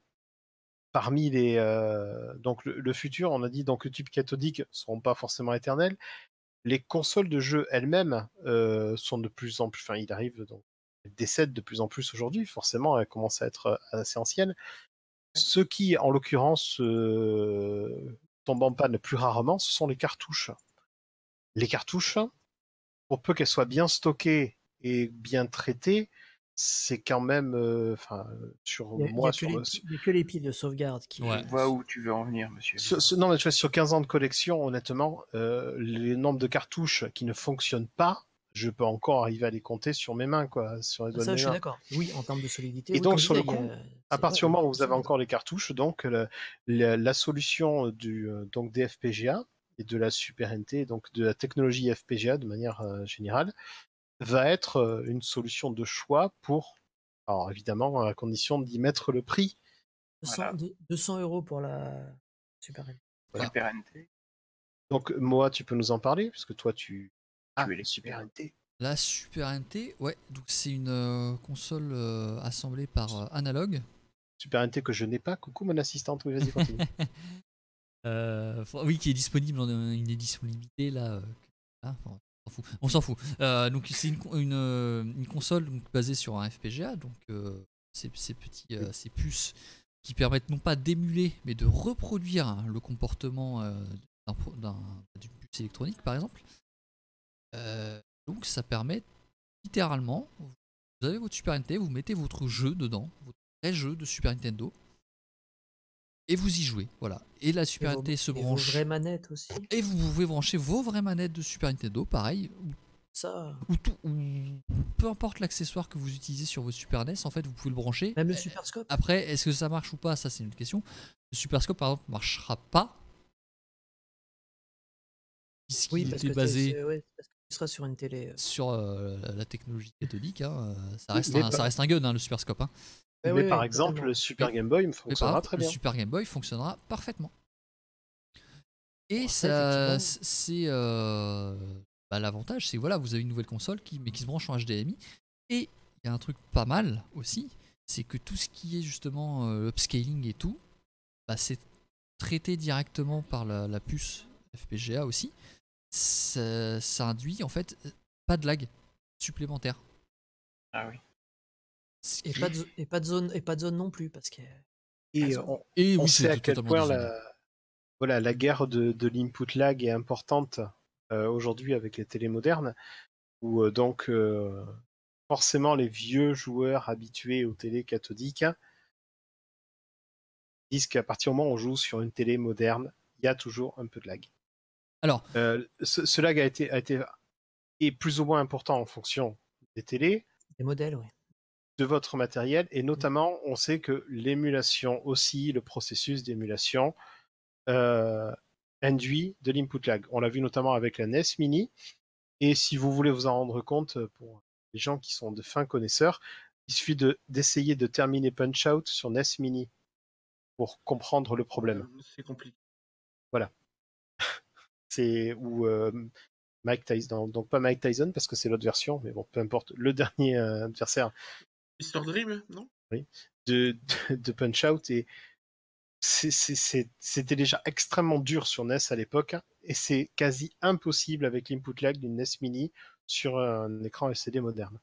parmi les euh, donc le, le futur, on a dit donc le tube cathodique ne seront pas forcément éternels. Les consoles de jeux elles-mêmes euh, sont de plus en plus, enfin il arrive donc elles décèdent de plus en plus aujourd'hui, forcément elles commencent à être euh, assez anciennes. Ce qui, en l'occurrence, euh, tombe en panne plus rarement, ce sont les cartouches. Les cartouches, pour peu qu'elles soient bien stockées et bien traitées, c'est quand même, euh, enfin, sur Il y a, il y a moi, que sur les, le, pi- il y a que les piles de sauvegarde qui. Ouais. Je vois où tu veux en venir, monsieur. sur, sur- non, mais tu vois, sur quinze ans de collection, honnêtement, euh, les nombres de cartouches qui ne fonctionnent pas, je peux encore arriver à les compter sur mes mains, quoi, sur les Ah, doigts de ça, mes je suis mains. d'accord. Oui, en termes de solidité. Et Oui, donc, comme je sur le disais, il y coup, a- à c'est- partir ouais, du moment où vous avez solide. encore les cartouches, donc le- la, la solution du euh, donc des F P G A et de la Super N T, donc de la technologie F P G A de manière euh, générale, va être euh, une solution de choix pour, alors évidemment, à condition d'y mettre le prix. deux cents, Voilà. deux- deux cents euros pour la Super N. Voilà. Super N T. Donc, Moa, tu peux nous en parler, puisque toi, tu. Ah, Tu es Super l'expert. N T. La Super N T, ouais, donc c'est une euh, console euh, assemblée par euh, Analog. Super N T que je n'ai pas. Coucou, mon assistante. Oui, vas-y, continue. Euh, enfin, oui, qui est disponible en euh, une édition limitée là. euh, ah, enfin, on s'en fout. On s'en fout. Euh, donc c'est une, con- une, euh, une console donc, basée sur un F P G A, donc euh, ces, ces petits euh, ces puces qui permettent non pas d'émuler mais de reproduire le comportement euh, d'un pro- d'un- d'une puce électronique par exemple. Euh, donc ça permet littéralement, vous avez votre Super N T, vous mettez votre jeu dedans, votre vrai jeu de Super Nintendo, et vous y jouez, voilà. Et la Et Super vos, N T se et vos branche, vraies manettes aussi. et vous pouvez brancher vos vraies manettes de Super Nintendo, pareil, Ça, ou, tout, ou peu importe l'accessoire que vous utilisez sur votre Super N E S, en fait, vous pouvez le brancher. même le Super Scope. Après, est-ce que ça marche ou pas? Ça, c'est une autre question. Le Super Scope, par exemple, marchera pas, puisqu'il Oui, parce était que, t'es- basé c'est- ouais, parce que tu seras sur une télé. euh. sur euh, la technologie cathodique. Hein. euh, Ça, Oui, reste mais un, pas- ça reste un gun, hein, le Super Scope. Hein. Ouais, Mais ouais, par ouais, exemple, totalement. le Super Mais- Game Boy me Mais par fonctionnera exemple, très le bien. Super Game Boy fonctionnera parfaitement. Et Bon, ça, ça, effectivement. c'est euh, bah, l'avantage, c'est voilà, vous avez une nouvelle console qui, mais qui se branche en H D M I. Et il y a un truc pas mal aussi, c'est que tout ce qui est justement euh, upscaling et tout, bah, c'est traité directement par la, la puce F P G A aussi. Ça, ça induit en fait pas de lag supplémentaire. Ah oui. Ce Et qui pas, est- de, zo- et, pas de zone, et pas de zone non plus, parce que. Et Ah, on, Et on oui, sait c'est à quel totalement point dézonné. la, voilà, la guerre de, de l'input lag est importante euh, aujourd'hui avec les télés modernes, où euh, donc euh, forcément les vieux joueurs habitués aux télés cathodiques disent qu'à partir du moment où on joue sur une télé moderne, il y a toujours un peu de lag. Alors, Euh, ce, ce lag a été, a été est plus ou moins important en fonction des télés, Des modèles, oui. de votre matériel, et notamment on sait que l'émulation aussi, le processus d'émulation euh, induit de l'input lag. On l'a vu notamment avec la N E S Mini, et si vous voulez vous en rendre compte, pour les gens qui sont de fins connaisseurs, il suffit de, d'essayer de terminer Punch-Out sur N E S Mini pour comprendre le problème. Euh, C'est compliqué. Voilà. C'est où euh, Mike Tyson, donc pas Mike Tyson parce que c'est l'autre version, mais bon, peu importe, le dernier euh, adversaire mister Dream, non? oui, de, de, de Punch-Out, et c'est- c'est- c'est- c'était déjà extrêmement dur sur N E S à l'époque, et c'est quasi impossible avec l'input lag d'une N E S Mini sur un écran L C D moderne.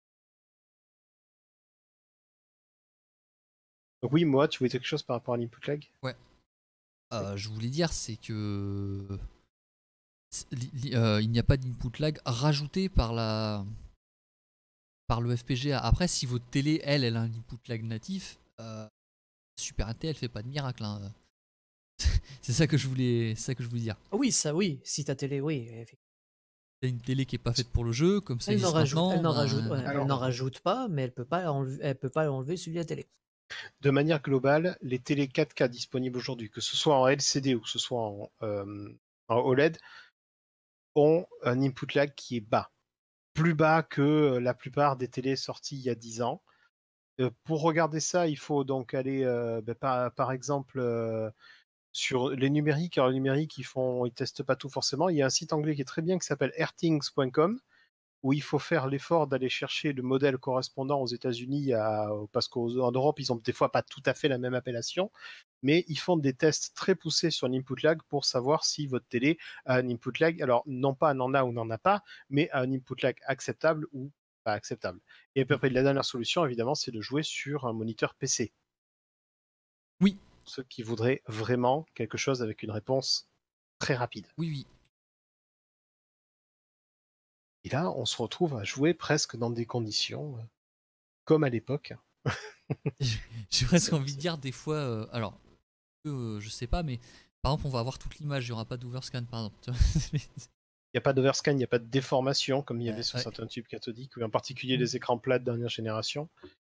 Donc oui, moi, tu voulais quelque chose par rapport à l'input lag? Ouais. Euh, je voulais dire, c'est que c'est- li- li- euh, il n'y a pas d'input lag rajouté par la par le F P G A. Après, si votre télé, elle, elle a un input lag natif, euh, Super N T, elle fait pas de miracle. Hein. C'est ça que je voulais, c'est ça que je voulais dire. Ah oui, ça oui, si ta télé, oui, effectivement. T'as une télé qui est pas faite pour le jeu, comme ça Elle n'en existe rajoute, maintenant. elle n'en ben, rajoute, ouais, Alors- elle n'en rajoute pas, mais elle peut pas enlever, elle peut pas enlever celui de la télé. De manière globale, les télés quatre K disponibles aujourd'hui, que ce soit en L C D ou que ce soit en, euh, en O L E D, ont un input lag qui est bas. Plus bas que euh, la plupart des télés sorties il y a dix ans. Euh, pour regarder ça, il faut donc aller, euh, ben, par, par exemple, euh, sur les numériques. Alors, les numériques, ils font, ils testent pas tout forcément. Il y a un site anglais qui est très bien qui s'appelle airthings point com, où il faut faire l'effort d'aller chercher le modèle correspondant aux États-Unis, à, parce qu'en Europe, ils ont des fois pas tout à fait la même appellation, mais ils font des tests très poussés sur l'input lag pour savoir si votre télé a un input lag, alors non pas n'en a ou n'en a pas, mais a un input lag acceptable ou pas acceptable. Et à peu près la dernière solution, évidemment, c'est de jouer sur un moniteur P C. Oui. Ceux qui voudraient vraiment quelque chose avec une réponse très rapide. Oui, oui. Et là, on se retrouve à jouer presque dans des conditions euh, comme à l'époque. J'ai presque C'est- envie de c'est- dire des fois. euh, alors, euh, je sais pas, mais par exemple, on va avoir toute l'image, il n'y aura pas d'overscan, par exemple. Il n'y a pas d'overscan, il n'y a pas de déformation comme il y avait Ouais, sur ouais. certains tubes cathodiques, ou en particulier les écrans plats de dernière génération.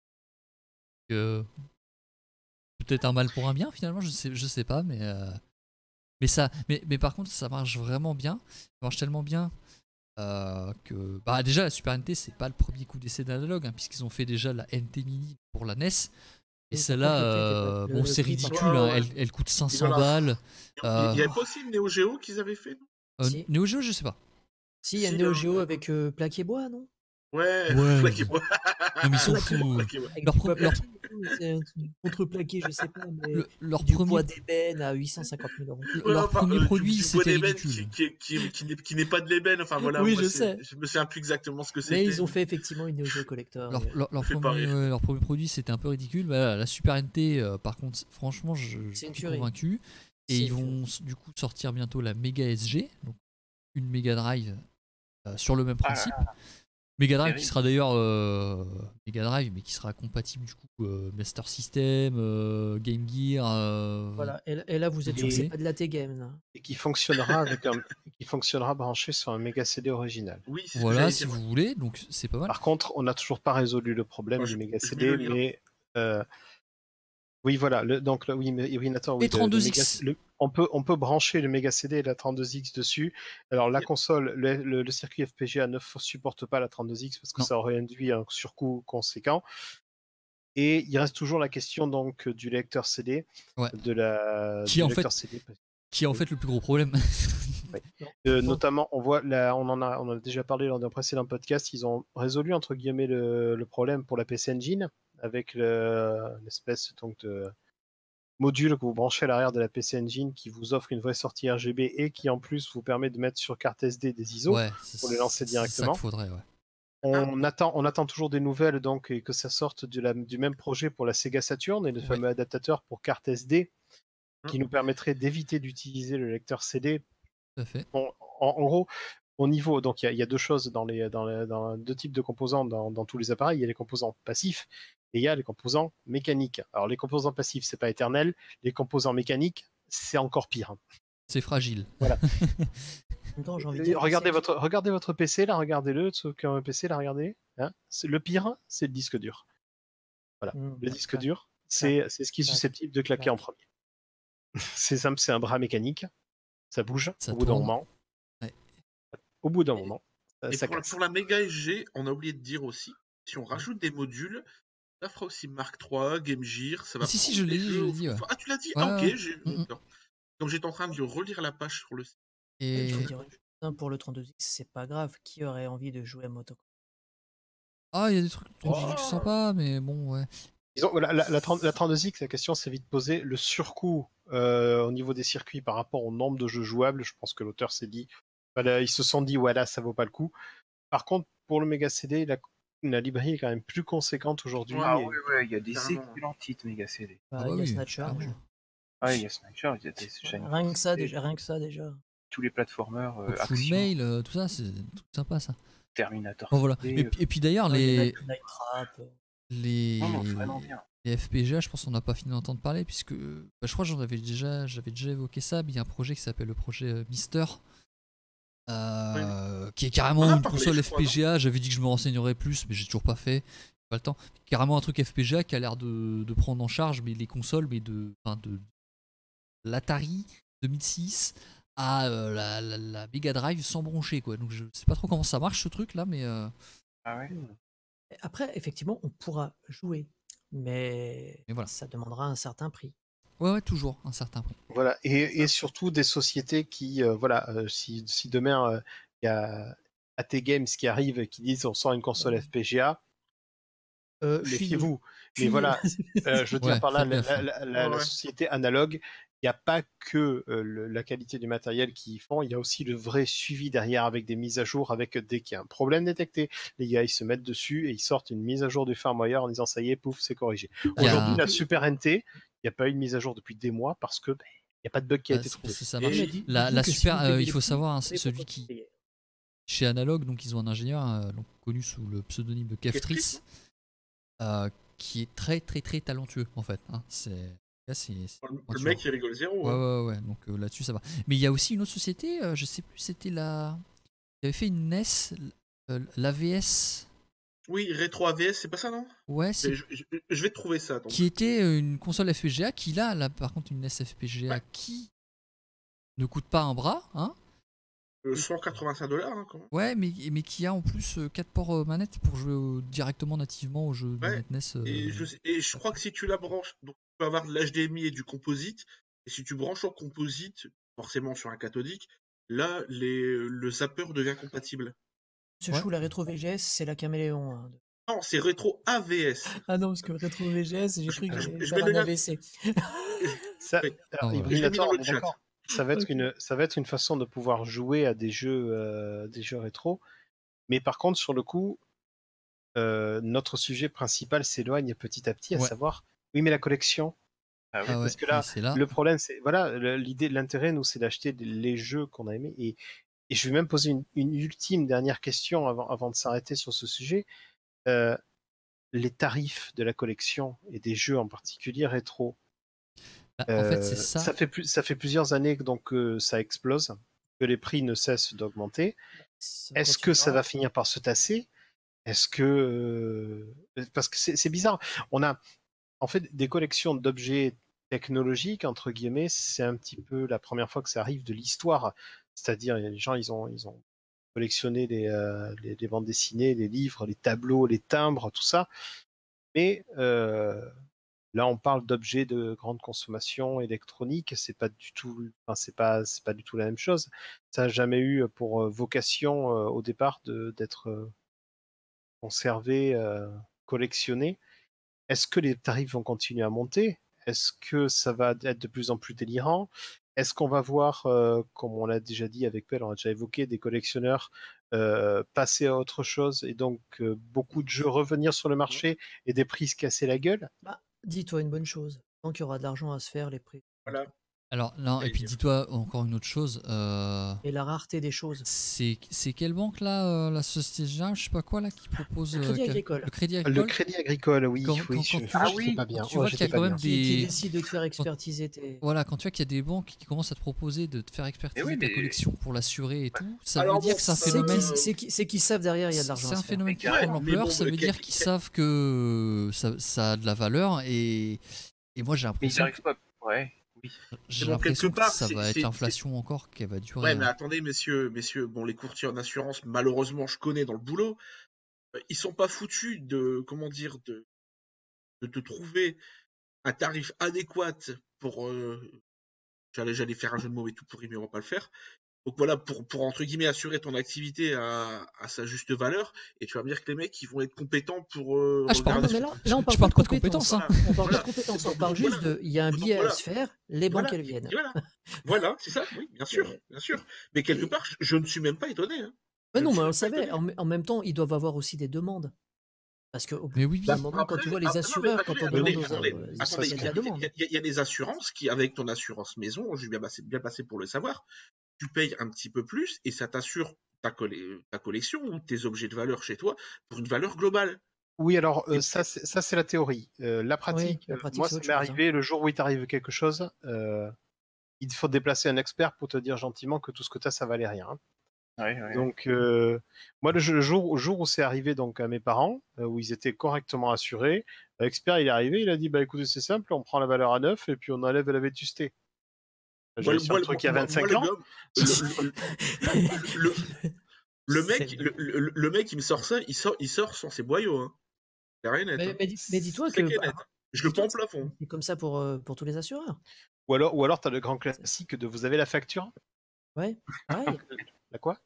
Euh, Peut-être un mal pour un bien, finalement, je sais, je sais pas, mais. euh, Mais, ça, mais, mais par contre, ça marche vraiment bien. Ça marche tellement bien euh, que. Bah, déjà, la Super N T, c'est pas le premier coup d'essai d'analogue, hein, puisqu'ils ont fait déjà la N T Mini pour la N E S. Et Oui, par celle-là, contre, le prix était pas- euh, le- bon, le c'est prix, par ridicule, contre- hein, Ouais, ouais. elle, elle coûte cinq cents voilà. balles. Il Euh, n'y avait pas aussi une Neo Geo qu'ils avaient fait, non? euh, Si. Neo Geo, je sais pas. Si, il y a Si, Neo euh, Geo avec euh, plaqué bois, non? Ouais, Ouais. plaqué bois. Non, mais ils sont Plaqué fous. Plaqué bois. Avec Leur du pro- bois leur- plaqué, et tout, c'est un truc contreplaqué, je sais pas, mais Le- leur du premier, bois d'ébène à huit cent cinquante mille euros. le- Ouais, leur enfin, premier euh, du- produit, du bois c'était d'ébène ridicule. qui, qui, qui, qui n'est- qui n'est pas de l'ébène. Enfin voilà, Oui, moi, je c'est- sais. je me souviens plus exactement ce que c'était. Mais ils ont fait effectivement une Neo Geo Collector. Leur, ouais. leur- leur fait pas premier, rire. ouais, leur premier produit, c'était un peu ridicule. Voilà, la Super N T, euh, par contre, franchement, je, je C'est une suis tuerie. convaincu. Et C'est ils une vont s- du coup sortir bientôt la Mega S G, donc une Mega Drive euh, sur le même principe. Mega Drive qui terrible. sera d'ailleurs euh, Mega Drive, mais qui sera compatible du coup euh, Master System, euh, Game Gear. euh, Voilà, et, là- et là vous êtes sûr que Et- c'est pas de la T-Game là. Et qui fonctionnera avec un, qui fonctionnera branché sur un méga C D original. Oui, c'est ce que Voilà, j'allais si dire. vous voulez, donc c'est pas mal. Par contre, on n'a toujours pas résolu le problème Moi, du je- méga je C mets D, le lien. mais euh, oui, voilà. Le, donc, le- oui, mais, oui, Nathan, oui, Et le- le trente-deux méga- X. le- on peut, on peut brancher le méga C D et la trente-deux X dessus. Alors, la Yep. console, le, le- le circuit F P G A ne f- supporte pas la trente-deux X parce que Non. ça aurait induit un surcoût conséquent. Et il reste toujours la question donc du lecteur C D, Ouais. de la, Qui, du en lecteur fait- C D. Qui est en fait le plus gros problème. Euh, Non. notamment, on voit, là, on en a, on en a déjà parlé lors d'un précédent podcast, ils ont résolu entre guillemets le, le problème pour la P C Engine avec le- l'espèce donc de module que vous branchez à l'arrière de la P C Engine qui vous offre une vraie sortie R G B et qui en plus vous permet de mettre sur carte S D des I S O. Ouais, c'est pour les lancer c'est ça directement. qu'il faudrait, ouais. On attend, on attend toujours des nouvelles donc et que ça sorte de la- du même projet pour la Sega Saturn et le Ouais. fameux adaptateur pour carte S D qui Hum. nous permettrait d'éviter d'utiliser le lecteur C D. Tout à fait. Bon, en, en gros, au niveau, donc il y a- il y, a deux choses dans les, dans les- dans deux types de composants dans, dans tous les appareils. Il y a les composants passifs et il y a les composants mécaniques. Alors les composants passifs, c'est pas éternel. Les composants mécaniques, c'est encore pire. C'est fragile. En même temps, j'ai envie de Et dire, regardez c'est- votre, regardez votre P C là, regardez-le. Ceux qui ont un P C là, regardez. Hein. C'est- le pire, c'est le disque dur. Mmh, Le disque ouais. dur, c'est c'est ce qui est Clac. susceptible de claquer en Clac. premier. C'est simple, c'est un bras mécanique. Ça bouge Ça au bout d'un tourne. moment. Ouais. Au bout d'un Et- moment, ça, Et ça pour, la- casse. pour la Mega S G, on a oublié de dire aussi, si on rajoute des modules, Ça fera aussi Mark trois, Game Gear, ça va Si, si, prendre je des l'ai dit, je jeux l'ai au dit, ouais. fond. Ah, tu l'as dit? Ouais, Ah, ok, ouais. j'ai... Mm, mm. d'accord. Donc j'étais en train de relire la page sur le site. Il faut Et. dire une chose, hein, pour le trente-deux X, c'est pas grave. Qui aurait envie de jouer à Motocross? Ah, il y a des trucs trente-deux X Oh, sympas, mais bon, ouais. Disons, la, la, la, trente la trente-deux X, la question s'est vite posée. Le surcoût euh, au niveau des circuits par rapport au nombre de jeux jouables, je pense que l'auteur s'est dit, voilà, ils se sont dit, ouais, là, ça vaut pas le coup. Par contre, pour le Mega C D, la, la librairie est quand même plus conséquente aujourd'hui. Ah et- ouais, ouais, il y a des Carrément. excellents titres Mega C D. Bah, Ah bah il y a oui, Snatcher clairement. déjà. Ouais, il y a Snatcher, il y a des Shining Rien que ça Force, déjà, rien que ça déjà. tous les platformers, euh, Donc, Full action, Mail, euh, tout ça, c'est des trucs sympas, ça. Terminator Bon, voilà. C D, Et, euh, puis- et puis d'ailleurs, Ouais, les les, Night, Night Trap. euh, les, non, non, vraiment bien. les F P G A, je pense qu'on n'a pas fini d'entendre parler, puisque bah, je crois que j'en avais déjà, j'avais déjà évoqué ça, mais il y a un projet qui s'appelle le projet euh, Mister, euh, qui est On carrément en a une parlé, console je crois, F P G A. J'avais dit que je me renseignerais plus, mais j'ai toujours pas fait. Pas le temps. Carrément un truc F P G A qui a l'air de, de prendre en charge mais les consoles, mais de, enfin de l'Atari deux mille six à euh, la, la, la Mega Drive sans broncher, quoi. Donc je sais pas trop comment ça marche ce truc là, mais euh, Ah ouais. Après, effectivement, on pourra jouer, mais Mais voilà. ça demandera un certain prix. ouais, ouais, toujours un certain prix. Voilà, et, et surtout des sociétés qui, euh, voilà, euh, si, si demain il y a A T Games qui arrive et qui disent on sort une console F P G A, Euh, fuyez. méfiez-vous. Mais Fuyez. voilà, euh, je veux dire Ouais, par là, faites la, gaffe, la- hein. la- la- Ouais, la ouais. société analogue, il n'y a pas que euh, le- la qualité du matériel qu'ils font, il y a aussi le vrai suivi derrière avec des mises à jour, avec dès qu'il y a un problème détecté, les gars ils se mettent dessus et ils sortent une mise à jour du firmware en disant ça y est, pouf, c'est corrigé. Il y a- Aujourd'hui, la Super N T, il n'y a pas eu de mise à jour depuis des mois parce que ben, il n'y a pas de bug qui a Bah, été c'est trouvé. parce que ça Et- marche. Mais dis- La, dites-vous la que si super, vous euh, payez il les faut prix, savoir, hein, vous savez celui pourquoi qui vous payez. chez Analog, donc ils ont un ingénieur euh, donc, connu sous le pseudonyme de Keftris, Keftris, euh, qui est très très très talentueux en fait. Hein. C'est, là, c'est, c'est Le, le pointure. mec, il rigole zéro. Ouais, hein. ouais, ouais. Donc euh, là-dessus, ça va. Mais il y a aussi une autre société, euh, je sais plus, c'était la. Il avait fait une N E S, euh, l'A V S. Oui, Retro A V S, c'est pas ça, non? Ouais, c'est. Mais je, je- je vais te trouver ça. donc. Qui était euh, une console F P G A, qui là, là par contre, une N E S F P G A Ouais. qui ne coûte pas un bras, hein. Euh, cent quatre-vingt-cinq dollars, hein, quand même. Ouais, mais, mais qui a en plus quatre ports euh, manettes pour jouer euh, directement nativement au jeu de Ouais, manette N E S. euh, Et je, sais- et je crois que si tu la branches, donc tu peux avoir de l'H D M I et du composite. Et si tu branches en composite, forcément sur un cathodique, là, les, le zapper devient compatible. Ce Ouais. chou, la rétro V G S, c'est la caméléon. hein. Non, c'est Retro A V S. Ah non, parce que rétro V G S, j'ai Je- cru que je- j'allais je faire mets le un lien. A V C. Ça, Oui. alors, Ah, Ibris, voilà. Je l'ai mis dans attends, le on est chat. d'accord. Ça va être Ok. une, ça va être une façon de pouvoir jouer à des jeux, euh, des jeux rétro. Mais par contre, sur le coup, euh, notre sujet principal s'éloigne petit à petit, à Ouais. savoir, oui, mais la collection. Ah oui. Ah ouais, Parce que là, oui, c'est là. le problème, c'est, voilà, le- l'idée, l'intérêt, nous, c'est d'acheter les jeux qu'on a aimés. Et, et je vais même poser une, une ultime dernière question avant, avant de s'arrêter sur ce sujet. Euh, les tarifs de la collection et des jeux en particulier rétro. Bah, en fait, Euh, c'est ça. ça fait plus, ça fait plusieurs années que donc euh, ça explose, que les prix ne cessent d'augmenter. Ça Est-ce que ça continuera. va finir par se tasser? Est-ce que euh, parce que c'est c'est bizarre. On a en fait des collections d'objets technologiques entre guillemets. C'est un petit peu la première fois que ça arrive de l'histoire. C'est-à-dire les gens ils ont ils ont collectionné les, euh, les, les bandes dessinées, les livres, les tableaux, les timbres, tout ça. Mais euh, là, on parle d'objets de grande consommation électronique. C'est pas du tout, enfin, c'est pas, c'est pas du tout la même chose. Ça n'a jamais eu pour euh, vocation euh, au départ de, d'être euh, conservé, euh, collectionné. Est-ce que les tarifs vont continuer à monter? Est-ce que ça va être de plus en plus délirant? Est-ce qu'on va voir, euh, comme on l'a déjà dit avec Pell, on a déjà évoqué, des collectionneurs euh, passer à autre chose et donc euh, beaucoup de jeux revenir sur le marché et des prix se casser la gueule? Bah, dis-toi une bonne chose. Tant qu'il y aura de l'argent à se faire, les prix. Voilà. Alors, non, et J'allais puis dire. dis-toi encore une autre chose. euh, Et la rareté des choses. C'est c'est quelle banque là, euh, la Société Générale, je sais pas quoi là, qui propose Le euh, Crédit qui a- Agricole. le Crédit Le Agricole. Crédit Agricole, oui, Quand- oui, quand- je, quand tu je vois- j'étais pas bien. tu Ouais, vois j'étais qu'il y a pas quand bien. même Qui, qui des- décide de te faire expertiser tes. Voilà, quand tu vois qu'il y a des banques qui commencent à te proposer de te faire expertiser oui, ta mais- collection pour l'assurer et tout, ça Alors veut dire bon, que c'est un c'est C'est phénomène. qu'ils c'est qui- c'est qu'ils savent derrière, il y a de l'argent C'est à un se faire. phénomène Mais qui prend de carrément. l'ampleur, Mais bon, ça mais veut quel- dire qu'ils quel- savent que ça, ça a de la valeur et, et moi j'ai Mais ils l'impression n'arrivent que, pas. Ouais, oui. j'ai bon, l'impression quelque que part, ça c'est- va être c'est- l'inflation encore qui va durer. Ouais, mais hein. attendez, messieurs, messieurs, bon, les courtiers en assurance, malheureusement, je connais dans le boulot, euh, ils sont pas foutus de, comment dire, de, de te trouver un tarif adéquat pour... euh, j'allais, j'allais faire un jeu de mots et tout pourri, mais on va pas le faire. Donc voilà, pour, pour entre guillemets assurer ton activité à, à sa juste valeur, et tu vas me dire que les mecs, ils vont être compétents pour euh, Ah, je parle Ah non, regarder... mais là, là on Je parle parle pas pas de de compétences, compétences. hein. On parle pas Voilà. de compétences. Donc, On parle donc juste voilà. de. Il y a un Donc billet à voilà. se faire, les banques Voilà, elles viennent. voilà, voilà, c'est ça, oui, bien sûr, Et- bien sûr. Mais quelque et- part, je, je ne suis même pas étonné. Hein. Mais Je non, ne mais suis on même le pas savait. étonné. En, en même temps, ils doivent avoir aussi des demandes. Parce qu'au bout Mais oui, Bah, d'un oui. moment, quand après, tu vois ah, les non, mais assureurs, quand attendez, on attendez, demande aux. attendez, euh, ça, attendez, Il y a il de y, la a- demande. il y a- il y a des assurances qui, avec ton assurance maison, je suis bien passé, bien passé pour le savoir, tu payes un petit peu plus et ça t'assure ta, colle- ta collection ou tes objets de valeur chez toi pour une valeur globale. Oui, alors euh, Et ça, c'est, ça c'est la théorie. Euh, la Oui, pratique, la euh, pratique, moi, c'est ça autre m'est chose. hein. arrivé le jour où il t'arrive quelque chose, euh, il faut déplacer un expert pour te dire gentiment que tout ce que tu as, ça valait rien. hein. Ouais, ouais, ouais. Donc, euh, moi, le, le jour, au jour où c'est arrivé donc à mes parents, euh, où ils étaient correctement assurés, l'expert il est arrivé, il a dit bah écoutez, c'est simple, on prend la valeur à neuf et puis on enlève la vétusté. Moi, J'avais le- sur moi, un le- truc il y a moi, moi, vingt-cinq le ans. gars, le, le- le- le C'est mec, le- le, le- le mec, il me sort ça, il sort, il sort sans ses boyaux. Hein. C'est rien net. Mais, Hein. mais, dis- mais dis-toi C'est que. qui est net. bah, Je le dis-toi prends au que c'est plafond. c'est comme ça pour, euh, pour tous les assureurs. Ou alors, ou alors tu as le grand C'est- classique de vous avez la facture. Ouais, pareil. La quoi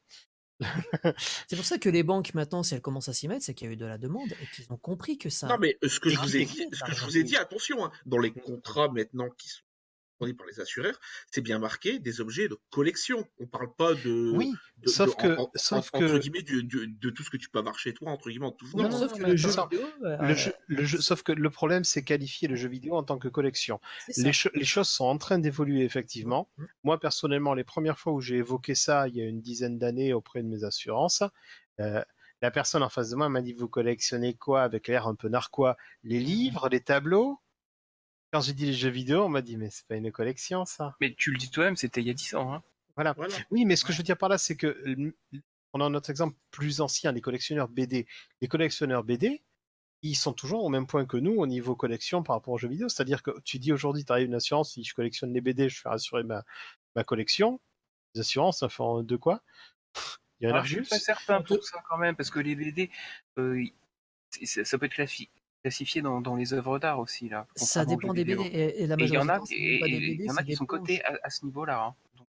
C'est pour ça que les banques, maintenant, si elles commencent à s'y mettre, c'est qu'il y a eu de la demande et qu'ils ont compris que Non, ça. mais euh, ce que je ça vous ai rapportait dit, de ce que je l'argent. vous ai dit, attention, hein, dans les contrats maintenant qui sont fournis par les assureurs, c'est bien marqué des objets de collection. On parle pas de, Oui, de, de- sauf que, en- en- sauf en- entre que guillemets du- du- de tout ce que tu peux avoir chez toi, entre guillemets, en tout non, Non, venant. non, hein. sauf non, que mais le jeu attention. vidéo. euh, Le jeu, euh, le jeu, sauf que le problème, c'est qualifier le jeu vidéo en tant que collection. c'est ça. Les, cho- les choses sont en train d'évoluer effectivement. Mhm. Moi, personnellement, les premières fois où j'ai évoqué ça, il y a une dizaine d'années auprès de mes assurances, euh, la personne en face de moi m'a dit vous collectionnez quoi avec l'air un peu narquois? Les livres, les tableaux? Quand j'ai dit les jeux vidéo, on m'a dit mais c'est pas une collection ça. Mais tu le dis toi-même, c'était il y a dix ans. Hein. Voilà. Voilà. Oui, mais ce que je veux dire par là, c'est que euh, on a notre exemple plus ancien, les collectionneurs B D. Les collectionneurs B D, ils sont toujours au même point que nous au niveau collection par rapport aux jeux vidéo. C'est-à-dire que tu dis aujourd'hui, tu arrives une assurance, si je collectionne les B D, je fais assurer ma, ma collection. Les assurances, ça fait en- de quoi? Il y en a Ah, je suis pas plus. certain pour ça quand même, parce que les B D, euh, y- c'est- c'est- ça peut être classi- classifié dans, dans les œuvres d'art aussi là. Ça contrairement aux dépend jeux des B D. vidéo. Et, et la Et il y en majorité a, du temps, c'est et- même pas des et- B D, il y en a c'est qui des sont planches. cotés à, à ce niveau-là. Hein. Donc,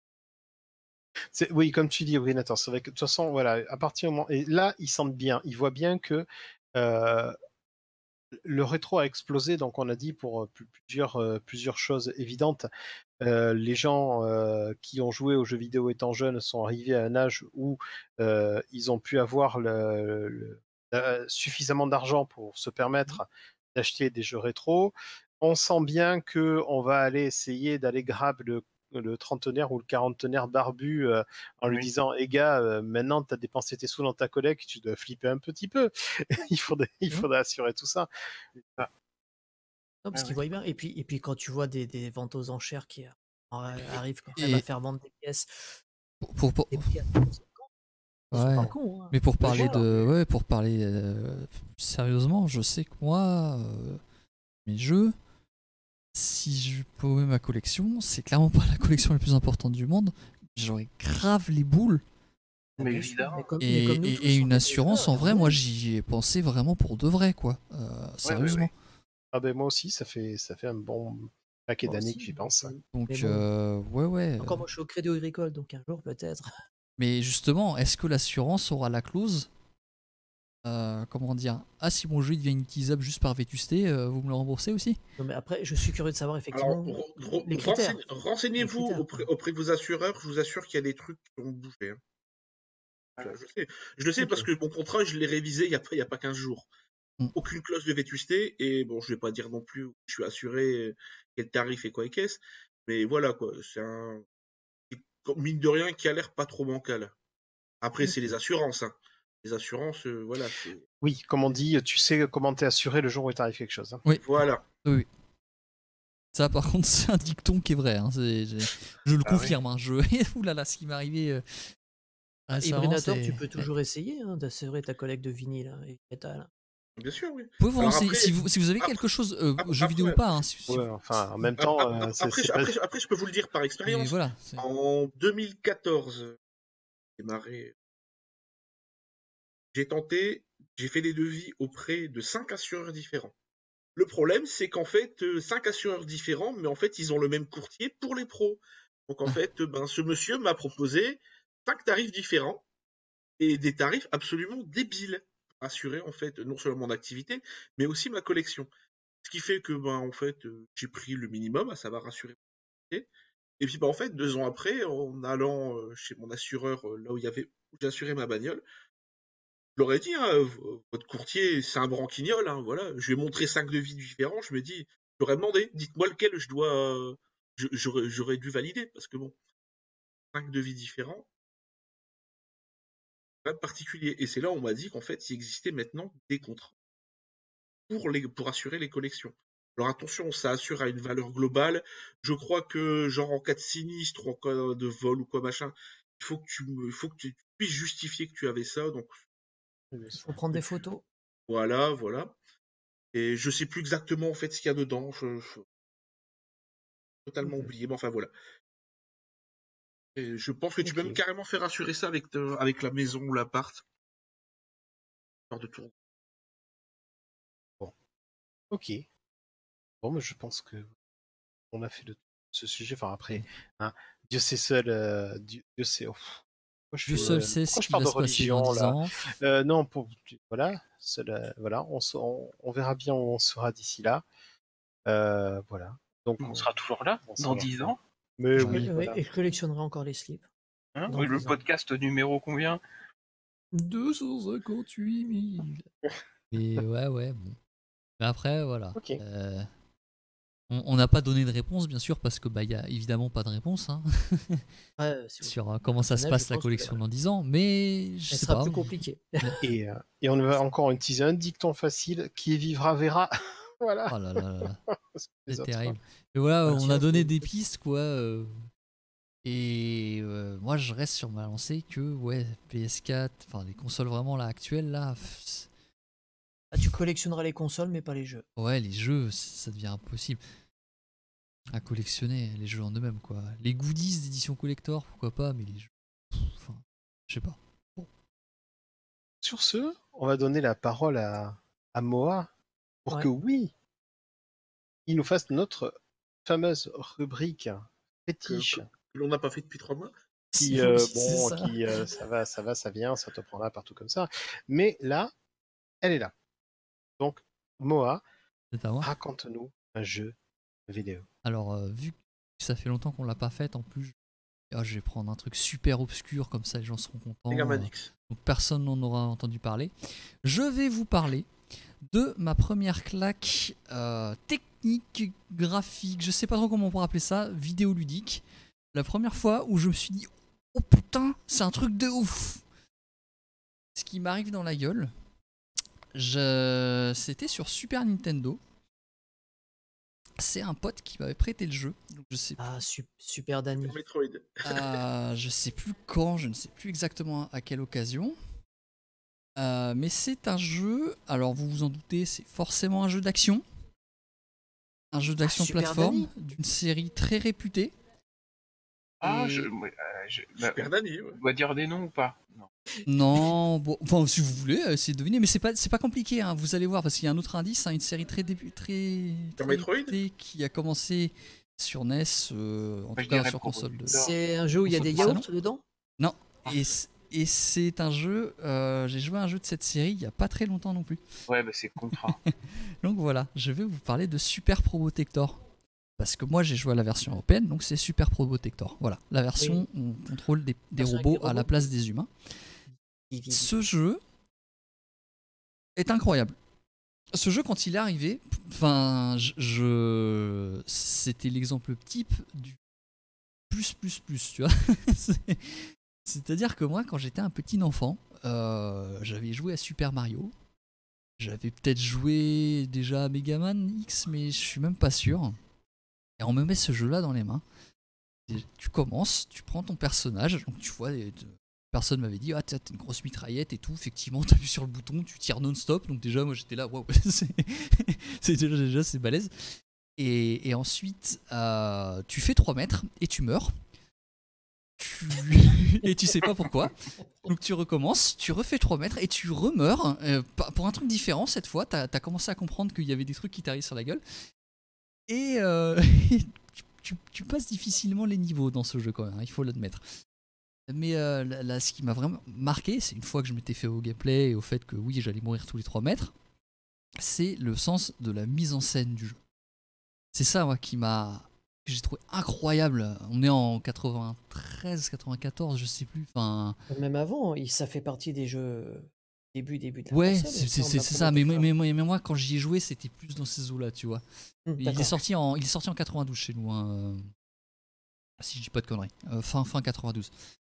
C'est- Oui, comme tu dis, oui, Nathan, c'est vrai que de toute façon, voilà, à partir du moment. Et là, ils sentent bien, ils voient bien que euh, le rétro a explosé, donc on a dit pour euh, plus- plusieurs, euh, plusieurs choses évidentes. Euh, les gens euh, qui ont joué aux jeux vidéo étant jeunes sont arrivés à un âge où euh, ils ont pu avoir le, le- euh, suffisamment d'argent pour se permettre d'acheter des jeux rétro. On sent bien que on va aller essayer d'aller grab le, le trentenaire ou le quarantenaire barbu euh, en lui Oui. disant "Eh gars, euh, maintenant tu as dépensé tes sous dans ta collecte, tu dois flipper un petit peu. il faudrait, il Mhm. faudrait assurer tout ça." Non, parce Ouais, qu'ils ouais. voient bien. Et puis, et puis quand tu vois des, des ventes aux enchères qui euh, arrivent quand Et- même à faire vendre des pièces, Pour, pour- pour- des prix à cinquante, ils sont Ouais. pas cons. hein. Mais pour Le parler joueur, de, ouais, pour parler euh, sérieusement, je sais que moi, euh, mes jeux, si je pouvais ma collection, c'est clairement pas la collection la plus importante du monde. J'aurais grave les boules. bah, Mais bien sûr, évidemment. mais comme- mais Et, comme nous et- tous, et on une est des assurance, joueurs, en vrai, ouais. moi j'y ai pensé vraiment pour de vrai, quoi. Euh, sérieusement. ouais. Ah ben moi aussi, ça fait, ça fait un bon paquet Moi d'années aussi, que j'y pense. mais- Donc, mais bon, euh, ouais, ouais. encore moi je suis au Crédit Agricole, donc un jour peut-être. Mais justement, est-ce que l'assurance aura la clause euh, comment dire? Ah, si mon jeu il devient inutilisable juste par vétusté, euh, vous me le remboursez aussi? Non, mais après, je suis curieux de savoir Alors, effectivement re- re- les critères. renseigne- renseignez-vous Les critères, auprès, quoi. auprès de vos assureurs. Je vous assure qu'il y a des trucs qui vont bouger. hein. Je, je sais, je le sais Ok. parce que mon contrat, je l'ai révisé il n'y a, pas- il y a pas quinze jours. Mm. Aucune clause de vétusté. Et bon, je vais pas dire non plus où je suis assuré, quel tarif et quoi et qu'est-ce. Mais voilà, quoi. C'est un. Mine de rien, qui a l'air pas trop bancal. Après, c'est les assurances. hein. Les assurances, euh, voilà. c'est- Oui, comme on dit, tu sais comment t'es assuré le jour où il t'arrive quelque chose. hein. Oui, Voilà. oui, oui. Ça, par contre, c'est un dicton qui est vrai. Hein. c'est- j'ai- je le Ah oui. confirme. Hein. Je... Ouh là là, ce qui m'est arrivé euh, récemment, Hybridator, c'est- tu peux toujours essayer hein, d'assurer ta collecte de vinyle hein, et métal. Bien sûr, oui. Vous pouvez vous Alors renseigner, après- si, vous, si vous avez après- quelque chose, euh, après- jeu vidéo ou après- pas, hein, si- si- Ouais, enfin, en même Ap- temps, ap- euh, ap- c'est- après, c'est je- pas- après, je- après, je peux vous le dire par mais expérience. voilà. c'est- En deux mille quatorze, j'ai démarré. J'ai tenté, j'ai fait des devis auprès de cinq assureurs différents. Le problème, c'est qu'en fait, euh, cinq assureurs différents, mais en fait, ils ont le même courtier pour les pros. Donc en fait, euh, ben, ce monsieur m'a proposé cinq tarifs différents et des tarifs absolument débiles pour assurer en fait non seulement mon activité, mais aussi ma collection. Ce qui fait que ben en fait, euh, j'ai pris le minimum, à savoir assurer mon activité. Et puis ben, en fait, deux ans après, en allant euh, chez mon assureur, euh, là où il y avait où j'ai assuré ma bagnole, je leur ai dit, hein, v- votre courtier, c'est un branquignol, hein, voilà. Je lui ai montré cinq devis différents, je me dis, je leur ai demandé, dites-moi lequel je dois, euh, je- j'aurais j'aurais dû valider, parce que bon, cinq devis différents, c'est quand même particulier. Et c'est là où on m'a dit qu'en fait, il existait maintenant des contrats pour les, pour assurer les collections. Alors attention, ça assure à une valeur globale. Je crois que, genre en cas de sinistre, ou en cas de vol ou quoi machin, il faut que tu, me- il faut que tu puisses justifier que tu avais ça. Donc Il faut prendre des photos. voilà, voilà. Et je sais plus exactement en fait ce qu'il y a dedans. Je, je- totalement Mhm. oublié, mais enfin voilà. Et je pense que tu peux Ok. même carrément faire assurer ça avec, te- avec la maison ou l'appart. Genre de tour. Bon. Ok. Bon, mais je pense que on a fait le ce sujet. Enfin après, hein, Dieu sait seul. euh, Dieu, Dieu sait. oh, pff, Pourquoi je Dieu fais, seul euh, sait ce pourquoi je qui parle va de se passer dans religion dix là? ans. Euh, non, pour voilà, seul, euh, voilà, on, se- on, on verra bien où on sera d'ici là. Euh, voilà. Donc On sera toujours là, on dans sera dix là. ans. Mais Je, oui, oui, voilà. et je collectionnerai encore les slips. Hein Dans Oui, le dix ans. podcast numéro combien? deux cent cinquante-huit mille. Et ouais, ouais, bon. Mais après, voilà. Ok. Euh, on on n'a pas donné de réponse, bien sûr, parce que bah, il y a évidemment pas de réponse hein, Ouais, si vous- sur euh, comment ça se personnel, passe je la pense que collection dans dix ans, mais je Elle sais sera pas. plus compliquée. Et, euh, et on va encore utiliser un dicton facile qui vivra verra. Voilà. Oh là là là là, Parce que les c'est autres, terrible. Et voilà, Ah, on tiens, a donné c'est- des pistes, quoi. euh, et euh, moi, je reste sur ma lancée que, ouais, P S quatre, enfin, les consoles vraiment là actuelles, là, pff, c'est- Ah, tu collectionneras les consoles, mais pas les jeux. ouais, les jeux, c- ça devient impossible à collectionner, les jeux en eux-mêmes, quoi. Les goodies d'édition collector, pourquoi pas, mais les jeux, pff, enfin, je sais pas. Sur ce, on va donner la parole à, à Moa pour Ouais. que oui, il nous fasse notre fameuse rubrique fétiche Que, que l'on n'a pas fait depuis trois mois. qui, C'est- euh, oui, c'est bon, ça. qui, euh, ça va, ça va, ça vient, ça te prendra partout comme ça. Mais là, elle est là. Donc, Moa, C'est à moi. raconte-nous un jeu vidéo. Alors, euh, vu que ça fait longtemps qu'on l'a pas fait, en plus, ah, je vais prendre un truc super obscur, comme ça les gens seront contents. Mega Man euh, X. donc personne n'en aura entendu parler. Je vais vous parler de ma première claque euh, technique, graphique, je sais pas trop comment on pourrait appeler ça, vidéoludique. La première fois où je me suis dit, oh putain, c'est un truc de ouf. Ce qui m'arrive dans la gueule, je... c'était sur Super Nintendo. C'est un pote qui m'avait prêté le jeu. Donc je sais Ah, su- super Danny. Sur Metroid. Euh, je sais plus quand, je ne sais plus exactement à quelle occasion. Euh, mais c'est un jeu, alors vous vous en doutez, c'est forcément un jeu d'action. Un jeu d'action Super plateforme Danny. d'une série très réputée. Ah, Et- je, ouais, euh, je, bah, Super Danny, ouais. on doit dire des noms ou pas? Non. Non, bon, enfin si vous voulez, euh, essayez de deviner, mais c'est pas, c'est pas compliqué, hein, vous allez voir, parce qu'il y a un autre indice, hein, une série très, début, très, Sur très Metroid réputée qui a commencé sur N E S, euh, en Moi, je tout cas dirais sur Pro console de... Protector. C'est un jeu où il y a Console des de salon. yaourts dedans. Non, et, c- et c'est un jeu, euh, j'ai joué à un jeu de cette série il y a pas très longtemps non plus. Ouais, bah c'est Contra. Donc voilà, je vais vous parler de Super Probotector. Parce que moi j'ai joué à la version européenne, donc c'est Super Probotector. Voilà, la version où on contrôle des, des Version avec robots des à la robots. place des humains. Ce jeu est incroyable. Ce jeu, quand il est arrivé, enfin, je, je- c'était l'exemple type du plus plus plus, tu vois. C'est- C'est-à-dire que moi, quand j'étais un petit enfant, euh, j'avais joué à Super Mario. J'avais peut-être joué déjà à Mega Man X, mais je suis même pas sûr. Et on me met ce jeu-là dans les mains. Et tu commences, tu prends ton personnage, donc tu vois, les- personne m'avait dit, ah t'as t'as une grosse mitraillette et tout, effectivement, t'appuies sur le bouton, tu tires non-stop, donc déjà, moi j'étais là, waouh, c'est c'est déjà, déjà c'est balèze. Et, et ensuite, euh, tu fais trois mètres et tu meurs. Tu tu et tu sais pas pourquoi. Donc tu recommences, tu refais trois mètres et tu remeurs euh, pour un truc différent cette fois. T'as as commencé à comprendre qu'il y avait des trucs qui t'arrivent sur la gueule et euh, tu, tu, tu passes difficilement les niveaux dans ce jeu quand même, hein, il faut l'admettre. Mais euh, là, là, ce qui m'a vraiment marqué, c'est une fois que je m'étais fait au gameplay et au fait que oui, j'allais mourir tous les trois mètres, c'est le sens de la mise en scène du jeu. C'est ça, moi, qui m'a, que j'ai trouvé incroyable. On est en quatre-vingt-treize, quatre-vingt-quatorze, je sais plus. Enfin, Même avant, il- ça fait partie des jeux début, début de la ouais, console, c'est il me c'est- semble, c'est la ça. première Mais, mais, version. mais- mais moi, quand j'y ai joué, c'était plus dans ces eaux-là, tu vois. Hum, Il est D'accord. sorti en, il est sorti en quatre-vingt-douze chez nous, hein, euh, si je dis pas de conneries. Euh, fin, fin quatre-vingt-douze.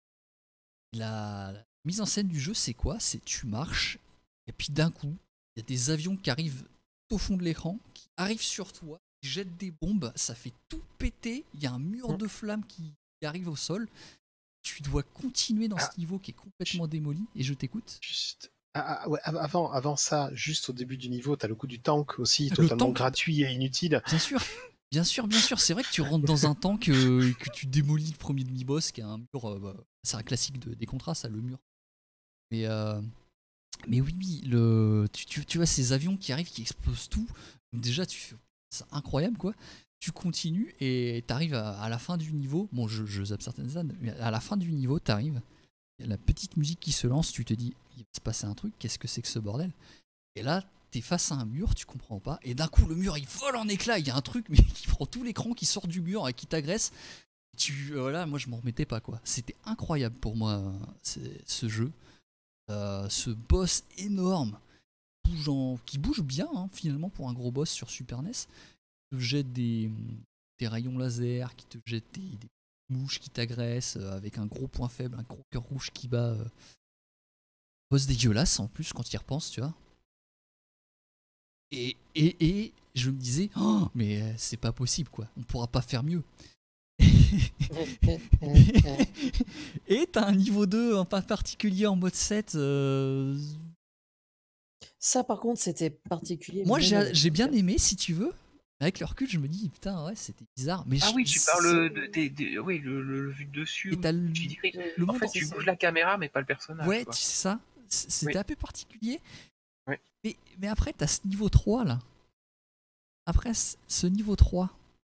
La, la mise en scène du jeu, c'est quoi? C'est tu marches, et puis d'un coup, il y a des avions qui arrivent au fond de l'écran, qui arrivent sur toi, qui jettent des bombes, ça fait tout péter, il y a un mur Mm. de flammes qui, qui arrive au sol. Tu dois continuer dans Ah. ce niveau qui est complètement démoli, et je t'écoute. Juste. Ah, ah, ouais, av- avant, avant ça, juste au début du niveau, t'as le coup du tank aussi, Le totalement tank. gratuit et inutile. Bien sûr, bien sûr, bien sûr. C'est vrai que tu rentres dans un tank euh, et que tu démolis le premier demi-boss, qui est un mur. euh, bah, c'est un classique de, des contrats, ça, le mur. Mais, euh, mais oui, oui, le, tu, tu, tu vois ces avions qui arrivent, qui explosent tout. Donc déjà, tu fais, c'est incroyable, quoi. Tu continues et t'arrives à, à la fin du niveau. Bon, je, je zappe certaines zones, mais à la fin du niveau, t'arrives. Il y a la petite musique qui se lance. Tu te dis, il va se passer un truc. Qu'est-ce que c'est que ce bordel? Et là, t'es face à un mur, tu comprends pas, et d'un coup le mur il vole en éclats, il y a un truc mais qui prend tout l'écran, qui sort du mur et qui t'agresse. Tu, euh, voilà, moi je m'en remettais pas quoi. C'était incroyable pour moi c'est- ce jeu, Euh, ce boss énorme, bougeant, qui bouge bien hein, finalement pour un gros boss sur Super N E S, qui te jette des, des rayons laser, qui te jette des, des mouches qui t'agressent euh, avec un gros point faible, un gros cœur rouge qui bat. Euh, boss dégueulasse en plus quand tu y repenses, tu vois. Et, et, et je me disais, oh, mais euh, c'est pas possible quoi, on pourra pas faire mieux. Et t'as un niveau deux un pas particulier en mode sept. euh, Ça, par contre, c'était particulier. Moi mais j'ai non. j'ai bien aimé si tu veux. Avec le recul, je me dis, putain, ouais, c'était bizarre. Mais Ah je- oui, tu c'est- parles de, des- des- oui, le, le, le vu de dessus. Et t'as le, Tu dirais- le en monde fait, en- tu c'est bouges ça. la caméra, mais pas le personnage. Ouais, quoi. tu sais ça. C- C'était Oui. un peu particulier. Ouais. Mais, mais après, t'as ce niveau trois là. Après c- ce niveau trois.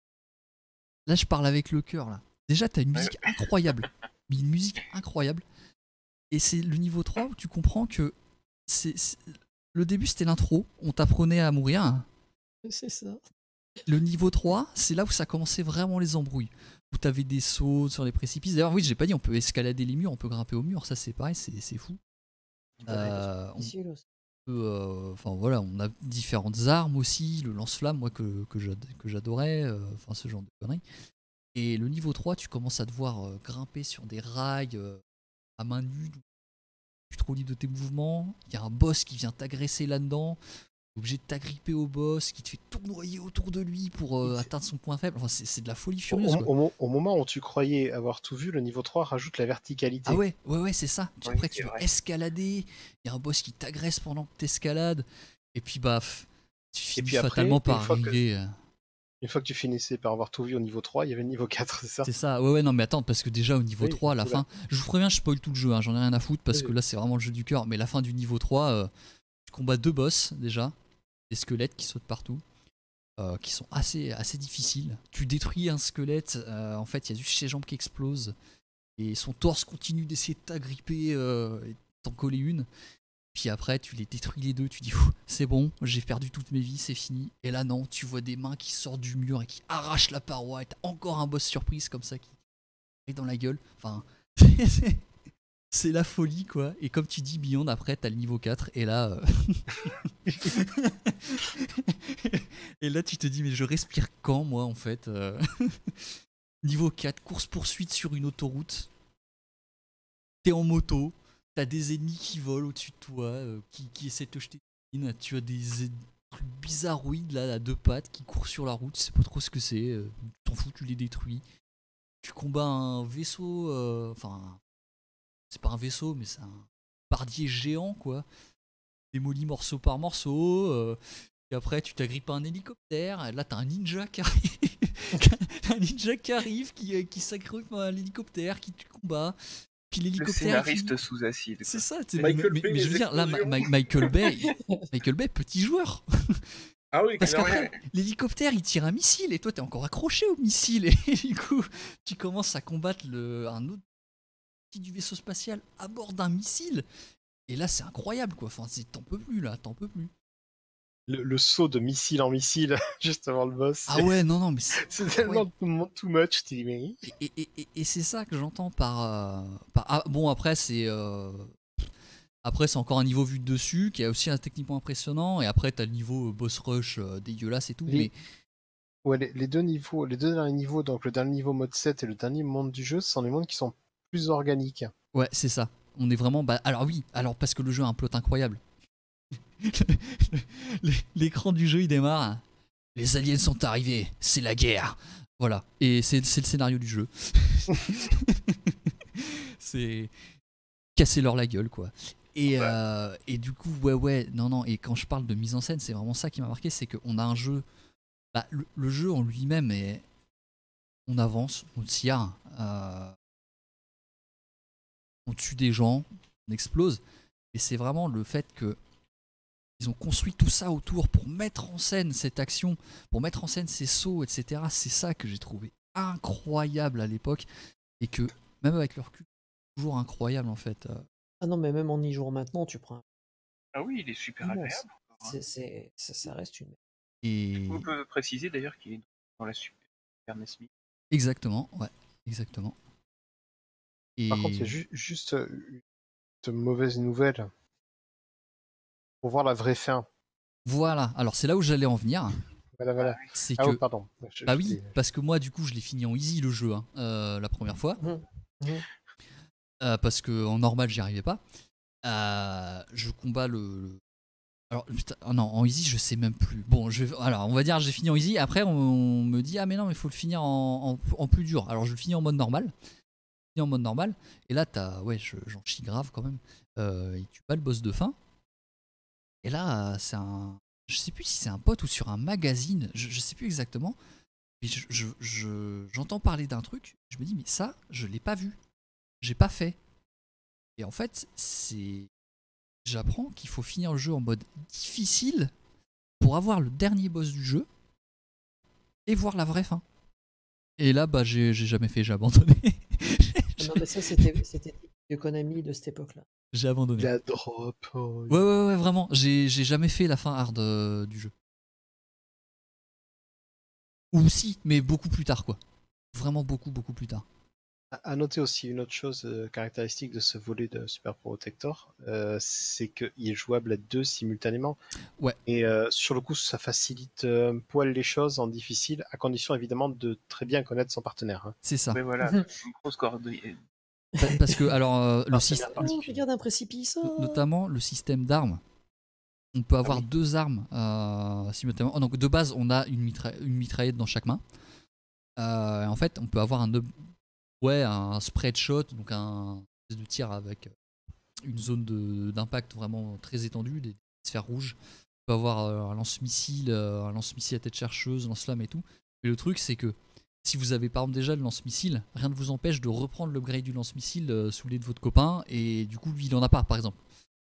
Là, je parle avec le cœur là. Déjà, t'as une musique incroyable. Mais une musique incroyable. Et c'est le niveau trois où tu comprends que c'est c'est- le début c'était l'intro. On t'apprenait à mourir. C'est ça. Le niveau trois, c'est là où ça commençait vraiment les embrouilles. Où t'avais des sauts sur les précipices. D'ailleurs, oui, j'ai pas dit, on peut escalader les murs, on peut grimper au mur. Ça, c'est pareil, c'est c'est fou. Euh, on Difficile aussi. peut, euh, enfin voilà, on a différentes armes aussi. Le lance-flamme, moi, que, que j'ad- que j'adorais. euh, Enfin, ce genre de conneries. Et le niveau trois, tu commences à devoir euh, grimper sur des rails euh, à main nue. Tu te trop libre de tes mouvements. Il y a un boss qui vient t'agresser là-dedans. Obligé de t'agripper au boss qui te fait tournoyer autour de lui pour euh, Et c'est- atteindre son point faible. Enfin, c'est c'est de la folie Au, furieuse. au- Quoi. au mo- au moment où tu croyais avoir tout vu, le niveau trois rajoute la verticalité. Ah ouais, ouais, ouais, c'est ça. Tu- Oui, Après, c'est tu dois vrai. escalader. Il y a un boss qui t'agresse pendant que t'escalades. Et puis, bah, pff, tu finis puis après, fatalement une par fois que- arriver. euh, Une fois que tu finissais par avoir tout vu au niveau trois, il y avait le niveau quatre, c'est ça? C'est ça. Ouais, ouais, non, mais attends, parce que déjà au niveau Oui, trois, à la oula. fin, je vous préviens, je spoil tout le jeu. Hein, J'en ai rien à foutre parce Oui, que oui. là, c'est vraiment le jeu du cœur. Mais la fin du niveau trois, euh, tu combats deux boss déjà. Des squelettes qui sautent partout. euh, qui sont assez, assez difficiles. Tu détruis un squelette, euh, en fait, il y a juste ses jambes qui explosent. Et son torse continue d'essayer de t'agripper euh, et de t'en coller une. Puis après, tu les détruis les deux, tu dis, Ouh, c'est bon, j'ai perdu toute mes vies, c'est fini. Et là, non, tu vois des mains qui sortent du mur et qui arrachent la paroi. Et t'as encore un boss surprise comme ça qui arrive dans la gueule. Enfin, c'est- c'est la folie, quoi. Et comme tu dis, Beyond, après, t'as le niveau quatre. Et là. euh, et là, tu te dis, mais je respire quand, moi, en fait euh, Niveau quatre, course-poursuite sur une autoroute. T'es en moto. T'as des ennemis qui volent au-dessus de toi, euh, qui, qui essaient de te jeter des mines. Tu as des, des trucs bizarroïdes, là, à deux pattes, qui courent sur la route. Tu sais pas trop ce que c'est. euh, tu t'en fous, tu les détruis. Tu combats un vaisseau. euh, Enfin. C'est pas un vaisseau, mais c'est un bardier géant, quoi. Démoli morceau par morceau. euh, et après, tu t'agrippes à un hélicoptère. Et là, t'as un ninja qui arrive. un ninja qui arrive, qui, euh, qui s'accroche à l'hélicoptère, qui tue le combat. Puis Le l'hélicoptère. scénariste qui- sous acide. C'est ça, tu sais, Michael mais, Bay, mais je les veux dire, là, Ma- explosions. Ma- Michael Bay, Michael Bay, petit joueur. Ah oui, Parce clairement. qu'après, l'hélicoptère, il tire un missile et toi, t'es encore accroché au missile. Et du coup, tu commences à combattre le, un autre petit du vaisseau spatial à bord d'un missile. Et là, c'est incroyable, quoi. Enfin, c'est- t'en peux plus, là, t'en peux plus. Le, le saut de missile en missile, juste avant le boss. Ah ouais, non, non, mais c'est C'est tellement too too much, tu dis, mais. Et, et- et- et c'est ça que j'entends par, euh, par- ah, bon, après, c'est. euh, Après, c'est encore un niveau vu de dessus qui est aussi un techniquement impressionnant. Et après, t'as le niveau euh, boss rush euh, dégueulasse et tout. Les- Mais Ouais, les, les deux niveaux, les deux derniers niveaux, donc le dernier niveau mode sept et le dernier monde du jeu, ce sont des mondes qui sont plus organiques. ouais, c'est ça. On est vraiment. Bah, alors, oui, alors parce que le jeu a un plot incroyable. L'écran du jeu, il démarre. Les aliens sont arrivés, c'est la guerre. Voilà. Et c'est c'est le scénario du jeu. C'est casser leur la gueule, quoi. Et, Ouais. euh, et du coup, ouais, ouais, non, non. Et quand je parle de mise en scène, c'est vraiment ça qui m'a marqué, c'est qu'on a un jeu. Bah, le, le jeu en lui-même est. On avance, on tire, euh, on tue des gens, on explose. Et c'est vraiment le fait que ils ont construit tout ça autour pour mettre en scène cette action, pour mettre en scène ces sauts, et cetera. C'est ça que j'ai trouvé incroyable à l'époque et que même avec le recul, c'est toujours incroyable en fait. Euh, Ah non, mais même en y jouant maintenant, tu prends. un- Ah oui, il est super Immense. agréable. encore, hein. C'est, c'est, ça, ça reste une. Et On peut préciser d'ailleurs qu'il est dans la Super N E S Mini. exactement, ouais, exactement. Et Par contre, il y a ju- juste euh, une mauvaise nouvelle. Pour voir la vraie fin. voilà. Alors c'est là où j'allais en venir. Voilà, voilà. C'est Ah que oh, pardon. Je- bah je oui, t'ai- parce que moi du coup je l'ai fini en easy le jeu hein, euh, la première fois. Mhm. Mhm. Euh, parce que en normal j'y arrivais pas. Euh, je combats le, le- alors putain, oh non en easy je sais même plus. Bon je vais, alors on va dire j'ai fini en easy. Après on, on me dit ah mais non mais faut le finir en, en- en plus dur. Alors je le finis en mode normal. Je le finis en mode normal. Et là t'as ouais je- j'en chie grave quand même. Euh, il tue pas le boss de fin. Et là c'est un, je sais plus si c'est un pote ou sur un magazine. Je, je sais plus exactement. Mais je, je- je- j'entends parler d'un truc. Je me dis mais ça je l'ai pas vu. J'ai pas fait. Et en fait, c'est. J'apprends qu'il faut finir le jeu en mode difficile pour avoir le dernier boss du jeu et voir la vraie fin. Et là, bah, j'ai j'ai jamais fait, j'ai abandonné. Ah non, mais ça, c'était, c'était de Konami de cette époque-là. J'ai abandonné. La drop. oh, Ouais, ouais, ouais, vraiment. J'ai j'ai jamais fait la fin hard euh, du jeu. Ou si, mais beaucoup plus tard, quoi. Vraiment beaucoup, beaucoup plus tard. À noter aussi une autre chose euh, caractéristique de ce volet de Super Protector, euh, c'est qu'il est jouable à deux simultanément. Ouais. Et euh, sur le coup, ça facilite euh, un poil les choses en difficile, à condition évidemment de très bien connaître son partenaire. hein. C'est ça. Mais voilà, Mhm. une grosse coordonnée. Pa- Parce que, alors, euh, le Ah, système. c'est bien. Oh, regarde un précipice. oh. Notamment le système d'armes. On peut avoir oui. deux armes euh, simultanément. Oh, donc de base, on a une, mitra- une mitraillette dans chaque main. Euh, en fait, on peut avoir un, ob- ouais, un spread shot, donc un espèce de tir avec une zone de- d'impact vraiment très étendue, des sphères rouges. On peut avoir euh, un lance-missile, euh, un lance-missile à tête chercheuse, lance-flamme et tout. Mais le truc, c'est que si vous avez par exemple déjà le lance-missile, rien ne vous empêche de reprendre l'upgrade du lance-missile euh, sous les de votre copain, et du coup, lui, il en a pas, par exemple.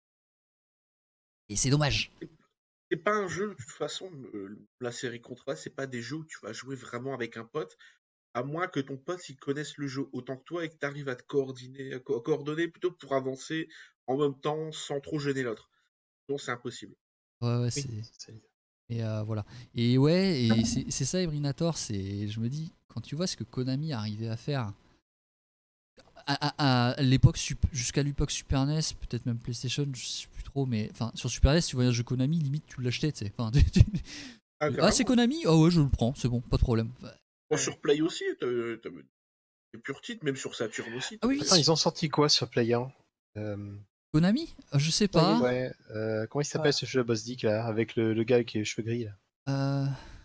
Et c'est dommage. C'est pas un jeu, de toute façon, euh, la série Contra, c'est pas des jeux où tu vas jouer vraiment avec un pote, à moins que ton pote il connaisse le jeu autant que toi et que tu arrives à te coordonner, co- coordonner plutôt pour avancer en même temps sans trop gêner l'autre. Sinon, c'est impossible. Ouais, ouais, Oui, c'est. c'est- Et euh, voilà. Et ouais, et c'est c'est ça Ebrinator, c'est. Je me dis, quand tu vois ce que Konami arrivait à faire à, à- à l'époque, sup- jusqu'à l'époque Super N E S, peut-être même PlayStation, je sais plus trop, mais enfin sur Super N E S, tu voyais un jeu Konami, limite tu l'achetais, tu sais. Enfin, tu- tu- Ah, ah, carrément. c'est Konami? Ah ouais, je le prends, c'est bon, pas de problème. Bon, sur Play aussi, t'as t'as des purs titres, même sur Saturn aussi. Ah oui, Attends, ils ont sorti quoi sur Play un euh, Konami? Ah, je sais pas. Ouais, euh, comment il s'appelle Ah. ce jeu à boss dick là, avec le, le gars avec les cheveux gris là Euh...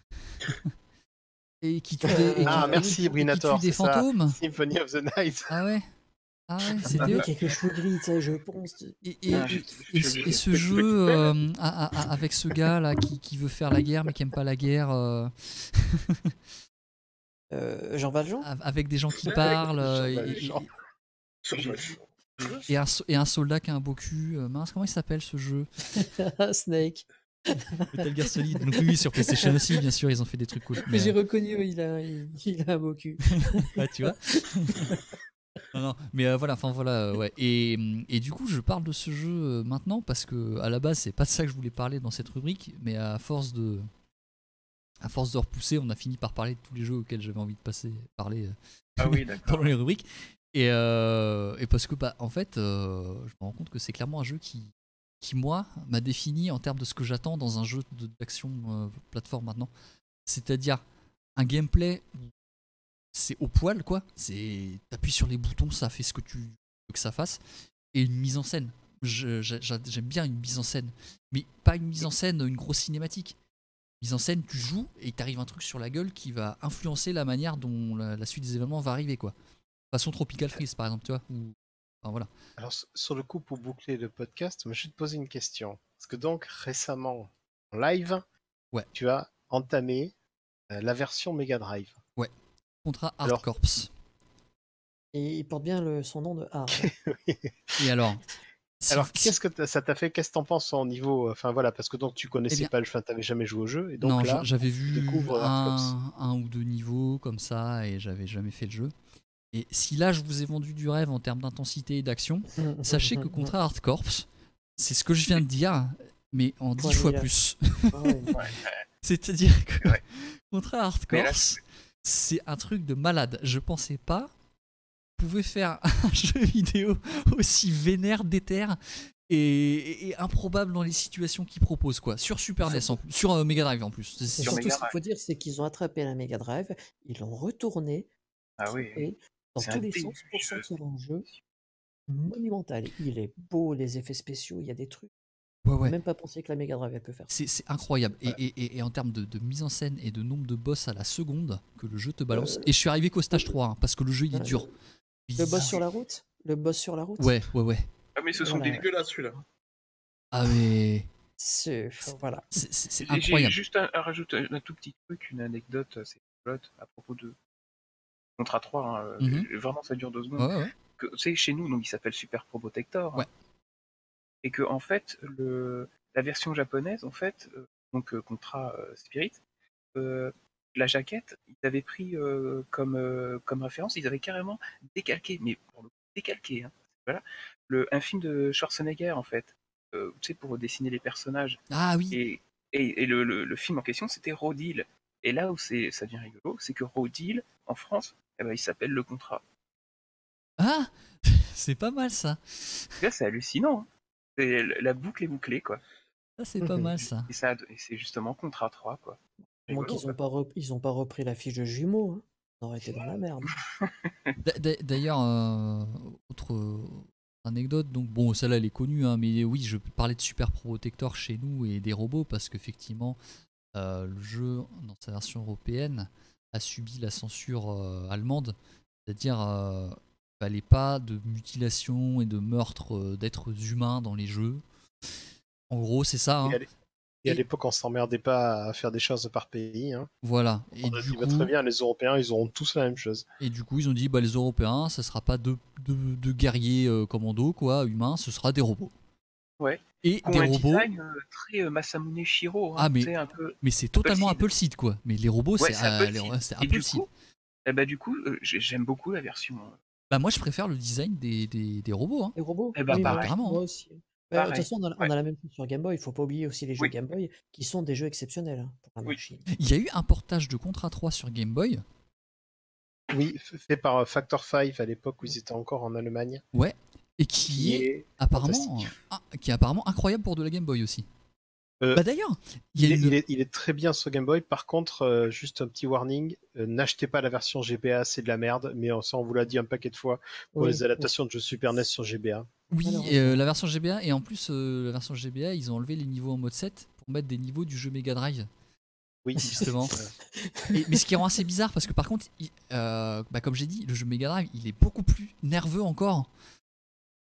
et qui tue des, et qui- Ah, et merci, qui- et qui Ebrinator, tue des c'est ça. fantômes. Symphony of the Night. Ah ouais. Ah ouais, Un c'était mec eux. avec les cheveux gris, tu sais, je pense. Et, et- Ah, et- je- et- je- et ce jeu euh, à- à- à- avec ce gars là qui, qui veut faire la guerre mais qui aime pas la guerre. euh, Euh, Jean Valjean. Av- avec des gens qui parlent euh, Jean et, Valjean. et- Sur- et- et un, so- et un soldat qui a un beau cul. Euh, mince, comment il s'appelle ce jeu? Snake. Metal Gear Solid. Donc oui, sur PlayStation aussi, bien sûr, ils ont fait des trucs cool. Mais Mais, j'ai euh, reconnu, il a, il, il a un beau cul. ouais, tu vois. Non, non, mais euh, voilà, enfin voilà, euh, ouais. Et, et du coup, je parle de ce jeu euh, maintenant parce que à la base, c'est pas de ça que je voulais parler dans cette rubrique, mais à force de, à force de repousser, on a fini par parler de tous les jeux auxquels j'avais envie de passer, parler euh, Ah oui, d'accord. pendant les rubriques. Et, euh, et parce que, bah, en fait, euh, je me rends compte que c'est clairement un jeu qui, qui moi, m'a défini en termes de ce que j'attends dans un jeu de- d'action euh, plateforme maintenant. C'est-à-dire un gameplay où c'est au poil, quoi. C'est t'appuies sur les boutons, ça fait ce que tu veux que ça fasse. Et une mise en scène. Je- j'a- j'a- J'aime bien une mise en scène, mais pas une mise en scène, une grosse cinématique. Mise en scène, tu joues et t'arrive un truc sur la gueule qui va influencer la manière dont la, la suite des événements va arriver, quoi. Façon Tropical Freeze, par exemple, tu vois. Ou, enfin, voilà. Alors, s- sur le coup, pour boucler le podcast, moi, je vais te poser une question. Parce que donc, récemment, en live, Ouais. tu as entamé euh, la version Mega Drive. Contrat Hard Alors- Corps. Et il porte bien le, son nom de Hard. Et alors si- Alors, si- qu'est-ce que t'as- ça t'a fait? Qu'est-ce que t'en penses au niveau... Enfin, voilà, parce que donc, tu connaissais Eh bien- pas le... Enfin, t'avais jamais joué au jeu. Et donc non, là, j'a- j'avais tu vu découvres Hard Corps. un, un ou deux niveaux comme ça et j'avais jamais fait le jeu. Et si là je vous ai vendu du rêve en termes d'intensité et d'action, sachez que Contra Hard Corps, c'est ce que je viens de dire, mais en dix Point fois mille. plus. Ah ouais. Ouais. C'est-à-dire que Ouais. Contra Hard Mais là, Corps, c'est un truc de malade. Je pensais pas qu'on pouvait faire un jeu vidéo aussi vénère, déter et, et- et improbable dans les situations qu'il propose, quoi. Sur Super N E S, en plus, sur euh, Mega Drive en plus. C'est- Et c'est- Sur surtout, Mega ce qu'il faut dire, c'est qu'ils ont attrapé la Mega Drive, ils l'ont retourné Ah oui. et dans C'est tous un les début sens pour de jeu. sortir un jeu monumental. Il est beau, les effets spéciaux, il y a des trucs. Ouais, ouais. Même pas pensé que la Mega Drive elle peut faire ça. C'est c'est incroyable. Et, Voilà. et- et- et en termes de, de mise en scène et de nombre de boss à la seconde que le jeu te balance. Euh, Et je suis arrivé qu'au stage trois, hein, parce que le jeu il est euh, dur. Le boss sur la route Le boss sur la route Ouais, ouais, ouais. Ah mais ce sont Voilà. des... Dégueulasse celui-là. Ah, mais. C'est voilà. C'est c'est- c'est J'ai j'ai incroyable. juste à, à rajouter un, un tout petit truc, une anecdote assez rigolote à propos de Contra trois. Hein, Mhm. euh, Vraiment, ça dure deux secondes. Ouais, ouais, ouais. Que, tu sais, chez nous, donc il s'appelle Super Pro Protector. hein. Ouais. Et que en fait, le, la version japonaise, en fait, euh, donc euh, Contra euh, Spirit, euh, la jaquette, ils avaient pris euh, comme, euh, comme référence, ils avaient carrément décalqué, mais pour le coup, décalqué, hein, voilà, le, un film de Schwarzenegger, en fait, euh, tu sais, pour dessiner les personnages. Ah oui. Et, et, et le, le, le film en question, c'était Raw Deal. Et là où c'est, ça devient rigolo, c'est que Raw Deal, en France, eh ben, il s'appelle Le Contrat. Ah c'est pas mal ça. Là, c'est hallucinant. Hein. C'est- la boucle est bouclée, quoi. Ça, c'est pas mal ça. Et, ça, et c'est justement Contra trois, quoi. Moi Rigolo, qu'ils ont quoi. pas rep- ils ont pas repris la fiche de jumeaux, hein. On aurait été dans la merde. D'a- d'a- D'ailleurs, euh, autre euh, anecdote, donc bon, celle-là elle est connue, hein, mais oui, je parlais de Super Protector chez nous et des robots parce qu'effectivement, euh, le jeu dans sa version européenne a subi la censure euh, allemande, c'est-à-dire euh, il fallait pas de mutilation et de meurtre euh, d'êtres humains dans les jeux. En gros, c'est ça. Hein. Et à l'é- Et à Et- l'époque, on s'emmerdait pas à faire des choses par pays. Hein. Voilà. Et On du, a dit, bah, coup, très bien, les Européens, ils auront tous la même chose. et du coup, ils ont dit, bah, les Européens, ça sera pas deux, deux- deux guerriers euh, commando, quoi, humains, ce sera des robots. Ouais. Et Qui ont des un robots, design euh, très euh, Masamune Shiro. Hein, Ah, mais- tu sais, un peu... mais c'est totalement Seed. Apple Seed, quoi. Mais les robots, Ouais, c'est c'est euh, Apple les- Seed. c'est Et Apple du Seed. coup, eh ben, du coup euh, j'ai- j'aime beaucoup la version. euh, Bah, moi, je préfère le design des, des, des robots. Hein. Les robots Eh ben, Oui, pareil. moi- Carrément, Moi hein. aussi. Bah, de toute Pareil. façon, on a, on a Ouais. la même chose sur Game Boy. Il faut pas oublier aussi les jeux Oui. Game Boy qui sont des jeux exceptionnels hein, pour la Oui. machine. Il y a eu un portage de Contra trois sur Game Boy. Oui, f- fait par euh, Factor cinq à l'époque où ils étaient encore en Allemagne. Et qui, est, apparemment, fantastique. ah, qui est apparemment incroyable pour de la Game Boy aussi. Euh, Bah d'ailleurs, il y Il a est, une... il est- il est très bien sur Game Boy. Par contre, euh, juste un petit warning, euh, n'achetez pas la version G B A, c'est de la merde. Mais on- ça, on vous l'a dit un paquet de fois pour Oui, les adaptations de jeux Super N E S sur G B A. Oui, Malheureusement. et, euh, la version G B A, et en plus, euh, la version G B A, ils ont enlevé les niveaux en mode sept pour mettre des niveaux du jeu Mega Drive, Oui, justement. Et- mais ce qui rend assez bizarre, parce que par contre, il- euh, bah, comme j'ai dit, le jeu Mega Drive, il est beaucoup plus nerveux encore.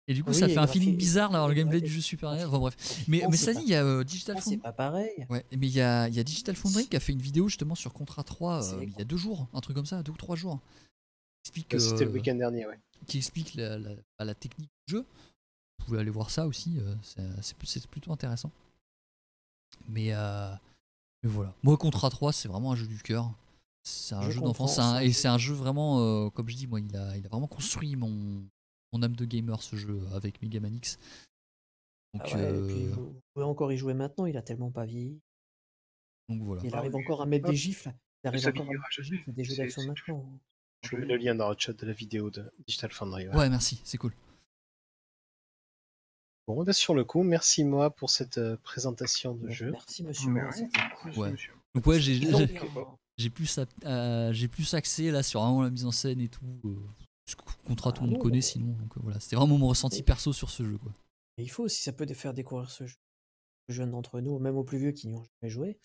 Et du coup, Oui, ça les fait un feeling graphiques- bizarre d'avoir le les gameplay du graphiques- jeu Super N E S. Enfin bref. Mais, Oh, mais c'est ça pas- dit, il y a euh, Digital Ah, c'est Foundry. pas pareil. Ouais, mais il y a, il y a Digital Foundry qui a fait une vidéo justement sur Contra trois C'est euh, il y a deux jours, un truc comme ça, deux ou trois jours. Qui explique, Euh, C'était euh, le week-end dernier, ouais. qui explique la, la- bah, la technique du jeu. Vous pouvez aller voir ça aussi, euh, c'est- c'est c'est plutôt intéressant. Mais, euh, mais voilà. Moi, Contra trois, c'est vraiment un jeu du cœur. C'est un Je jeu comprends, d'enfance, c'est c'est un- un et jeu- c'est un jeu vraiment, euh, comme je dis, moi, il a, il a vraiment construit mon, mon âme de gamer, ce jeu, avec Megaman X. Donc, Ah ouais, et puis euh, vous, vous pouvez encore y jouer maintenant, il a tellement pas vieilli. donc voilà. Il Ah arrive oui. encore à mettre Ah. des gifs. Il arrive ça encore à vieillira mettre des jamais. gifs et des jeux C'est- d'action c'est maintenant. Je mets le lien dans le chat de la vidéo de Digital Foundry. ouais. Ouais, merci, c'est cool. Bon, bah, sur le coup, merci moi pour cette euh, présentation de jeu. Merci monsieur. Mais Moore, rien, c'était merci, cool. Ouais. monsieur. Donc ouais, j'ai Et j'ai- donc, j'ai- euh, j'ai plus, à- à- j'ai plus axé là sur vraiment la mise en scène et tout. Euh, ce que- Contra, tout le Ah monde non, connaît mais- sinon. Donc euh, voilà, c'était vraiment mon ressenti Et- perso sur ce jeu, quoi. il faut aussi, ça peut faire découvrir ce jeu aux jeunes d'entre nous, même aux plus vieux qui n'y ont jamais joué.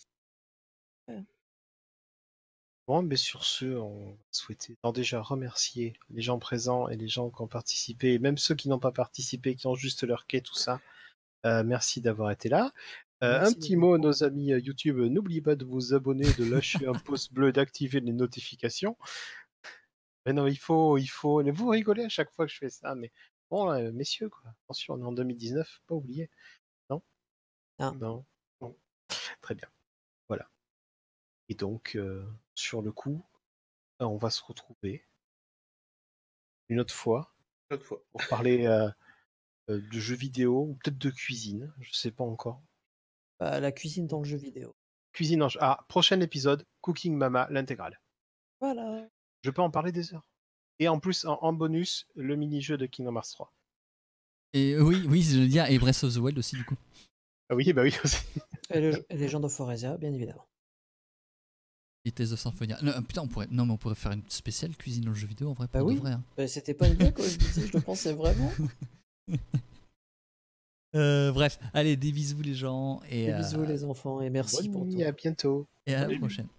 Bon, mais sur ce, on souhaitait alors déjà remercier les gens présents et les gens qui ont participé, et même ceux qui n'ont pas participé, qui ont juste leur quai, tout ça. Euh, merci d'avoir été là. Euh, un Merci petit beaucoup. mot, nos amis euh, YouTube, n'oubliez pas de vous abonner, de lâcher un pouce bleu, d'activer les notifications. Mais non, il faut, il faut. Vous rigolez à chaque fois que je fais ça, mais bon, euh, messieurs, quoi. Attention, on est en deux mille dix-neuf, pas oublier. Non Ah. Non. Bon. Très bien. Voilà. Et donc, euh, sur le coup, euh, on va se retrouver une autre fois Une autre fois. pour parler euh, euh, de jeux vidéo ou peut-être de cuisine, je sais pas encore. Bah, la cuisine dans le jeu vidéo. Cuisine en ah, prochain épisode, Cooking Mama, l'intégrale. Voilà. Je peux en parler des heures. Et en plus, en, en bonus, le mini-jeu de Kingdom Hearts trois. Et euh, oui, oui, je veux dire, et Breath of the Wild aussi, du coup. Ah oui, bah oui aussi. Et le et Legend of Foresia, bien évidemment. Et Tales of Symphonia. Non, putain, on pourrait, non, mais on pourrait faire une spéciale cuisine dans le jeu vidéo en vrai, pour Bah de oui. vrai. hein. Bah, c'était pas une blague, quoi, je disais, je le pensais vraiment. Euh, bref, allez, des bisous les gens et, Des euh, bisous les enfants et merci Bonne pour nuit, tout. à bientôt. et à la Salut. prochaine.